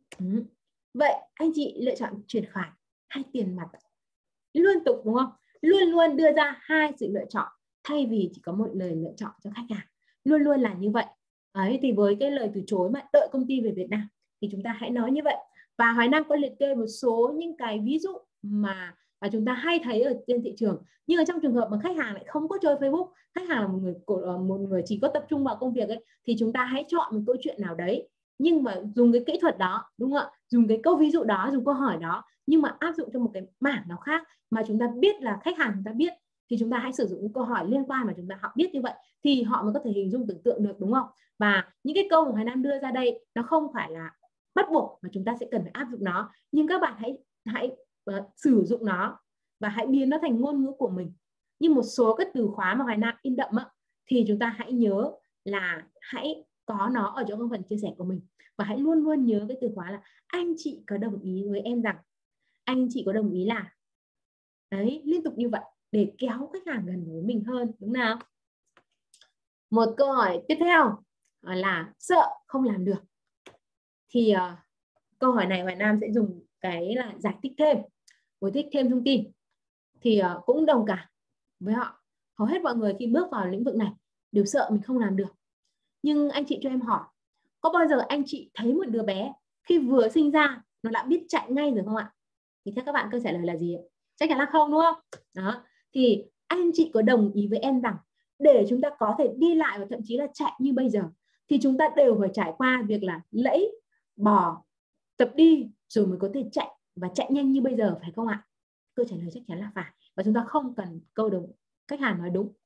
Vậy anh chị lựa chọn chuyển khoản hay tiền mặt? Liên tục, đúng không? Luôn luôn đưa ra hai sự lựa chọn thay vì chỉ có một lời lựa chọn cho khách hàng. Luôn luôn là như vậy. Ấy, thì với cái lời từ chối mà đợi công ty về Việt Nam thì chúng ta hãy nói như vậy. Và Hoài Nam có liệt kê một số những cái ví dụ mà chúng ta hay thấy ở trên thị trường. Nhưng ở trong trường hợp mà khách hàng lại không có chơi Facebook, khách hàng là một người chỉ có tập trung vào công việc ấy, thì chúng ta hãy chọn một câu chuyện nào đấy nhưng mà dùng cái kỹ thuật đó, đúng không ạ? Dùng cái câu ví dụ đó, dùng câu hỏi đó, nhưng mà áp dụng cho một cái mảng nào khác mà chúng ta biết là khách hàng chúng ta biết, thì chúng ta hãy sử dụng những câu hỏi liên quan mà chúng ta họ biết như vậy thì họ mới có thể hình dung tưởng tượng được, đúng không? Và những cái câu mà Hoài Nam đưa ra đây nó không phải là bắt buộc mà chúng ta sẽ cần phải áp dụng nó, nhưng các bạn hãy sử dụng nó và hãy biến nó thành ngôn ngữ của mình. Nhưng một số các từ khóa mà Hoài Nam in đậm thì chúng ta hãy nhớ là hãy có nó ở trong phần chia sẻ của mình, và hãy luôn luôn nhớ cái từ khóa là anh chị có đồng ý với em rằng, anh chị có đồng ý là, đấy, liên tục như vậy để kéo khách hàng gần với mình hơn, đúng nào? Một câu hỏi tiếp theo là sợ không làm được. Thì câu hỏi này Hoài Nam sẽ dùng cái là giải thích thêm thông tin. Thì cũng đồng cảm với họ. Hầu hết mọi người khi bước vào lĩnh vực này đều sợ mình không làm được. Nhưng anh chị cho em hỏi, có bao giờ anh chị thấy một đứa bé khi vừa sinh ra nó đã biết chạy ngay rồi không ạ? Thì theo các bạn câu trả lời là gì? Chắc chắn là không, đúng không? Đó. Thì anh chị có đồng ý với em rằng để chúng ta có thể đi lại và thậm chí là chạy như bây giờ thì chúng ta đều phải trải qua việc là lẫy, bò, tập đi rồi mới có thể chạy và chạy nhanh như bây giờ, phải không ạ? Câu trả lời chắc chắn là phải. Và chúng ta không cần câu đồng khách hàng nói đúng.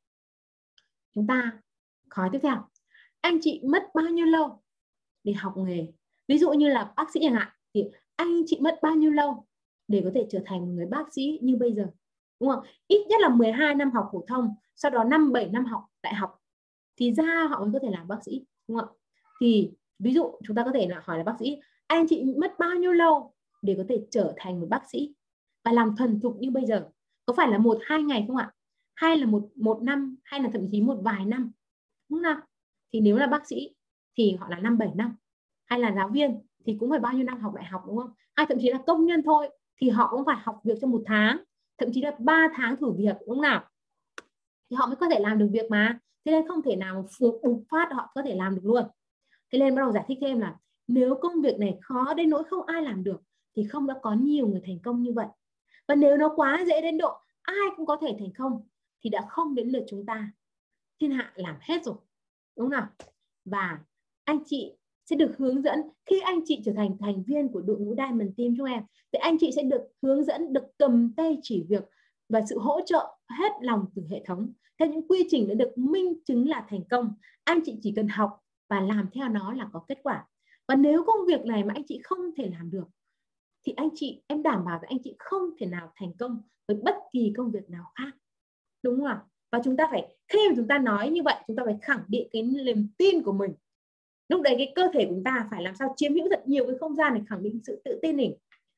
Chúng ta hỏi tiếp theo, anh chị mất bao nhiêu lâu để học nghề? Ví dụ như là bác sĩ chẳng hạn, thì anh chị mất bao nhiêu lâu để có thể trở thành một người bác sĩ như bây giờ, đúng không? Ít nhất là 12 năm học phổ thông, sau đó 5-7 năm học đại học thì ra họ mới có thể làm bác sĩ, đúng không? Thì ví dụ chúng ta có thể là hỏi là bác sĩ, anh chị mất bao nhiêu lâu để có thể trở thành một bác sĩ và làm thuần thục như bây giờ? Có phải là 1-2 ngày không ạ? Hay là một năm, hay là thậm chí một vài năm, đúng không? Thì nếu là bác sĩ thì họ là 5-7 năm, hay là giáo viên thì cũng phải bao nhiêu năm học đại học, đúng không? Hay thậm chí là công nhân thôi thì họ cũng phải học việc trong 1 tháng, thậm chí là 3 tháng thử việc, đúng không nào? Thì họ mới có thể làm được việc mà. Thế nên không thể nào bùng phát họ có thể làm được luôn. Thế nên bắt đầu giải thích thêm là nếu công việc này khó đến nỗi không ai làm được thì không đã có nhiều người thành công như vậy. Và nếu nó quá dễ đến độ ai cũng có thể thành công thì đã không đến lượt chúng ta. Thiên hạ làm hết rồi, đúng không nào? Và anh chị sẽ được hướng dẫn khi anh chị trở thành thành viên của đội ngũ Diamond Team chúng em, thì anh chị sẽ được hướng dẫn, được cầm tay chỉ việc và sự hỗ trợ hết lòng từ hệ thống theo những quy trình đã được minh chứng là thành công. Anh chị chỉ cần học và làm theo nó là có kết quả. Và nếu công việc này mà anh chị không thể làm được thì em đảm bảo là anh chị không thể nào thành công với bất kỳ công việc nào khác, đúng không ạ? Và chúng ta phải, khi mà chúng ta nói như vậy, chúng ta phải khẳng định cái niềm tin của mình. Lúc đấy cái cơ thể của chúng ta phải làm sao chiếm hữu thật nhiều cái không gian để khẳng định sự tự tin mình.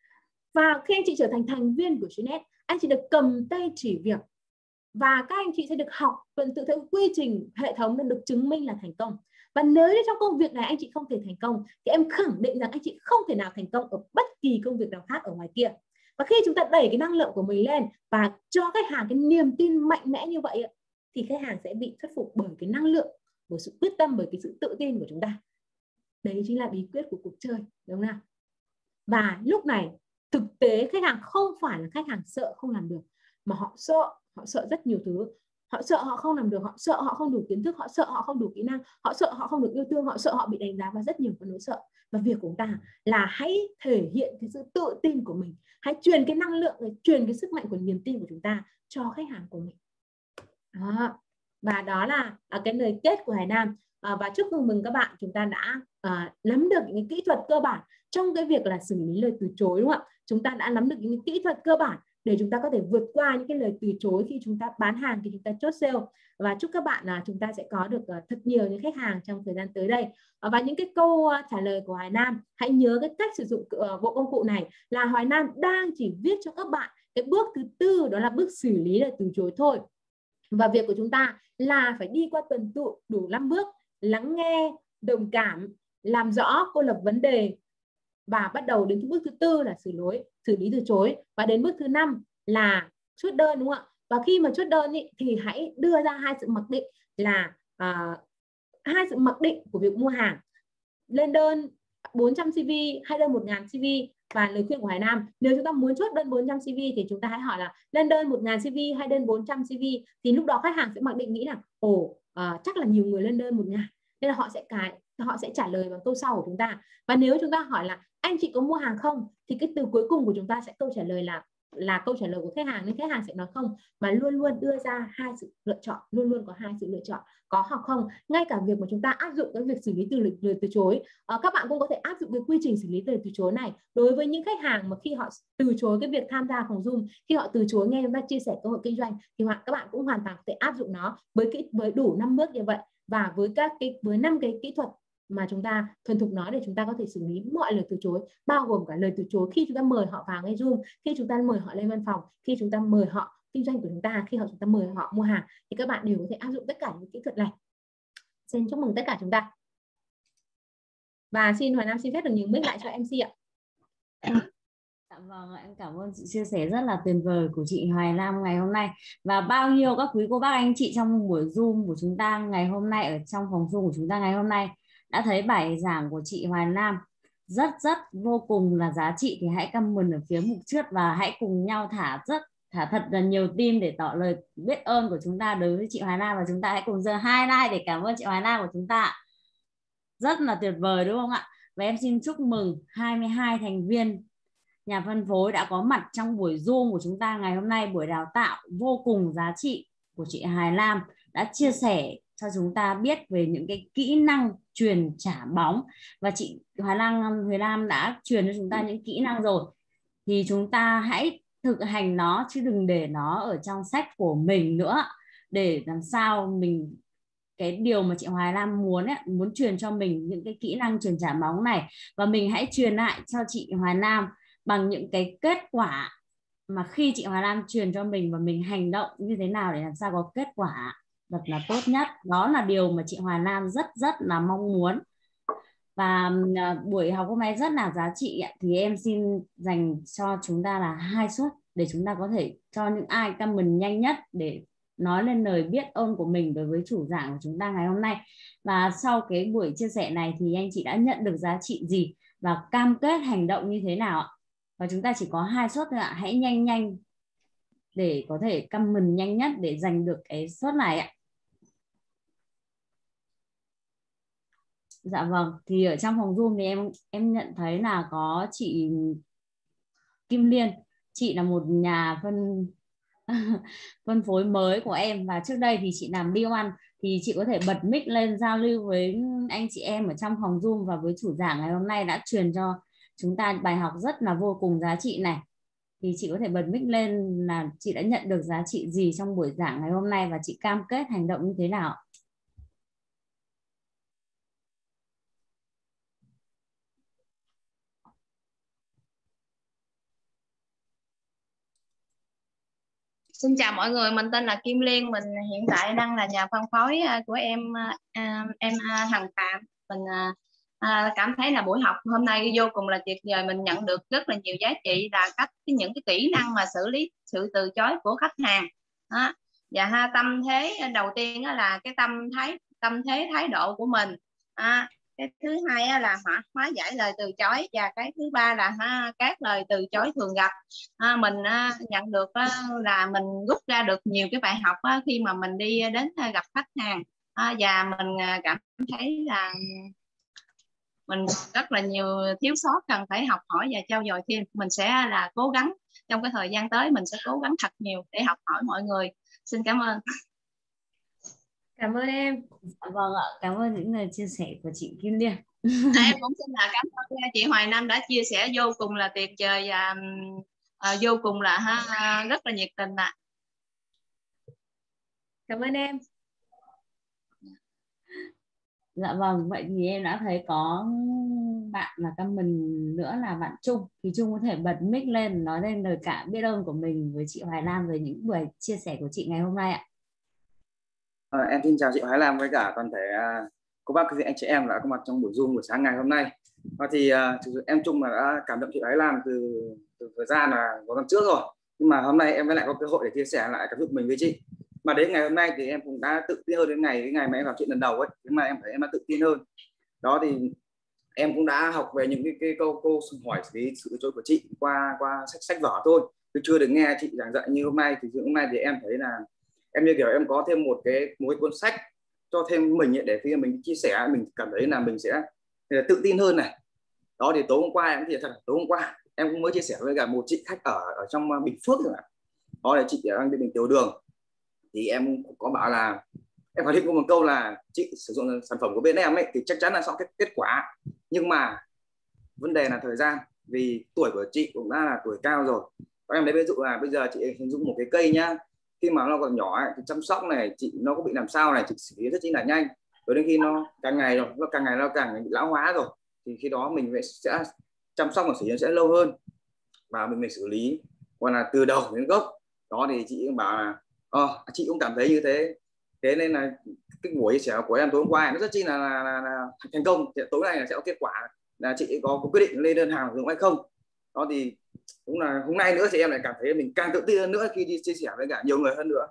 Và khi anh chị trở thành thành viên của Gnet, anh chị được cầm tay chỉ việc và các anh chị sẽ được học tuần tự theo quy trình hệ thống đã được chứng minh là thành công. Và nếu như trong công việc này anh chị không thể thành công thì em khẳng định rằng anh chị không thể nào thành công ở bất kỳ công việc nào khác ở ngoài kia. Và khi chúng ta đẩy cái năng lượng của mình lên và cho khách hàng cái niềm tin mạnh mẽ như vậy thì khách hàng sẽ bị thuyết phục bởi cái năng lượng, bởi sự quyết tâm, bởi cái sự tự tin của chúng ta. Đấy chính là bí quyết của cuộc chơi, đúng không nào? Và lúc này thực tế khách hàng không phải là khách hàng sợ không làm được, mà họ sợ rất nhiều thứ. Họ sợ họ không làm được, họ sợ họ không đủ kiến thức, họ sợ họ không đủ kỹ năng, họ sợ họ không được yêu thương, họ sợ họ bị đánh giá, và rất nhiều cái nỗi sợ. Và việc của chúng ta là hãy thể hiện cái sự tự tin của mình, hãy truyền cái năng lượng, truyền cái sức mạnh của niềm tin của chúng ta cho khách hàng của mình. Đó. Và đó là cái lời kết của Hải Nam. Và chúc mừng các bạn, chúng ta đã nắm được những kỹ thuật cơ bản trong cái việc là xử lý lời từ chối, đúng không ạ? Chúng ta đã nắm được những kỹ thuật cơ bản để chúng ta có thể vượt qua những cái lời từ chối khi chúng ta bán hàng, khi chúng ta chốt sale. Và chúc các bạn là chúng ta sẽ có được thật nhiều những khách hàng trong thời gian tới đây. Và những cái câu trả lời của Hoài Nam, hãy nhớ cái cách sử dụng bộ công cụ này là Hoài Nam đang chỉ viết cho các bạn cái bước thứ 4, đó là bước xử lý lời từ chối thôi. Và việc của chúng ta là phải đi qua tuần tự đủ 5 bước: lắng nghe, đồng cảm, làm rõ cô lập vấn đề, và bắt đầu đến bước thứ 4 là xử lý từ chối, và đến bước thứ 5 là chốt đơn, đúng không ạ? Và khi mà chốt đơn ý, thì hãy đưa ra hai sự mặc định là hai sự mặc định của việc mua hàng: lên đơn 400 CV hay đơn 1000 CV. Và lời khuyên của Hải Nam, nếu chúng ta muốn chốt đơn 400 CV thì chúng ta hãy hỏi là lên đơn 1000 CV hay đơn 400 CV. Thì lúc đó khách hàng sẽ mặc định nghĩ là chắc là nhiều người lên đơn 1000, nên là họ sẽ trả lời bằng câu sau của chúng ta. Và nếu chúng ta hỏi là anh chị có mua hàng không, thì cái từ cuối cùng của chúng ta sẽ câu trả lời là câu trả lời của khách hàng, nên khách hàng sẽ nói không. Mà luôn luôn đưa ra hai sự lựa chọn, luôn luôn có hai sự lựa chọn, có hoặc không. Ngay cả việc mà chúng ta áp dụng cái việc xử lý lời từ chối, các bạn cũng có thể áp dụng cái quy trình xử lý lời từ chối này đối với những khách hàng mà khi họ từ chối cái việc tham gia phòng Zoom, khi họ từ chối nghe chúng ta chia sẻ cơ hội kinh doanh, thì các bạn cũng hoàn toàn có thể áp dụng nó với đủ 5 bước như vậy, và với 5 cái kỹ thuật mà chúng ta thuần thục nó, để chúng ta có thể xử lý mọi lời từ chối, bao gồm cả lời từ chối khi chúng ta mời họ vào ngay Zoom, khi chúng ta mời họ lên văn phòng, khi chúng ta mời họ kinh doanh của chúng ta, khi chúng ta mời họ mua hàng, thì các bạn đều có thể áp dụng tất cả những kỹ thuật này. Xin chúc mừng tất cả chúng ta. Và xin Hoài Nam xin phép được nhường mic lại cho MC ạ. Dạ vâng, em cảm ơn sự chia sẻ rất là tuyệt vời của chị Hoài Nam ngày hôm nay. Và bao nhiêu các quý cô bác anh chị trong buổi Zoom của chúng ta ngày hôm nay, ở trong phòng Zoom của chúng ta ngày hôm nay, đã thấy bài giảng của chị Hoài Nam rất vô cùng là giá trị. Thì hãy comment ở phía mục trước và hãy cùng nhau thả thật là nhiều tim để tỏ lời biết ơn của chúng ta đối với chị Hoài Nam. Và chúng ta hãy cùng giơ 2 like để cảm ơn chị Hoài Nam của chúng ta. Rất là tuyệt vời đúng không ạ? Và em xin chúc mừng 22 thành viên nhà phân phối đã có mặt trong buổi Zoom của chúng ta ngày hôm nay. Buổi đào tạo vô cùng giá trị của chị Hoài Nam đã chia sẻ cho chúng ta biết về những cái kỹ năng truyền trả bóng. Và chị Hoài Nam đã truyền cho chúng ta những kỹ năng rồi, thì chúng ta hãy thực hành nó, chứ đừng để nó ở trong sách của mình nữa, để làm sao mình, cái điều mà chị Hoài Nam muốn truyền cho mình những cái kỹ năng truyền trả bóng này, và mình hãy truyền lại cho chị Hoài Nam bằng những cái kết quả mà khi chị Hoài Nam truyền cho mình, và mình hành động như thế nào để làm sao có kết quả thật là tốt nhất. Đó là điều mà chị Hoài Nam rất là mong muốn. Và buổi học hôm nay rất là giá trị. Thì em xin dành cho chúng ta là 2 suất để chúng ta có thể cho những ai comment nhanh nhất để nói lên lời biết ơn của mình đối với chủ giảng của chúng ta ngày hôm nay. Và sau cái buổi chia sẻ này thì anh chị đã nhận được giá trị gì và cam kết hành động như thế nào ạ? Và chúng ta chỉ có 2 suất thôi ạ. Hãy nhanh để có thể comment nhanh nhất để giành được cái suất này ạ. Dạ vâng, thì ở trong phòng Zoom thì em nhận thấy là có chị Kim Liên. Chị là một nhà phân phối mới của em, và trước đây thì chị làm B1. Thì chị có thể bật mic lên giao lưu với anh chị em ở trong phòng Zoom, và với chủ giảng ngày hôm nay đã truyền cho chúng ta bài học rất là vô cùng giá trị này. Thì chị có thể bật mic lên là chị đã nhận được giá trị gì trong buổi giảng ngày hôm nay, và chị cam kết hành động như thế nào. Xin chào mọi người, mình tên là Kim Liên, mình hiện tại đang là nhà phân phối của em Hằng Phạm. Mình cảm thấy là buổi học hôm nay vô cùng là tuyệt vời, mình nhận được rất là nhiều giá trị, là những cái kỹ năng mà xử lý sự từ chối của khách hàng. Và tâm thế đầu tiên là cái tâm thế thái độ của mình. cái thứ hai là hóa giải lời từ chối, và cái thứ ba là các lời từ chối thường gặp. Mình nhận được là mình rút ra được nhiều cái bài học khi mà mình đi đến gặp khách hàng, và mình cảm thấy là mình rất là nhiều thiếu sót cần phải học hỏi và trau dồi thêm. Mình sẽ là cố gắng trong cái thời gian tới, mình sẽ cố gắng thật nhiều để học hỏi mọi người. Xin cảm ơn. Cảm ơn em. Vâng ạ, cảm ơn những lời chia sẻ của chị Kim Liên. Em cũng xin là cảm ơn chị Hoài Nam đã chia sẻ vô cùng là tuyệt vời và vô cùng là rất là nhiệt tình ạ. Cảm ơn em. Dạ vâng, vậy thì em đã thấy có bạn là comment nữa là bạn Trung. Thì Trung có thể bật mic lên nói lên lời cảm biết ơn của mình với chị Hoài Nam về những buổi chia sẻ của chị ngày hôm nay ạ. Em xin chào chị Hoài Nam với cả toàn thể cô bác quý anh chị em đã có mặt trong buổi Zoom buổi sáng ngày hôm nay. Và thì em Trung là đã cảm động chị Hoài Nam từ thời gian là có năm trước rồi, nhưng mà hôm nay em mới lại có cơ hội để chia sẻ lại cảm xúc mình với chị. Mà đến ngày hôm nay thì em cũng đã tự tin hơn đến cái ngày mà em gặp chuyện lần đầu ấy, nhưng mà em thấy em đã tự tin hơn. Đó thì em cũng đã học về những cái câu hỏi xử lý sự chối của chị qua sách vở thôi, chứ chưa được nghe chị giảng dạy như hôm nay. Thì hôm nay thì em thấy là em như kiểu em có thêm một cái cuốn sách cho thêm mình ấy, để khi mình chia sẻ mình cảm thấy là mình sẽ tự tin hơn này. Đó thì tối hôm qua em thì thật tối hôm qua em cũng mới chia sẻ với cả một chị khách ở trong Bình Phước rồi. Đó là chị đang bị bệnh tiểu đường, thì em có bảo là em khẳng định có một câu là chị sử dụng sản phẩm của bên em ấy thì chắc chắn là sẽ kết quả, nhưng mà vấn đề là thời gian, vì tuổi của chị cũng đã là tuổi cao rồi. Và em lấy ví dụ là bây giờ chị hình dung một cái cây nhá, khi mà nó còn nhỏ ấy, thì chăm sóc này chị nó có bị làm sao này chị xử lý rất chính là nhanh, rồi đến khi nó càng ngày nó càng bị lão hóa rồi thì khi đó mình sẽ chăm sóc và xử lý sẽ lâu hơn và mình phải xử lý còn là từ đầu đến gốc. Đó thì chị cũng bảo là chị cũng cảm thấy như thế. Thế nên là cái buổi chia sẻ của em tối hôm qua nó rất chi là thành công. Tối nay là sẽ có kết quả là chị có quyết định lên đơn hàng dùng hay không. Đó thì cũng là hôm nay nữa thì em lại cảm thấy mình càng tự tin hơn nữa khi đi chia sẻ với cả nhiều người hơn nữa.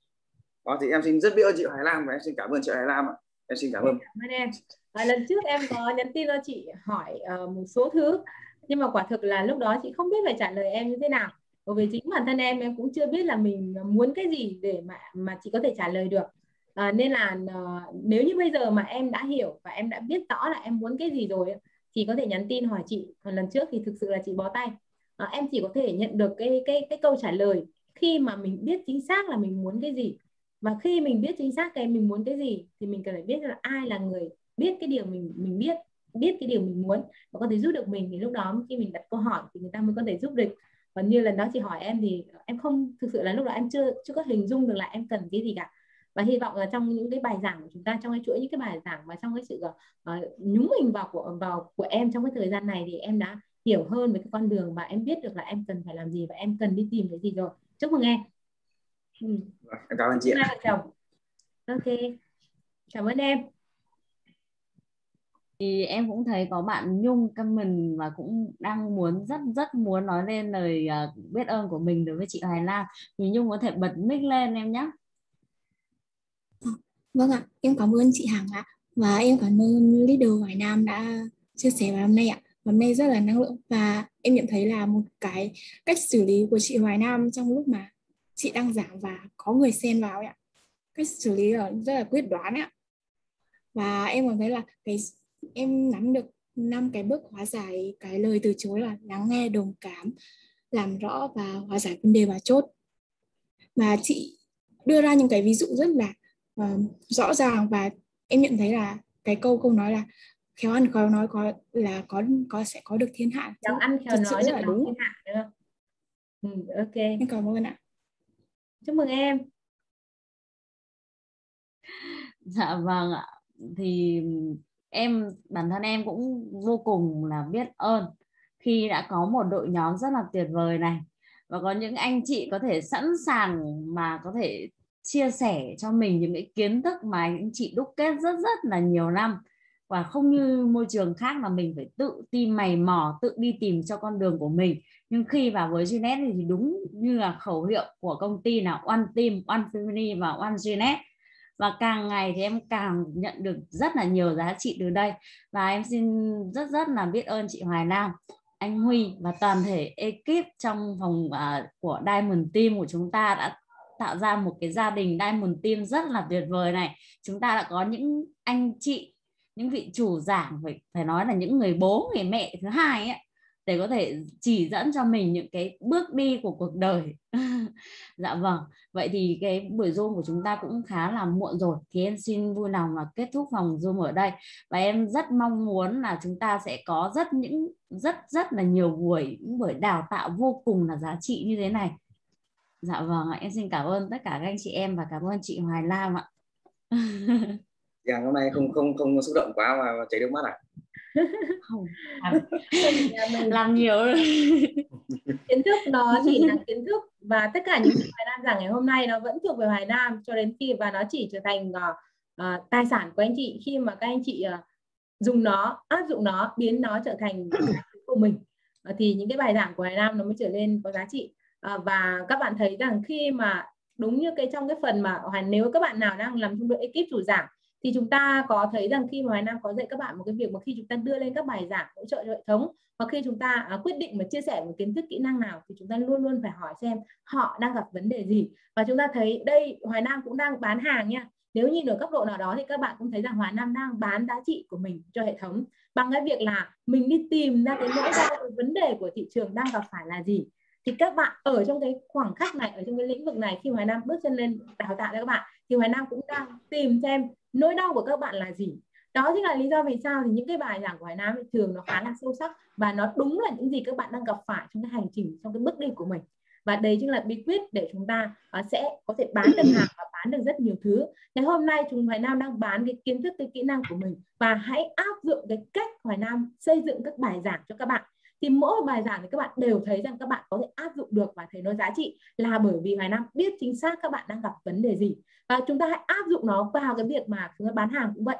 Đó thì em xin rất biết ơn chị Hoài Lam và em xin cảm ơn chị Hoài Lam ạ. Em xin cảm ơn. Cảm ơn em. Lần trước em có nhắn tin cho chị hỏi một số thứ, nhưng mà quả thực là lúc đó chị không biết phải trả lời em như thế nào, bởi vì chính bản thân em cũng chưa biết là mình muốn cái gì để mà chị có thể trả lời được. Nên là nếu như bây giờ mà em đã hiểu và em đã biết rõ là em muốn cái gì rồi thì có thể nhắn tin hỏi chị. Còn lần trước thì thực sự là chị bó tay. Em chỉ có thể nhận được cái câu trả lời khi mà mình biết chính xác là mình muốn cái gì. Và khi mình biết chính xác mình muốn cái gì thì mình cần phải biết là ai là người biết cái điều mình biết cái điều mình muốn và có thể giúp được mình, thì lúc đó khi mình đặt câu hỏi thì người ta mới có thể giúp được. Còn như lần đó chị hỏi em thì em không, thực sự là lúc đó em chưa có hình dung được là em cần cái gì cả. Và hy vọng là trong những cái bài giảng của chúng ta, trong cái chuỗi những cái bài giảng và trong cái sự nhúng mình vào của em trong cái thời gian này, thì em đã hiểu hơn về cái con đường và em biết được là em cần phải làm gì và em cần đi tìm cái gì rồi. Chúc mừng em. Em cảm ơn chị ạ. Chồng. Ok, cảm ơn em. Thì em cũng thấy có bạn Nhung comment và cũng đang rất muốn nói lên lời biết ơn của mình đối với chị Hoài Lam. Thì Nhung có thể bật mic lên em nhé. Vâng ạ, em cảm ơn chị Hằng ạ. Và em cảm ơn leader Hoài Nam đã chia sẻ vào hôm nay ạ. Hôm nay rất là năng lượng và em nhận thấy là một cái cách xử lý của chị Hoài Nam trong lúc mà chị đang giảng và có người xen vào ạ. Cách xử lý rất là quyết đoán ạ. Và em cảm thấy là em nắm được 5 cái bước hóa giải cái lời từ chối là lắng nghe, đồng cảm, làm rõ và hóa giải vấn đề và chốt. Và chị đưa ra những cái ví dụ rất là rõ ràng và em nhận thấy là cái câu nói là khéo ăn khéo nói sẽ có được thiên hạ. Khéo ăn khéo nói rất là đúng. Thiên hạ, đúng không? Ok. Em cảm ơn ạ. Chúc mừng em. Dạ vâng ạ. Thì bản thân em cũng vô cùng là biết ơn khi đã có một đội nhóm rất là tuyệt vời này, và có những anh chị có thể sẵn sàng mà có thể chia sẻ cho mình những cái kiến thức mà anh chị đúc kết rất là nhiều năm, và không như môi trường khác là mình phải tự tìm mày mò, tự đi tìm cho con đường của mình. Nhưng khi vào với Gnet thì đúng như là khẩu hiệu của công ty là One Team, One Family và One Gnet. và càng ngày thì em càng nhận được rất là nhiều giá trị từ đây. Và em xin rất là biết ơn chị Hoài Nam, anh Huy và toàn thể ekip trong phòng của Diamond Team của chúng ta đã tạo ra một cái gia đình Diamond Team rất là tuyệt vời này. Chúng ta đã có những anh chị, những vị chủ giảng, phải nói là những người bố, người mẹ thứ hai ấy, để có thể chỉ dẫn cho mình những cái bước đi của cuộc đời. Dạ vâng, vậy thì cái buổi Zoom của chúng ta cũng khá là muộn rồi, thì em xin vui lòng là kết thúc phòng Zoom ở đây. Và em rất mong muốn là chúng ta sẽ có rất là nhiều những buổi đào tạo vô cùng là giá trị như thế này. Dạ vâng ạ, em xin cảm ơn tất cả các anh chị em và cảm ơn chị Hoài Lam ạ. Dạ, hôm nay không xúc động quá mà chảy nước mắt à? Không, làm nhiều rồi. Kiến thức nó chỉ là kiến thức, và tất cả những gì Hoài Nam giảng ngày hôm nay nó vẫn thuộc về Hoài Nam cho đến khi, và nó chỉ trở thành tài sản của anh chị khi mà các anh chị dùng nó, áp dụng nó, biến nó trở thành của mình, thì những cái bài giảng của Hoài Nam nó mới trở nên có giá trị. Và các bạn thấy rằng khi mà đúng như trong cái phần mà nếu các bạn nào đang làm trong đội ekip chủ giảng thì chúng ta có thấy rằng khi mà Hoài Nam có dạy các bạn một cái việc mà khi chúng ta đưa lên các bài giảng hỗ trợ cho hệ thống, và khi chúng ta quyết định mà chia sẻ một kiến thức, kỹ năng nào, thì chúng ta luôn luôn phải hỏi xem họ đang gặp vấn đề gì. Và chúng ta thấy đây, Hoài Nam cũng đang bán hàng nha. Nếu nhìn ở cấp độ nào đó thì các bạn cũng thấy rằng Hoài Nam đang bán giá trị của mình cho hệ thống bằng cái việc là mình đi tìm ra cái nỗi đau, cái vấn đề của thị trường đang gặp phải là gì. Thì các bạn ở trong cái khoảng khắc này, ở trong cái lĩnh vực này, khi Hoài Nam bước chân lên đào tạo cho các bạn, thì Hoài Nam cũng đang tìm xem nỗi đau của các bạn là gì. Đó chính là lý do vì sao thì những cái bài giảng của Hoài Nam thường nó khá là sâu sắc, và nó đúng là những gì các bạn đang gặp phải trong cái hành trình, trong cái bước đi của mình. Và đấy chính là bí quyết để chúng ta sẽ có thể bán được hàng và bán được rất nhiều thứ. Ngày hôm nay Hoài Nam đang bán cái kiến thức, cái kỹ năng của mình, và hãy áp dụng cái cách Hoài Nam xây dựng các bài giảng cho các bạn. Thì mỗi bài giảng thì các bạn đều thấy rằng các bạn có thể áp dụng được và thấy nó giá trị, là bởi vì Hoài Nam biết chính xác các bạn đang gặp vấn đề gì. Và chúng ta hãy áp dụng nó vào cái việc mà chúng ta bán hàng cũng vậy.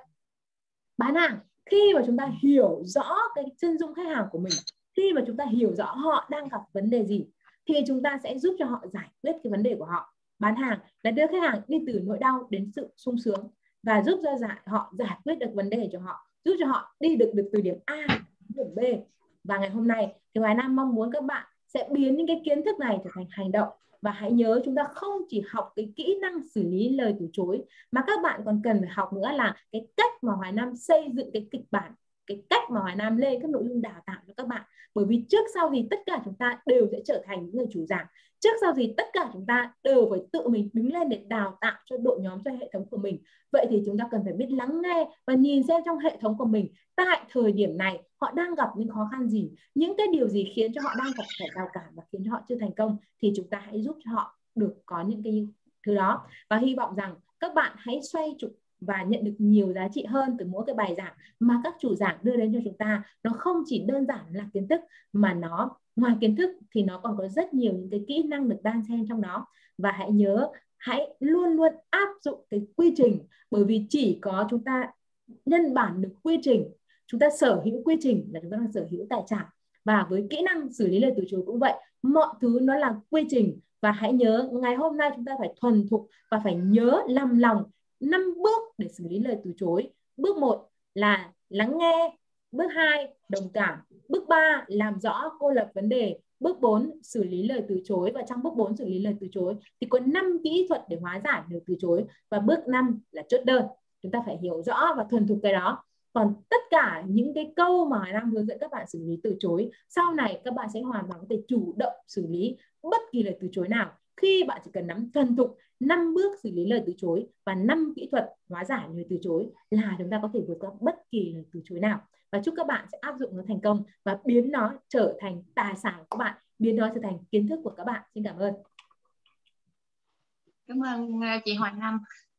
Bán hàng, khi mà chúng ta hiểu rõ cái chân dung khách hàng của mình, khi mà chúng ta hiểu rõ họ đang gặp vấn đề gì, thì chúng ta sẽ giúp cho họ giải quyết cái vấn đề của họ. Bán hàng là đưa khách hàng đi từ nỗi đau đến sự sung sướng, và giúp cho họ giải quyết được vấn đề cho họ, giúp cho họ đi được từ điểm A đến điểm B. Và ngày hôm nay thì Hoài Nam mong muốn các bạn sẽ biến những cái kiến thức này trở thành hành động. Và hãy nhớ, chúng ta không chỉ học cái kỹ năng xử lý lời từ chối, mà các bạn còn cần phải học nữa là cái cách mà Hoài Nam xây dựng cái kịch bản, cái cách mà Hoài Nam lên các nội dung đào tạo cho các bạn. Bởi vì trước sau gì tất cả chúng ta đều sẽ trở thành những người chủ giảng. Trước sau gì tất cả chúng ta đều phải tự mình đứng lên để đào tạo cho đội nhóm, cho hệ thống của mình. Vậy thì chúng ta cần phải biết lắng nghe và nhìn xem trong hệ thống của mình tại thời điểm này họ đang gặp những khó khăn gì, những cái điều gì khiến cho họ đang gặp phải rào cản và khiến cho họ chưa thành công, thì chúng ta hãy giúp cho họ được có những cái thứ đó. Và hy vọng rằng các bạn hãy xoay trục và nhận được nhiều giá trị hơn từ mỗi cái bài giảng mà các chủ giảng đưa đến cho chúng ta. Nó không chỉ đơn giản là kiến thức, mà nó ngoài kiến thức thì nó còn có rất nhiều những cái kỹ năng được đan xen trong đó. Và hãy nhớ, hãy luôn luôn áp dụng cái quy trình, bởi vì chỉ có chúng ta nhân bản được quy trình, chúng ta sở hữu quy trình là chúng ta đang sở hữu tài sản. Và với kỹ năng xử lý lời từ chối cũng vậy, mọi thứ nó là quy trình. Và hãy nhớ, ngày hôm nay chúng ta phải thuần thục và phải nhớ làm lòng 5 bước để xử lý lời từ chối. Bước 1 là lắng nghe, bước 2 đồng cảm, bước 3 làm rõ cô lập vấn đề, bước 4 xử lý lời từ chối. Và trong bước 4 xử lý lời từ chối thì có 5 kỹ thuật để hóa giải lời từ chối, và bước 5 là chốt đơn. Chúng ta phải hiểu rõ và thuần thục cái đó. Còn tất cả những cái câu mà Hoài Nam hướng dẫn các bạn xử lý từ chối, sau này các bạn sẽ hoàn toàn có thể chủ động xử lý bất kỳ lời từ chối nào, khi bạn chỉ cần nắm thuần thục 5 bước xử lý lời từ chối và 5 kỹ thuật hóa giải lời từ chối là chúng ta có thể vượt qua bất kỳ lời từ chối nào. Và chúc các bạn sẽ áp dụng nó thành công và biến nó trở thành tài sản của các bạn, biến nó trở thành kiến thức của các bạn. Xin cảm ơn. Cảm ơn chị Hoài Nam.